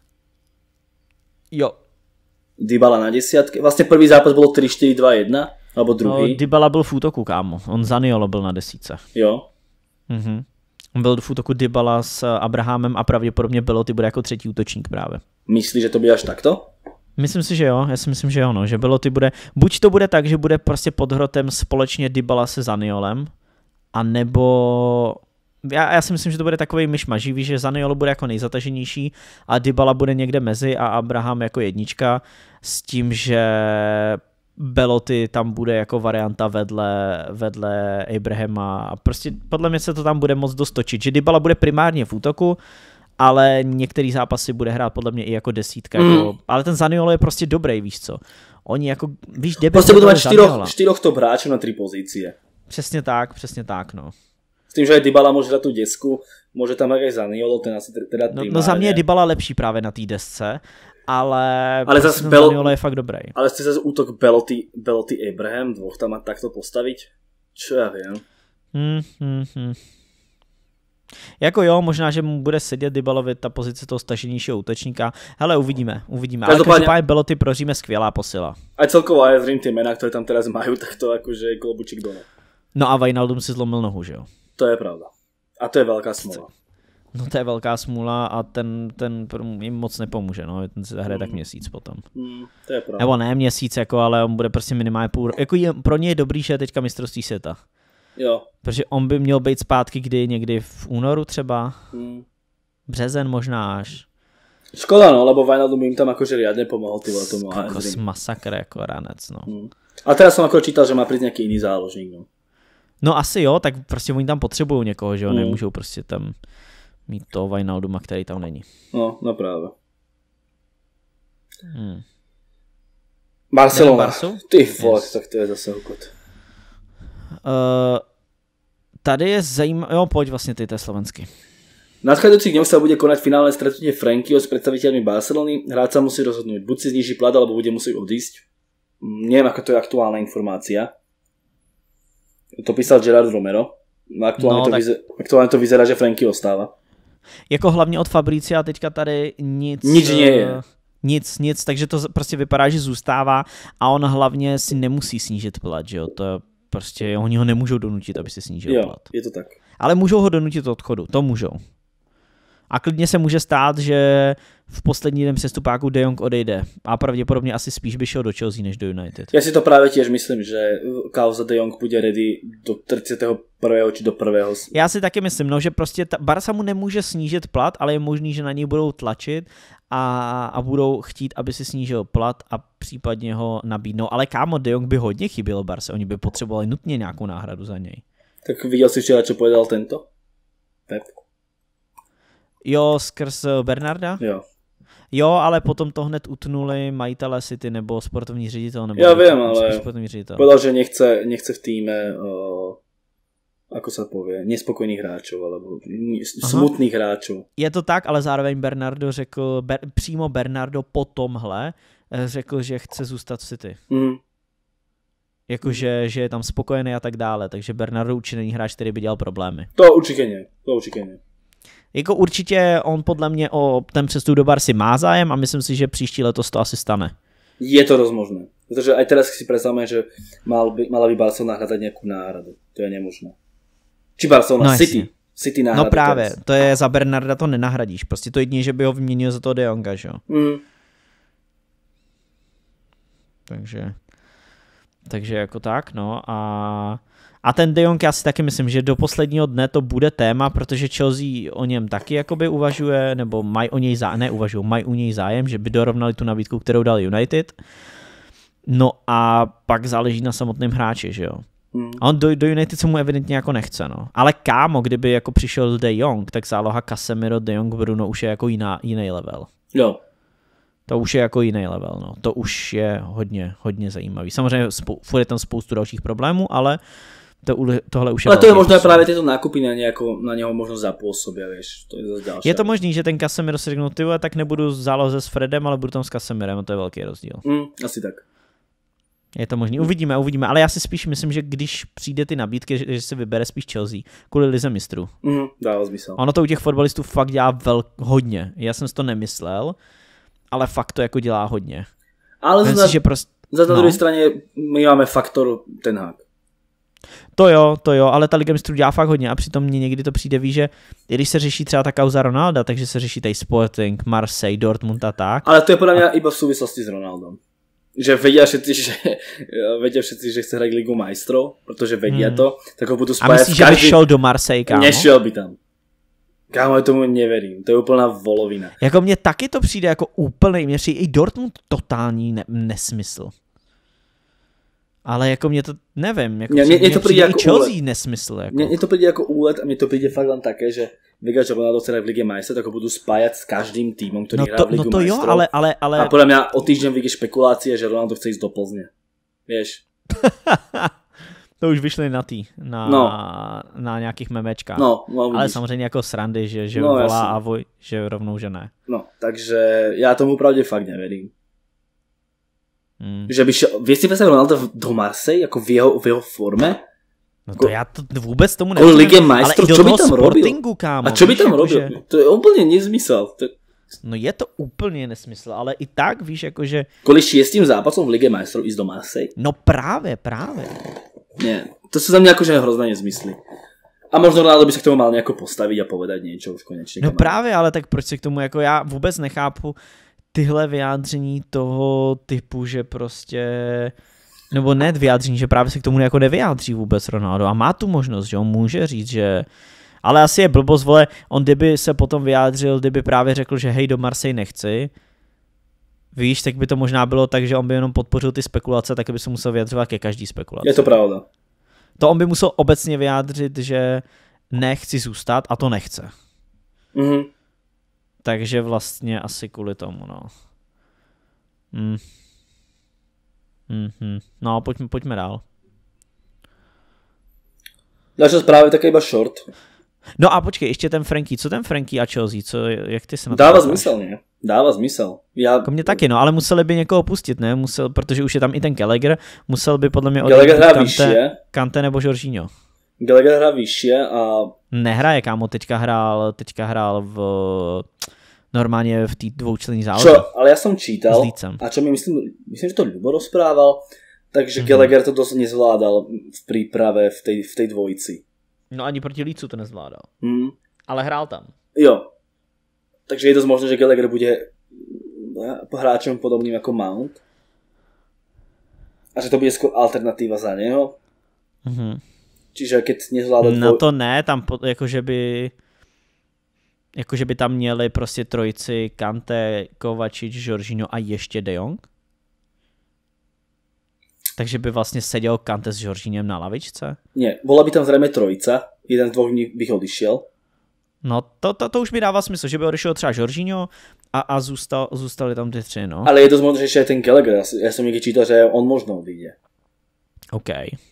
Jo. Dybala na desiatke. Vlastne prvý zápas bolo tri štyri dva jedna, alebo druhý. No, Dybala byl v útoku, kámo. On Zaniolo byl na desíce. Jo. Mhm. On byl v útoku Dybala s Abrahamem a pravděpodobně Belotti bude jako třetí útočník právě. Myslíš, že to bude až takto? Myslím si, že jo. Já si myslím, že jo, no. Že Belotti bude, buď to bude tak, že bude prostě pod hrotem společně Dybala se Zaniolem, a nebo já, já si myslím, že to bude takový myšmaž, víš, že Zaniolo bude jako nejzataženější a Dybala bude někde mezi a Abraham jako jednička s tím, že Belotti tam bude jako varianta vedle, vedle Abrahama a prostě podle mě se to tam bude moc dostočit, že Dybala bude primárně v útoku, ale některý zápasy bude hrát podle mě i jako desítka, mm. jako, ale ten Zaniolo je prostě dobrý, víš co. Oni jako, víš, debes... Prostě budou mať štyroch, štyroch top hráčov na tri pozície. Přesně tak, přesně tak, no. S tím, že aj Dybala môže dať tú desku, môže tam aj Zaniolo, ten asi teda no, no za mě je Dybala lepší právě na té desce, ale, ale prostě Bel... Zaniolo je fakt dobrý. Ale chce zase útok Belotti, Belotti Abraham, dvoch tam mať takto postaviť? Čo ja viem. Hmm, hmm, hmm. Jako jo, možná, že mu bude sedět Dybalovi ta pozice toho staženějšího útočníka. Hele, uvidíme, uvidíme. Ale každopádně Belotti pro Řím je skvělá posila. A celkovo aj Řím ty mená, ktoré tam teraz majú, tak to akože klobučík dole. No a Wijnaldum si zlomil nohu, že jo? To je pravda. A to je velká smůla. No to je velká smůla a ten, ten jim moc nepomůže, no. Ten se hraje mm. tak měsíc potom. Mm, to je pravda. Nebo ne měsíc, jako, ale on bude prostě minimálně půl... Jako je, pro ně je dobrý, že je teďka mistrovství světa. Jo. Protože on by měl být zpátky kdy někdy v únoru třeba. Mm. Březen možná až. Škoda, no, lebo Wijnaldum im tam akože riadne pomohol, ty vole, tomu á es. Masakr jako ranec, no. Mm. A teraz som ako čítal, že má prísť nejaký iný záložník, no. No asi jo, tak prostě oni tam potřebují někoho, že jo, mm. nemůžou prostě tam mít toho Wijnalduma, který tam není. No, no právě. Hmm. Barcelona, ty vole, yes. Tak to je zase hukot. Uh, tady je zajímavé, jo, pojď vlastně ty, to je slovensky. V nadchádzajúcich dňoch sa bude konať finálne stretnutie Frankieho s predstaviteľmi Barcelony. Hráč sa musí rozhodnúť, buď si zníži plat, alebo bude musieť odísť. Neviem, aká to je aktuálna informácia. To písal Gerard Romero. Aktuálne, no, to, tak... vyzerá, aktuálne to vyzerá, že Frankie ostáva. Jako hlavně od Fabricia teďka tady nic... Nic nie je. Nic, nic, takže to prostě vypadá, že zůstává a on hlavně si nemusí snížit plat, že jo. To prostě, oni ho nemůžou donutit, aby si snížil jo, plat. Je to tak. Ale můžou ho donutit odchodu, to můžou. A klidně se může stát, že v poslední den přestupáku De Jong odejde. A pravděpodobně asi spíš by šel do Chelsea než do United. Já si to právě těž myslím, že kauza De Jong bude ready do tridsiateho prvého či do prvého. Já si taky myslím, no, že prostě ta Barca mu nemůže snížit plat, ale je možný, že na něj budou tlačit a, a budou chtít, aby si snížil plat a případně ho nabídnou. Ale kámo, De Jong by hodně chyběl Barce, oni by potřebovali nutně nějakou náhradu za něj. Tak viděl jsi včera, čo povedal tento? Pep. Jo, skrz Bernarda? Jo. Jo, ale potom to hned utnuli majitele City nebo sportovní ředitel. Nebo ja viem, ale ředitel. Povedal, že nechce, nechce v týme, uh, ako sa povie, nespokojných hráčov, alebo smutných hráčov. Je to tak, ale zároveň Bernardo řekl, ber, přímo Bernardo po tomhle řekl, že chce zůstat v City. Mm. Jakože že je tam spokojený a tak dále, takže Bernardo určitě není hráč, který by dělal problémy. To určitě ne, to určitě ne. Jako určitě on podle mě o ten přestup do Barcy má zájem a myslím si, že příští letos to asi stane. Je to rozmožné. Protože aj teraz si predstavme, že mal by, mala by Barcelona hľadať nejakú náhradu. To je nemožné. Či Barcelona, no, City. City náhradu. No právě, teraz. To je za Bernarda to nenahradíš. Prostě to jedině, že by ho vyměnil za toho De Jonga, že jo. Mm. Takže, takže jako tak, no a... A ten De Jong, já si taky myslím, že do posledního dne to bude téma, protože Chelsea o něm taky jakoby uvažuje, nebo mají o něj zájem, ne uvažují, mají u něj zájem, že by dorovnali tu nabídku, kterou dal United. No a pak záleží na samotném hráči, že jo. Hmm. A on do, do United se mu evidentně jako nechce, no. Ale kámo, kdyby jako přišel De Jong, tak záloha Casemiro, De Jong, Bruno už je jako jiná, jiný level. Jo. To už je jako jiný level, no. To už je hodně, hodně zajímavý. Samozřejmě spou- furt je tam spoustu dalších problémů, ale To, tohle už je ale to je možná právě tyto nákupy na, nejako, na něho možno zapôsobia, vieš. To je zase ďalšia. Je to možný, že ten Casemiro si řeknul, ty tak nebudu záloze s Fredem, ale budu tam s Casemirem, a to je velký rozdíl. Mm, asi tak. Je to možný, uvidíme, uvidíme, ale já si spíš myslím, že když přijde ty nabídky, že, že si vybere spíš Chelsea, kvůli lize mistrů. Mm, dává zmysel. Ono to u těch fotbalistů fakt dělá velk, hodně. Já jsem si to nemyslel, ale fakt to jako dělá hodně. Ale za, si, že prost... za na no. druhé straně my máme faktor Ten Hag. To jo, to jo, ale ta Liga mistrů dělá fakt hodně a přitom mně někdy to přijde, ví, že i když se řeší třeba ta kauza Ronalda, takže se řeší tady Sporting, Marseille, Dortmund a tak. Ale to je podle mě a... iba v souvislosti s Ronaldom. že vedia všetci, že, vedia všetci, že chce hrať Ligu majstrov, protože vedia hmm. to, tak ho budú spájať. A myslíš, každý... že by šel do Marseille, kámo? Nešiel by tam. Kámo, já tomu neverím, to je úplná volovina. Jako mně taky to přijde jako úplný, mě přijde i Dortmund totální ne- nesmysl. Ale jako mě to, nevím, jako mě, mě, mě to přijde jako i Chelsea úlet. Nesmysl. Jako. Mně, mně to přijde jako úlet a mně to přijde fakt len také, že Liga Ronaldo chce v Lige majstrov, tak ho budú spájať s každým týmom, ktorý no hrá v Ligu no to majstrov. Jo, ale, ale, ale... A podľa mňa o týždeň vyjde špekulácie, že Ronaldo chce ísť do Plzne. Vieš? To už vyšli na tý, na, no. na nějakých memečkách. No, no, ale samozřejmě jako srandy, že, že no, volá jasný. a voj, že rovnou, že ne. No, takže já tomu pravdě fakt neverím. Hmm. Že by šel, vieš si predstaviť Ronaldo do Marseille, jako v jeho, v jeho forme? No to já to vůbec tomu nevím. Lige majstrov, čo by tam robil? Kámo, a čo by tam víš, robil? Že... To je úplně nezmysel. To... No je to úplně nesmysl, ale i tak víš, jakože... Kvůli šiestým zápasom v Lige majstrov ísť do Marseille? No právě, právě. Nie, to sú za mňa akože hrozné nezmysly. A možno Ronaldo by se k tomu mal nejako postavit a povedať niečo už konečně. No právě, ale tak proč se k tomu, jako já vůbec nechápu tyhle vyjádření toho typu, že prostě... Nebo ne vyjádření, že právě se k tomu jako nevyjádří vůbec Ronaldo a má tu možnost, že on může říct, že... Ale asi je blbost, vole, on kdyby se potom vyjádřil, kdyby právě řekl, že hej, do Marseille nechci, víš, tak by to možná bylo tak, že on by jenom podpořil ty spekulace, tak by se musel vyjadřovat ke každý spekulaci. Je to pravda. To on by musel obecně vyjádřit, že nechci zůstat a to nechce. Mhm. Takže vlastně asi kvůli tomu, no. Hm. Mm-hmm. No, pojďme, pojďme dál. Další zprávy také iba short. No a počkej, ještě ten Franky. Co ten Franky a Chelsea? Co, jak ty se na to Dává zmysel, ne? Dává zmysel. Já... Jako mě taky, no, ale museli by někoho pustit, ne? Musel, protože už je tam i ten Gallagher. Musel by podle mě Gallagher hrá vyššie. Kante nebo Jorginho. Gallagher hrá vyššie a... Nehraje, kámo, teďka hrál, teďka hrál v... Normálně v té dvoučlenní záloze. Čo, ale já jsem čítal, a čo mi myslím, myslím, že to Ľubo rozprával, takže mm-hmm. Gallagher to dosť nezvládal v príprave v tej, v tej dvojici. No ani proti Leedsu to nezvládal. Mm. Ale hrál tam. Jo. Takže je dosť možné, že Gallagher bude hráčom podobným jako Mount. A že to bude skôr alternatíva za něho. Mm-hmm. Čiže keď nezvládal... No dvoj... to ne, tam po, jakože by... Jakože by tam měli prostě trojici Kante, Kovačič, Jorginho a ještě De Jong? Takže by vlastně seděl Kante s Jorginhem na lavičce? Nie, bola by tam zřejmě trojica, jeden z dvoch bych odišiel. No to, to, to už mi dává smysl, že by odešel třeba Jorginho a, a zůstal, zůstali tam ty tři, no. Ale je to možné, že ještě je ten Gallagher, já jsem někdy čítal, že on možno odjde. OK.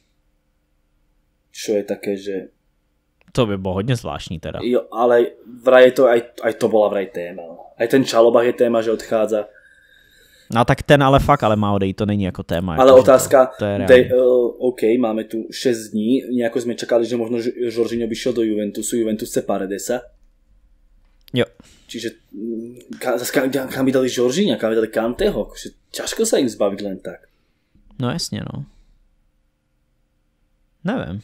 Čo je také, že... To by bylo hodně zvláštní teda. Jo, ale vraj je to, aj, aj to bola vraj téma. Aj ten Čalobach je téma, že odchádza. No tak ten ale fakt, ale má odejít, to není jako téma. Ale jako otázka, to, to je de, uh, OK, máme tu šesť dní, nejako sme čakali, že možno Jorginho by šiel do Juventusu, Juventus chce Paredesa. Jo. Čiže kam, kam, kam by dali Jorginha, kam by dali Kanteho, akože ťažko sa im zbaviť len tak. No jasně, no. Nevím.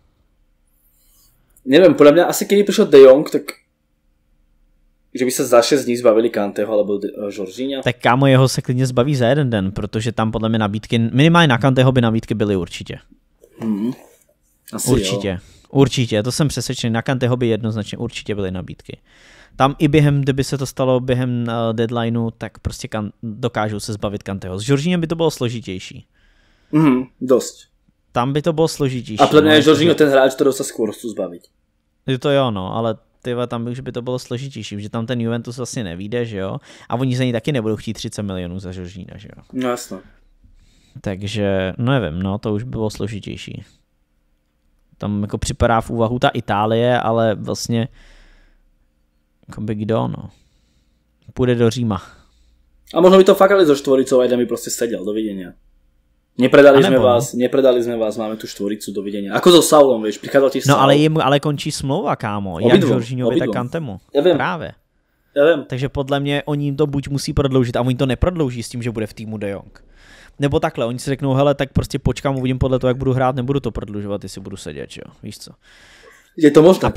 Neviem, podľa mňa asi keby prišiel De Jong, tak že by se za šest dní zbavili Kanteho alebo Jorginha. Tak kámo, jeho se klidně zbaví za jeden den, protože tam podle mě nabídky, minimálně na Kanteho by nabídky byly určitě. Hmm. Asi určitě, jo. určitě, to jsem přesvědčený, na Kanteho by jednoznačně určitě byly nabídky. Tam i během, kdyby se to stalo během uh, deadlineu, tak prostě kan, dokážou se zbavit Kanteho. S Jorginhem by to bylo složitější. Mhm, dosť. Tam by to bylo složitější. A podle mě je Jorginho ten hráč, kterého se skôr chcú zbaviť. To jo, no, ale tyva, tam už by to bylo složitější, že tam ten Juventus vlastně nevíde, že jo? A oni za ní taky nebudou chtít třicet milionů za Jorginha, že jo? No jasno. Takže, no nevím, no, to už by bylo složitější. Tam jako připadá v úvahu ta Itálie, ale vlastně jako by kdo, no. Půjde do Říma. A možno by to fakt ale so štvoricou aj by prostě seděl, dovidenia. Nepredali sme vás, nepredali sme vás, máme tu štvoricu, dovidenia. Ako so Saulom, vieš, prichádzal ti Saul. No ale jim, ale končí smlouva, kámo. Jak Jorginhovi, tak Kantemu. Ja viem. Právě. Ja viem. Takže podle mě oni jim to buď musí prodloužit a oni to neprodlouží s tím, že bude v týmu De Jong. Nebo takhle, oni si řeknou, hele, tak prostě počkám, uvidím podle toho, jak budu hrát, nebudu to prodlužovat, jestli budu sedět, jo, víš co. Je to možné. A pro ně,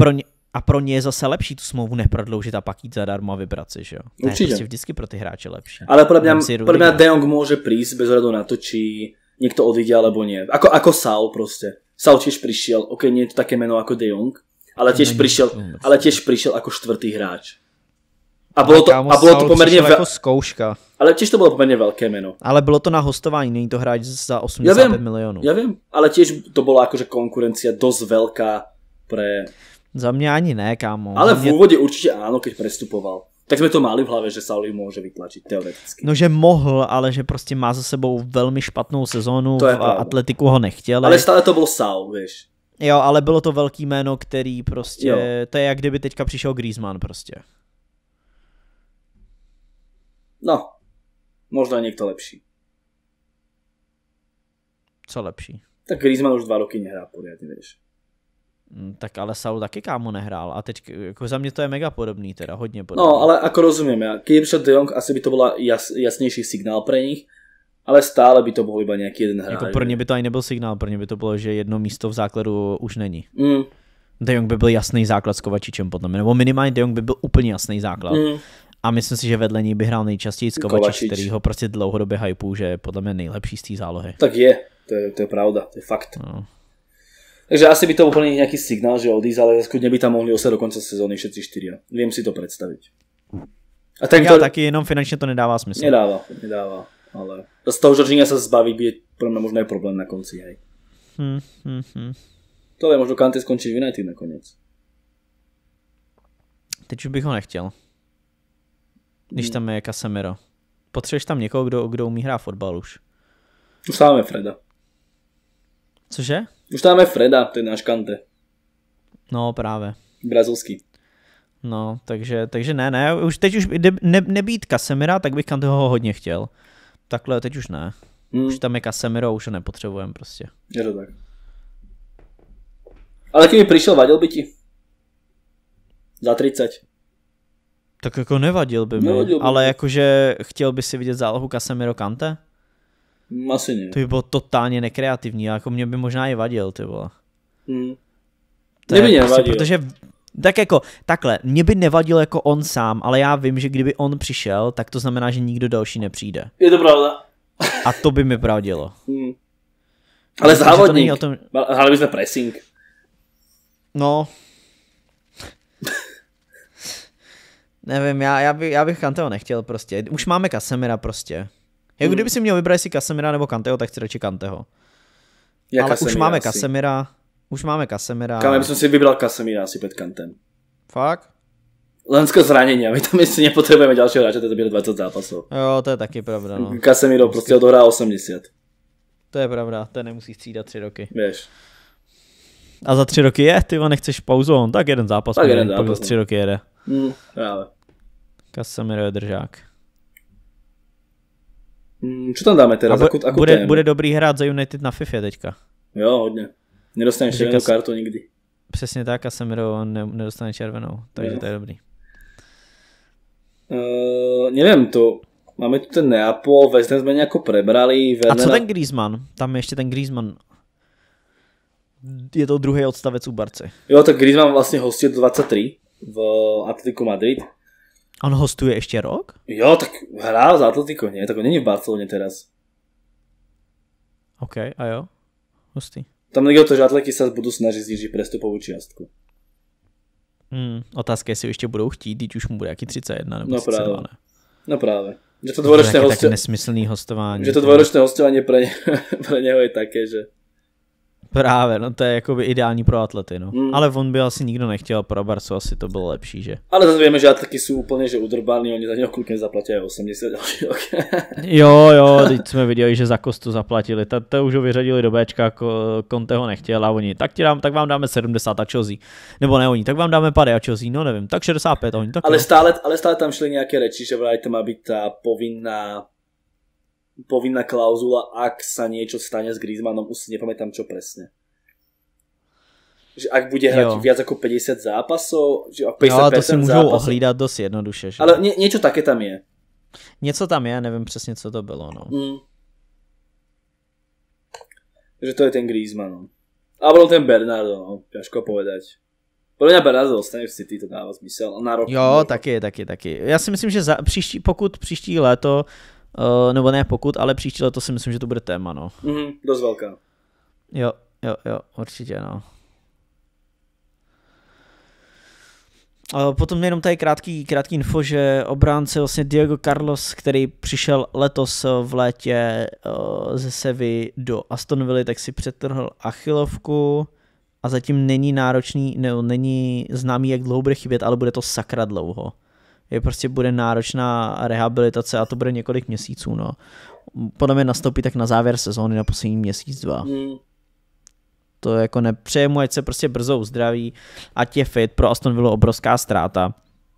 A pro ně je zase lepší tu smlouvu neprodloužit a pak jít zadarmo a vybrat si, že jo? To Určitě. je prostě vždycky pro ty hráče lepší. Ale podľa mňa, podľa mňa De Jong môže prísť bez ohľadu na to, či niekto odíde alebo nie. Ako, ako Saul proste. Saul tiež prišiel, ok, nie je to také meno ako De Jong, ale tiež, prišiel, ale tiež prišiel ako štvrtý hráč. A bolo to, a bolo to pomerne veľké. Jako zkouška. Ale tiež to bolo pomerne veľké meno. Ale bylo to na hostování, není to hráč za osemdesiat pět milionů. Ja viem, ale tiež to bola akože konkurencia dosť veľká pre... Za mě ani ne, kámo. Ale mě... v úvode určite áno, keď prestupoval. Tak sme to mali v hlave, že Saul môže vytlačiť teoreticky. No, že mohl, ale že prostě má za sebou velmi špatnou sezónu, v Atletiku ho nechtěli. Ale stále to bol Saul, vieš. Jo, ale bylo to velký jméno, který prostě, jo. To je jak kdyby teďka přišel Griezmann prostě. No, možno niekto lepší. Co lepší? Tak Griezmann už dva roky nehrá poriadne, vieš. Tak ale Saul taky kámo nehrál a teď jako za mě to je mega podobný teda, hodně podobný. No ale ako rozumieme, keď prišiel De Jong, asi by to bola jas, jasnejší signál pre nich, ale stále by to bol iba nejaký jeden hráč. Jako pro ně by to ani nebyl signál, pro ně by to bylo, že jedno místo v základu už není. Mm. De Jong by byl jasný základ s Kovačičem potom, nebo minimálně De Jong by byl úplně jasný základ. Mm. A myslím si, že vedle ní by hrál nejčastěji s Kovačič, který ho prostě dlouhodobě hypů, že je podle mě nejlepší z té zálohy. Tak je, to je, to je pravda, to je fakt. No. Takže asi by to bol plný nejaký signál, že odísť, ale skutne by tam mohli ostať do konca sezóny všetci štyria. Viem si to predstaviť. A ten, ja to... taky, jenom finančne to nedává smysl. Nedáva, nedáva. Ale z toho Jorginha sa zbaví, by je pre mňa možno aj problém na konci. Hej. Hmm, hmm, hmm. To je možno Kanté skončí v United nakoniec. Teď už bych ho nechtěl. Když tam je Casemiro. Potřebuješ tam někoho, kdo, kdo umí hrát fotbal už. Už máme Freda. Cože? Už tam máme Freda, to je náš Kanté. No právě. Brazilský. No, takže, takže ne, ne, už teď už ne, nebýt Casemira, tak bych Kanteho hodně chtěl. Takhle teď už ne. Hmm. Už tam je Casemiro, už ho nepotřebujeme prostě. Je to tak. Ale kdyby přišel, vadil by ti? Za třicet. Tak jako nevadil by mi, nevadil by ale by. Jakože chtěl by si vidět zálohu Casemiro Kanté? Asi ne. To by bylo totálně nekreativní, jako mě by možná i vadil, ty vole. Hmm. Mě by nevadil. Prostě, protože tak jako, takhle, mě by nevadil jako on sám, ale já vím, že kdyby on přišel, tak to znamená, že nikdo další nepřijde. Je to pravda. A to by mi pravdilo. Hmm. Ale závodník, tom... hráli by sme pressing. No. Nevím, já, já, by, já bych Kanteho nechtěl prostě. Už máme Casemira prostě. Jako kdyby si měl vybrat jestli Casemira nebo Kanteho, tak chci radši Kanteho. Ja ale Casemira už máme asi. Casemira. Už máme Casemira. Kámo, ja by som si vybral Casemira asi pred Kantem. Fakt? Len skôr zranenia, my tam si nepotrebujeme ďalšieho hráča, to bude dvacet zápasov. Jo, to je taky pravda, no. Casemiro prostě odohrá osmdesát. To je pravda, to nemusí střídat tři roky. Vieš. A za tři roky je, ty nechceš pauzu, on tak jeden zápas, tak jeden zápas, pak za tři roky jede. Mm, práve. Casemiro je držák. Mm, čo tam dáme teraz? Bu- ako, ako bude, bude dobrý hrát za United na FIFA teďka. Jo, hodně. Nedostaneš červenou Kas... kartu nikdy. Přesně tak, Casemiro ne, nedostane červenou, takže jo. To je dobrý. Uh, neviem, to máme tu ten Neapol, West Ham sme nejako prebrali. Wernera... A co ten Griezmann? Tam je ještě ten Griezmann. Je to druhý odstavec u Barce. Jo, tak Griezmann vlastně hostí do dvacet tři v Atletico Madrid. On hostuje ještě rok? Jo, tak hrál za Atletico, nie? Tak on není v Barceloně teraz. OK, a jo? Hustý. Tam nejde o to, že Atletiky sa budú snažiť znižiť prestupovú čiastku. Hmm, otázka je, jestli ještě budou chtít, teď už mu bude jaký třicet jedna nebo no třicet dva, právě. ne? No právě. Že to dvojročné hostování. hostia... nesmyslný hostování. Že to dvojročné hostování pre, ne... pre neho je také, že... Právě, no to je jakoby ideální pro atlety, no. Mm. Ale on by asi nikdo nechtěl, pro Barcu asi to bylo lepší, že? Ale zase vieme, že atletiky sú úplne že udrbaní, oni za něho klukne zaplatí aj osmdesát další rok. Jo, jo, teď jsme viděli, že za Kostu zaplatili, to, to už ho vyřadili do Bčka, Conte ho nechtěl a oni, tak, ti dám, tak vám dáme sedmdesát a Chelsea. Nebo ne oni, tak vám dáme padé a Chelsea, no nevím, tak šedesát pět a oni, tak ale, stále, ale stále tam šli nejaké reči, že vraj to má byť tá povinná povinná klauzula, ak sa niečo stane s Griezmannom, už si nepamätám čo presne. Že ak bude hrať jo. viac ako päťdesiat zápasov, že päťdesiat percent no, ale to si můžou zápasov. ohlídat dost jednoduše. Že? Ale nie, niečo také tam je. Něco tam je, nevím přesně, co to bylo. No. Mm. Že to je ten Griezmann. No. Alebo ten Bernardo, no. Ťažko povedať. Podle mě Bernardo dostane v City, to dává smysl. Na rok, jo, na taky, taky, taky. Já si myslím, že za, příští, pokud příští léto, uh, nebo ne pokud, ale příští léto si myslím, že to bude téma, no. Mhm, dost velká. Jo, jo, jo, určitě, no. Uh, potom jenom tady krátký, krátký info, že obránce vlastně Diego Carlos, který přišel letos v létě uh, ze Sevy do Aston Villa, tak si přetrhl achilovku a zatím není náročný, ne, není známý, jak dlouho bude chybět, ale bude to sakra dlouho. Je prostě bude náročná rehabilitace a to bude několik měsíců, no. Podle mě nastoupí tak na závěr sezóny, na poslední měsíc, dva. Mm. To jako nepřeje mu, ať se prostě brzo uzdraví, ať je fit, pro Aston Villa obrovská ztráta.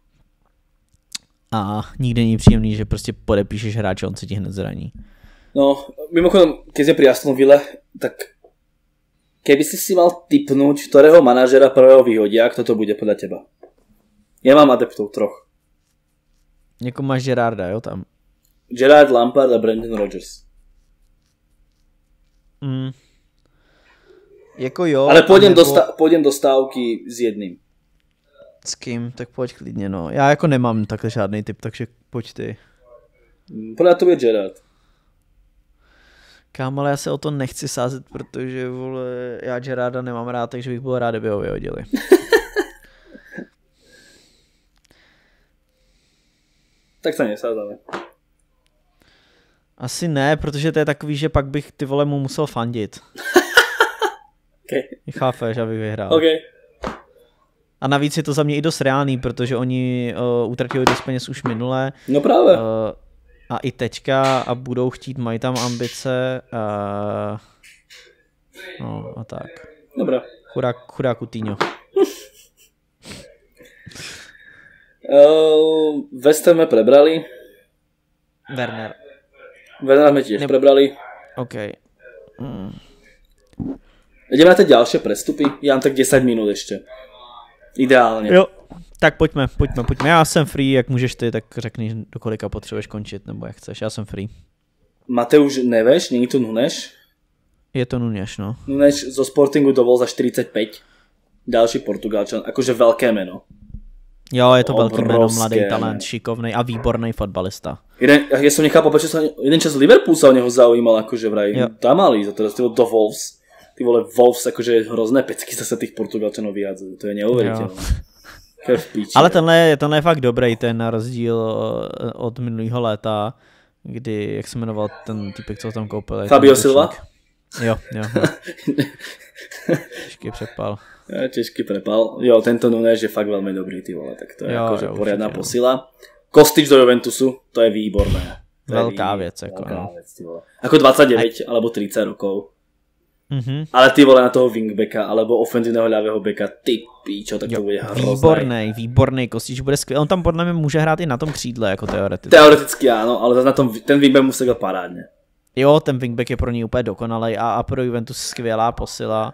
A nikdy není příjemný, že prostě podepíšeš hráče, on se ti hned zraní. No, mimochodom, keď sme pri Aston Ville, tak keby si si mal tipnúť, ktorého manažera prvého vyhodia, kto to bude podľa teba? Ja mám adeptov troch. Jako máš Gerarda, jo, tam? Gerard, Lampard a Brendan Rodgers. Mm. Jako jo. Ale pôjdem, nebo... do sta- pôjdem do stávky s jedným. S kým? Tak pojď klidně, no. Já jako nemám takhle žádný tip, takže pojď ty. Podľa to je Gerard. Kámo, ale já se o to nechci sázet, protože vole, já Gerarda nemám rád, takže bych byl rád, kdyby ho vyhodili. Tak sa nesázáme. Asi ne, protože to je takový, že pak bych ty vole mu musel fandit. Okay. Chápeš, abych vyhrál. Okay. A navíc je to za mě i dost reálný, protože oni uh, utratili dost peněz už minule. No právě. Uh, a i teďka a budou chtít, mají tam ambice. Uh, no a tak. Dobrá. Chudák, chudák Coutinho. uh, West Ham prebrali. Werner. Werner sme tiež ne- prebrali. OK. Mm. Ideme na tie ďalšie prestupy. Ja mám tak desať minút ešte. Ideálně. Jo, tak pojďme, pojďme, pojďme. Já jsem free, jak můžeš ty, tak řekni, do kolika potřebuješ končit, nebo jak chceš, já jsem free. Mateusz Neves, není to Nunes? Je to Nunes, no. Nunes zo Sportingu dovol za štyridsaťpäť. Ďalší Portugalčan, akože veľké meno. Jo, je to velký jméno, mladý Obrovské talent, jméno. šikovný a výborný fotbalista. Jeden, ja som nechápal, prečo sa jeden čas Liverpool sa o neho zaujímal, akože vraj Jo. tam mali, za teraz do Wolves. Ty vole, Wolves, akože hrozné pecky zase tých Portugalčanov vyjadzujú, to je neuveriteľné. Ale tenhle, tenhle je fakt dobrý, ten na rozdíl od minulého léta, kdy, jak se jmenoval ten typek, co tam koupil. Fabio Silva? Jo, jo. jo. Těžký přepal. Ja, těžký prepal. Jo, tento Nunes je fakt veľmi dobrý, ty vole, tak to je jo, akože jo, poriadná určitě, posila. Kostič do Juventusu, to je výborné. To je Velká vý... věc, jako Velká no. věc, ty vole. Ako dvadsaťdeväť Aj... alebo tridsať rokov. Mm-hmm. Ale ty vole na toho wingbacka alebo ofenzívneho ľavého backa, ty píčo, tak to jo, bude hrozné. Výborný, výborný Kostič, bude skvělý. On tam podle mě může hrát i na tom křídle, jako teoreticky. Teoreticky áno, ale zase na tom, ten wingback musí být parádně. Jo, ten wingback je pro ní úplně dokonalej a, a pro Juventus skvělá posila.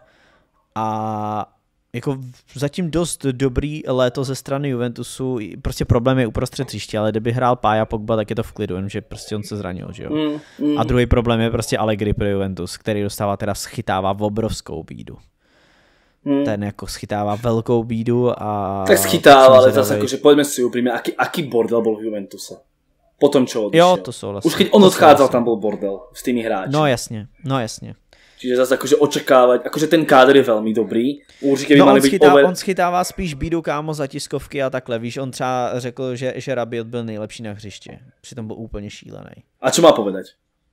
A jako zatím dost dobrý léto ze strany Juventusu, prostě problém je uprostřed hřiště, ale kdyby hrál Pája Pogba, tak je to v klidu, jenže prostě on se zranil, že jo. Mm, mm. A druhý problém je prostě Allegri pro Juventus, který dostává teda schytává v obrovskou bídu. Mm. Ten jako schytává velkou bídu a... Tak schytává, ale zase akože poďme si úprimne, aký, aký bordel bol v Juventuse. Potom čo odišiel. Jo, to souhlasím. Už keď on odchádzal, tam bol bordel s tými hráči. No jasně, no jasně. Čiže zase akože očakávať, akože ten káder je veľmi dobrý. Určite by no mali on, byť schytá, over... on schytává spíš bídu, kámo, za tiskovky a takhle. Víš, on třeba řekl, že, že Rabiot byl nejlepší na hřišti. Přitom byl úplně šílený. A čo má povedať?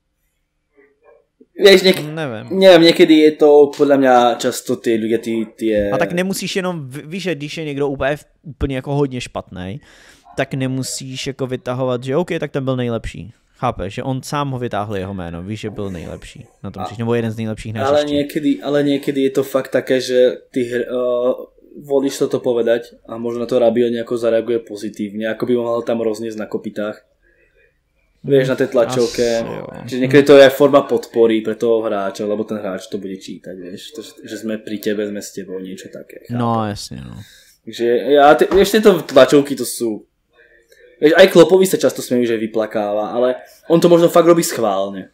Vieš, niek... nevím. Neviem, niekedy je to podľa mňa často ty ľudia, ty, ty... A tak nemusíš jenom, víš, že když je někdo úplně, úplně jako hodně špatný, tak nemusíš jako vytahovat, že OK, tak ten byl nejlepší. Chápeš, že on sám ho vytáhl jeho jméno, víš, že byl nejlepší na tom hřišti, nebo jeden z nejlepších na ale niekedy, ale niekedy je to fakt také, že ty uh, volíš toto povedať a možno na to Rabiot nejako zareaguje pozitívne, ako by mohol tam rozniesť na kopitách. Vieš, na tej tlačovke. Čiže niekedy to je aj forma podpory pre toho hráča, lebo ten hráč to bude čítať, vieš, to, že sme pri tebe, sme s tebou, niečo také. Chápem. No, jasne, no. Takže ja, te, vieš, tieto tlačovky to sú... Vieš, aj Kloppovi sa často smejú, že vyplakáva, ale on to možno fakt robí schválne.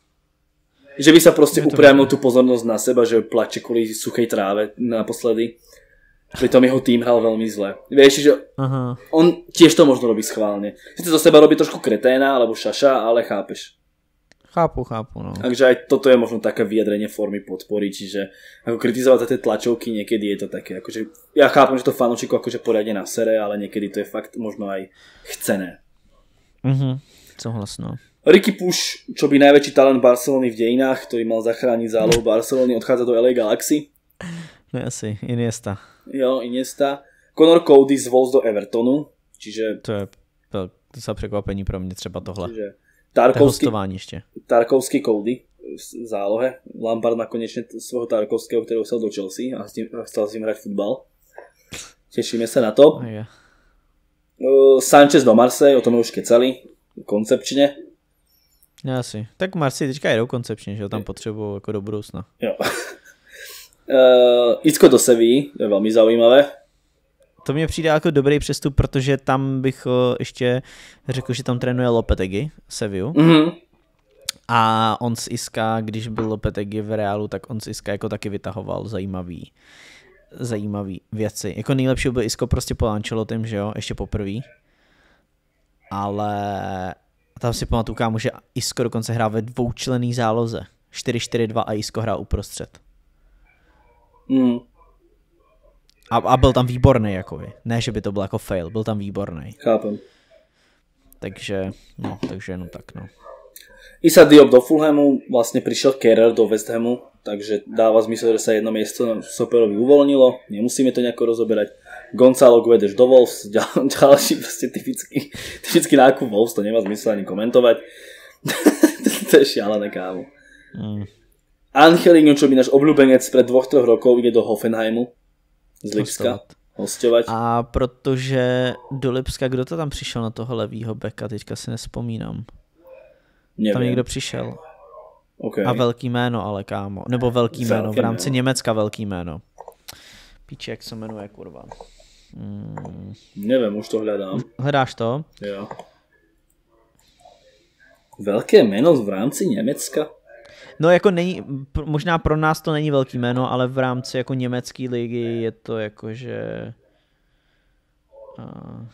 Že by sa proste upriamil tú pozornosť na seba, že plače kvôli suchej tráve naposledy. Pritom jeho tým hral veľmi zle. Vieš, že Aha. on tiež to možno robí schválne. Sice zo seba robí trošku kreténa, alebo šaša, ale chápeš. Chápu, chápu, no. Takže aj toto je možno také vyjadrenie formy podpory, čiže ako kritizovať za tie tlačovky, niekedy je to také, akože ja chápem, že to fanúšikov akože poriadne na sere, ale niekedy to je fakt možno aj chcené. Mhm, souhlasno. Ricky Puš, čo by najväčší talent Barcelony v dejinách, ktorý mal zachrániť zálohu Barcelony, odchádza do el ej Galaxy. No asi, Iniesta. Jo, Iniesta. Conor Cody z Wolves do Evertonu, čiže... To je za překvapení pro mě třeba tohle. Čiže Tarkovský, hostování ještě. Tarkovský Cody v zálohe. Lampard nakonečne svojho Tarkovského, ktorého chcel do Chelsea a chcel s ním hrať futbal. Tešíme sa na to. Oh, yeah. uh, Sanchez do Marseille, o tom už kecali koncepčne. Já si. Tak Marseille teďka jedou koncepčně, že tam potřebují jako do budoucna. Jo. uh, Icko do Sevilly, to je velmi zaujímavé. To mě přijde jako dobrý přestup, protože tam bych uh, ještě řekl, že tam trénuje Lopetegui, Sevillu. Mm-hmm. A on z Iska, když byl Lopetegui v Realu, tak on z Iska jako taky vytahoval zajímavý, zajímavý věci. Jako nejlepší byl Isko prostě po Ancelotim, že jo, ještě poprvý. Ale tam si pamatuju, kámo, že Isko dokonce hrál ve dvoučlenný záloze. čtyři čtyři dva a Isko hrál uprostřed. Mm. A, a byl tam výborný, jakoby. Ne, že by to byl jako fail, byl tam výborný. Chápem. Takže, no, takže jenom tak, no. Issa Diop do Fulhamu, vlastne prišiel Kerrer do West Hamu, takže dáva zmysel, že sa jedno miesto Soperovi uvoľnilo, nemusíme to nejako rozoberať. Gonzalo Guedes do Wolves, ďal, ďalší proste typický, typický nákup Wolves, to nemá zmysel ani komentovať. To je šialené, kámo. Mm. Angelino, čo by náš obľúbenec pred dvoch, troch rokov, ide do Hoffenheimu z Lipska. Hostovať. A protože do Lipska, kdo to tam přišel na toho levýho beka, teďka si nespomínám. Nevím. Tam někdo přišel. Okay. A velký jméno, ale kámo. Nebo velký jméno, v rámci Německa velký jméno. Píči, jak se jmenuje, kurva. Hmm. Nevím, už to hledám. Hledáš to? Jo. Velké jméno v rámci Německa? No jako není, možná pro nás to není velký jméno, ale v rámci jako německé ligy je to jakože... Uh...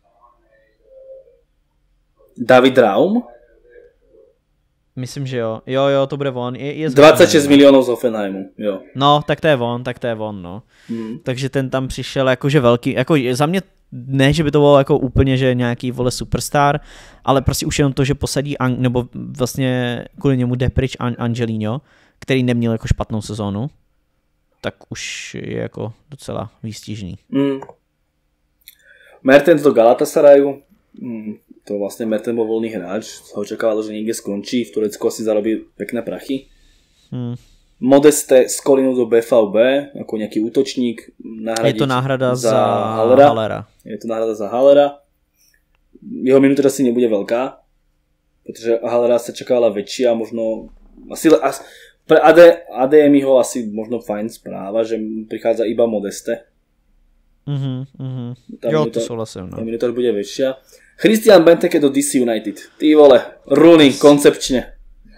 David Raum? Myslím, že jo. Jo, jo, to bude on. Je, je dvacet šest milionů z Hoffenheimu, jo. No, tak to je on, tak to je on, no. Hmm. Takže ten tam přišel jakože velký, jako za mě ne, že by to bylo jako úplně, že nějaký, vole, superstar, ale prostě už jenom to, že posadí, An- nebo vlastně kvůli němu jde pryč An- Angelino, který neměl jako špatnou sezónu, tak už je jako docela výstižný. Hmm. Mertens do Galatasarayu, hmm. To vlastne Mertens bol voľný hráč, ho očakávalo, že niekde skončí, v Turecku asi zarobí pekné prachy. Hmm. Modeste z Kolínu do bé vé bé, ako nejaký útočník. Je to náhrada za, za Hallera. Hallera. Je to náhrada za Hallera. Jeho minúta asi nebude veľká, pretože Hallera sa čakávala väčšia, možno asi, asi pre á dé em ho asi možno fajn správa, že prichádza iba Modeste. Mhm, mhm. Jo, to súhlasím, no. Tá minúta bude väčšia. Christian Benteke do dé cé United. Ty vole, Rooney, koncepčne.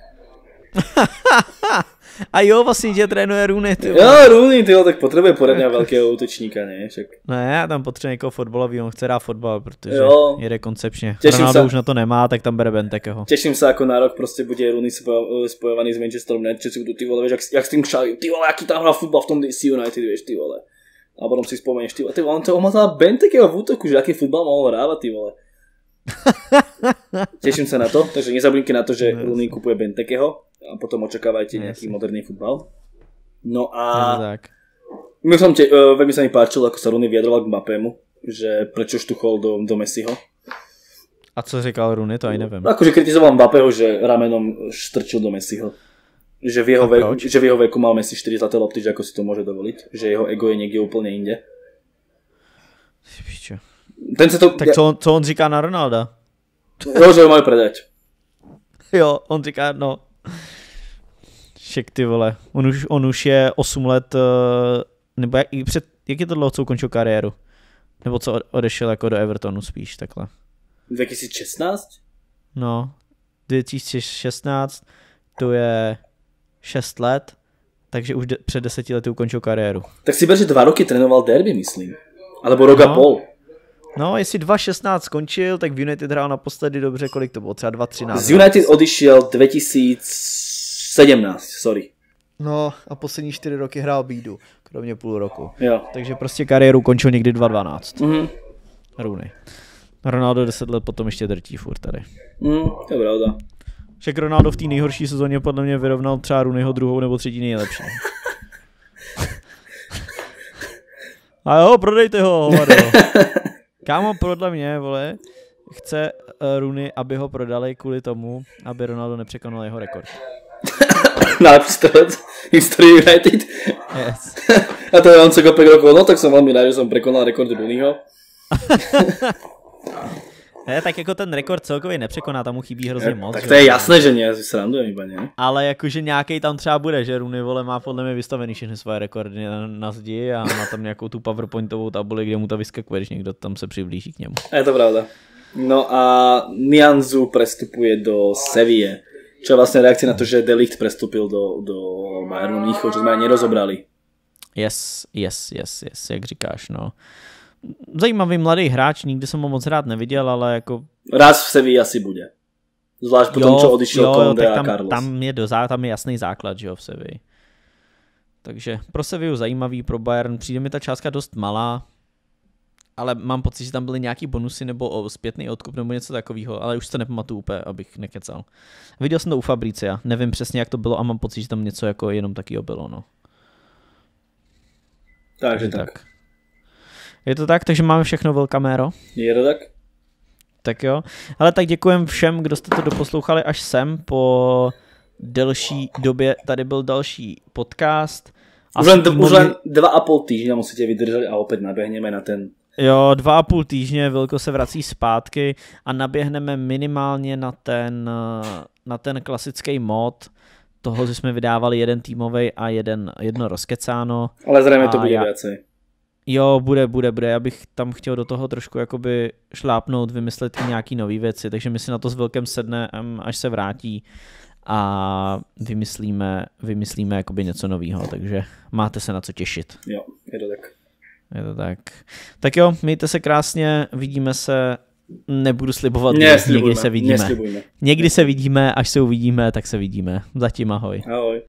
A jo, vlastně tě trénuje Rooney, ty vole. Jo, Rooney, ty vole, tak potřebuje poradně velkého útočníka, ne? Však. Ne, já tam potřebuji někoho fotbalový, on chce dát fotbal, protože jo. Jede koncepčně. Těším Ronaldo sa. Už na to nemá, tak tam bere Bentekeho. Těším se, ako na rok prostě bude Rooney spojovaný s Manchesterom United, že si budú, ty vole, vieš, jak, jak s tým šalím, ty vole, jaký tam hrá futbal v tom dé cé United, vieš, ty vole. A potom si spomenieš, ty vole, ty vole, on to omazal Bentekeho v útoku, že aký futbal mohol hrávať, ty vole. Teším sa na to, takže nezabudnite na to, že no, Rooney kupuje Bentekeho a potom očakávajte no, nejaký moderný futbal. No a no, som te, uh, veľmi sa mi páčilo, ako sa Rooney vyjadroval k Mbappému, že prečo štuchol do, do Messiho. A co říkal Rooney, to aj neviem. Akože kritizoval Mbappého, že ramenom štrčil do Messiho. Že v jeho, veku, že v jeho veku mal Messi štyri zlaté lopty, že ako si to môže dovoliť. Že jeho ego je niekde úplne inde. Pičo. Ten se to, tak co on, co on říká na Ronalda? Jo, že ho mají predať. Jo, on říká, no. Však ty vole, on už, on už je osm let, nebo jak, před, jak je to dlouho, co ukončil kariéru? Nebo co odešel jako do Evertonu spíš, takhle. dva tisíce šestnáct? No, dva tisíce šestnáct, to je šest let, takže už de- před deseti lety ukončil kariéru. Tak si ber, že dva roky trénoval derby, myslím. Alebo rok no. a pol. No, jestli dva šestnáct skončil, tak v United hrál naposledy dobře, kolik to bylo, třeba dva třináct. Z United odišiel dvetisíc sedemnásť, sorry. No a poslední čtyři roky hrál bídu, kromě půl roku. Jo. Takže prostě kariéru končil někdy dva dvanáct. Mhm. Rooney. Ronaldo deset let potom ještě drtí furt tady. Mm, to je pravda. Však Ronaldo v té nejhorší sezóně podle mě vyrovnal třeba Rooneyho druhou nebo třetí nejlepší. A jo, prodejte ho, hovado. Kámo, podle mě, vole, chce uh, Rooney, aby ho prodali kvůli tomu, aby Ronaldo nepřekonal jeho rekord. Najlepší střelec historii United. Yes. A to je on co päť rokov, no tak som veľmi rád, že som prekonal rekord Rooneyho. Ne, tak jako ten rekord celkově nepřekoná, tam mu chybí hrozně moc. Tak to je jasné, že nie, si srandujem iba, ne? Ale jakože nějaký tam třeba bude, že Rooney, vole, má podle mě vystavený všechny svoje rekordy na, na zdi a má tam nějakou tu powerpointovou tabuli, kde mu to vyskakuje, když někdo tam se přiblíží k němu. Je to pravda. No a Nianzou prestupuje do Seville. Čo je vlastne reakcia na to, že De Ligt prestúpil do, do Bayernu Mníchov, čo sme aj nerozobrali. Yes, yes, yes, yes, jak říkáš, no. Zajímavý mladý hráč, nikdy jsem ho moc rád neviděl, ale jako... Raz v Sevilla asi bude. Zvlášť po tom, čo odišiel Conde a tam, Carlos. Tam je, dozá, tam je jasný základ, že jo, v Sevilli. Takže pro Sevillu zajímavý, pro Bayern přijde mi ta částka dost malá, ale mám pocit, že tam byly nějaký bonusy nebo zpětný odkup nebo něco takového, ale už se nepamatuju úplně, abych nekecal. Viděl jsem to u Fabricia, nevím přesně, jak to bylo a mám pocit, že tam něco jako jenom takýho bylo, no. Takže tak. tak. Je to tak, takže máme všechno Velkaméro. Je to tak? Tak jo. Ale tak děkujem všem, kdo jste to doposlouchali až sem. Po delší době tady byl další podcast. Už len, týmový... už len dva a půl týždňa musíte vydržet a opět naběhneme na ten... Jo, dva a půl týždně, Vilko se vrací zpátky a naběhneme minimálně na ten, na ten klasický mod toho, že jsme vydávali jeden týmovej a jeden, jedno rozkecáno. Ale zřejmě to bude já... viacej. Jo, bude, bude, bude. Já bych tam chtěl do toho trošku jakoby šlápnout, vymyslet i nějaký nový věci, takže my si na to s Vilkem sedneme, až se vrátí a vymyslíme, vymyslíme jakoby něco novýho, takže máte se na co těšit. Jo, je to tak. Je to tak. Tak jo, mějte se krásně, vidíme se, nebudu slibovat, někdy se vidíme. Někdy se vidíme, až se uvidíme, tak se vidíme. Zatím ahoj. Ahoj.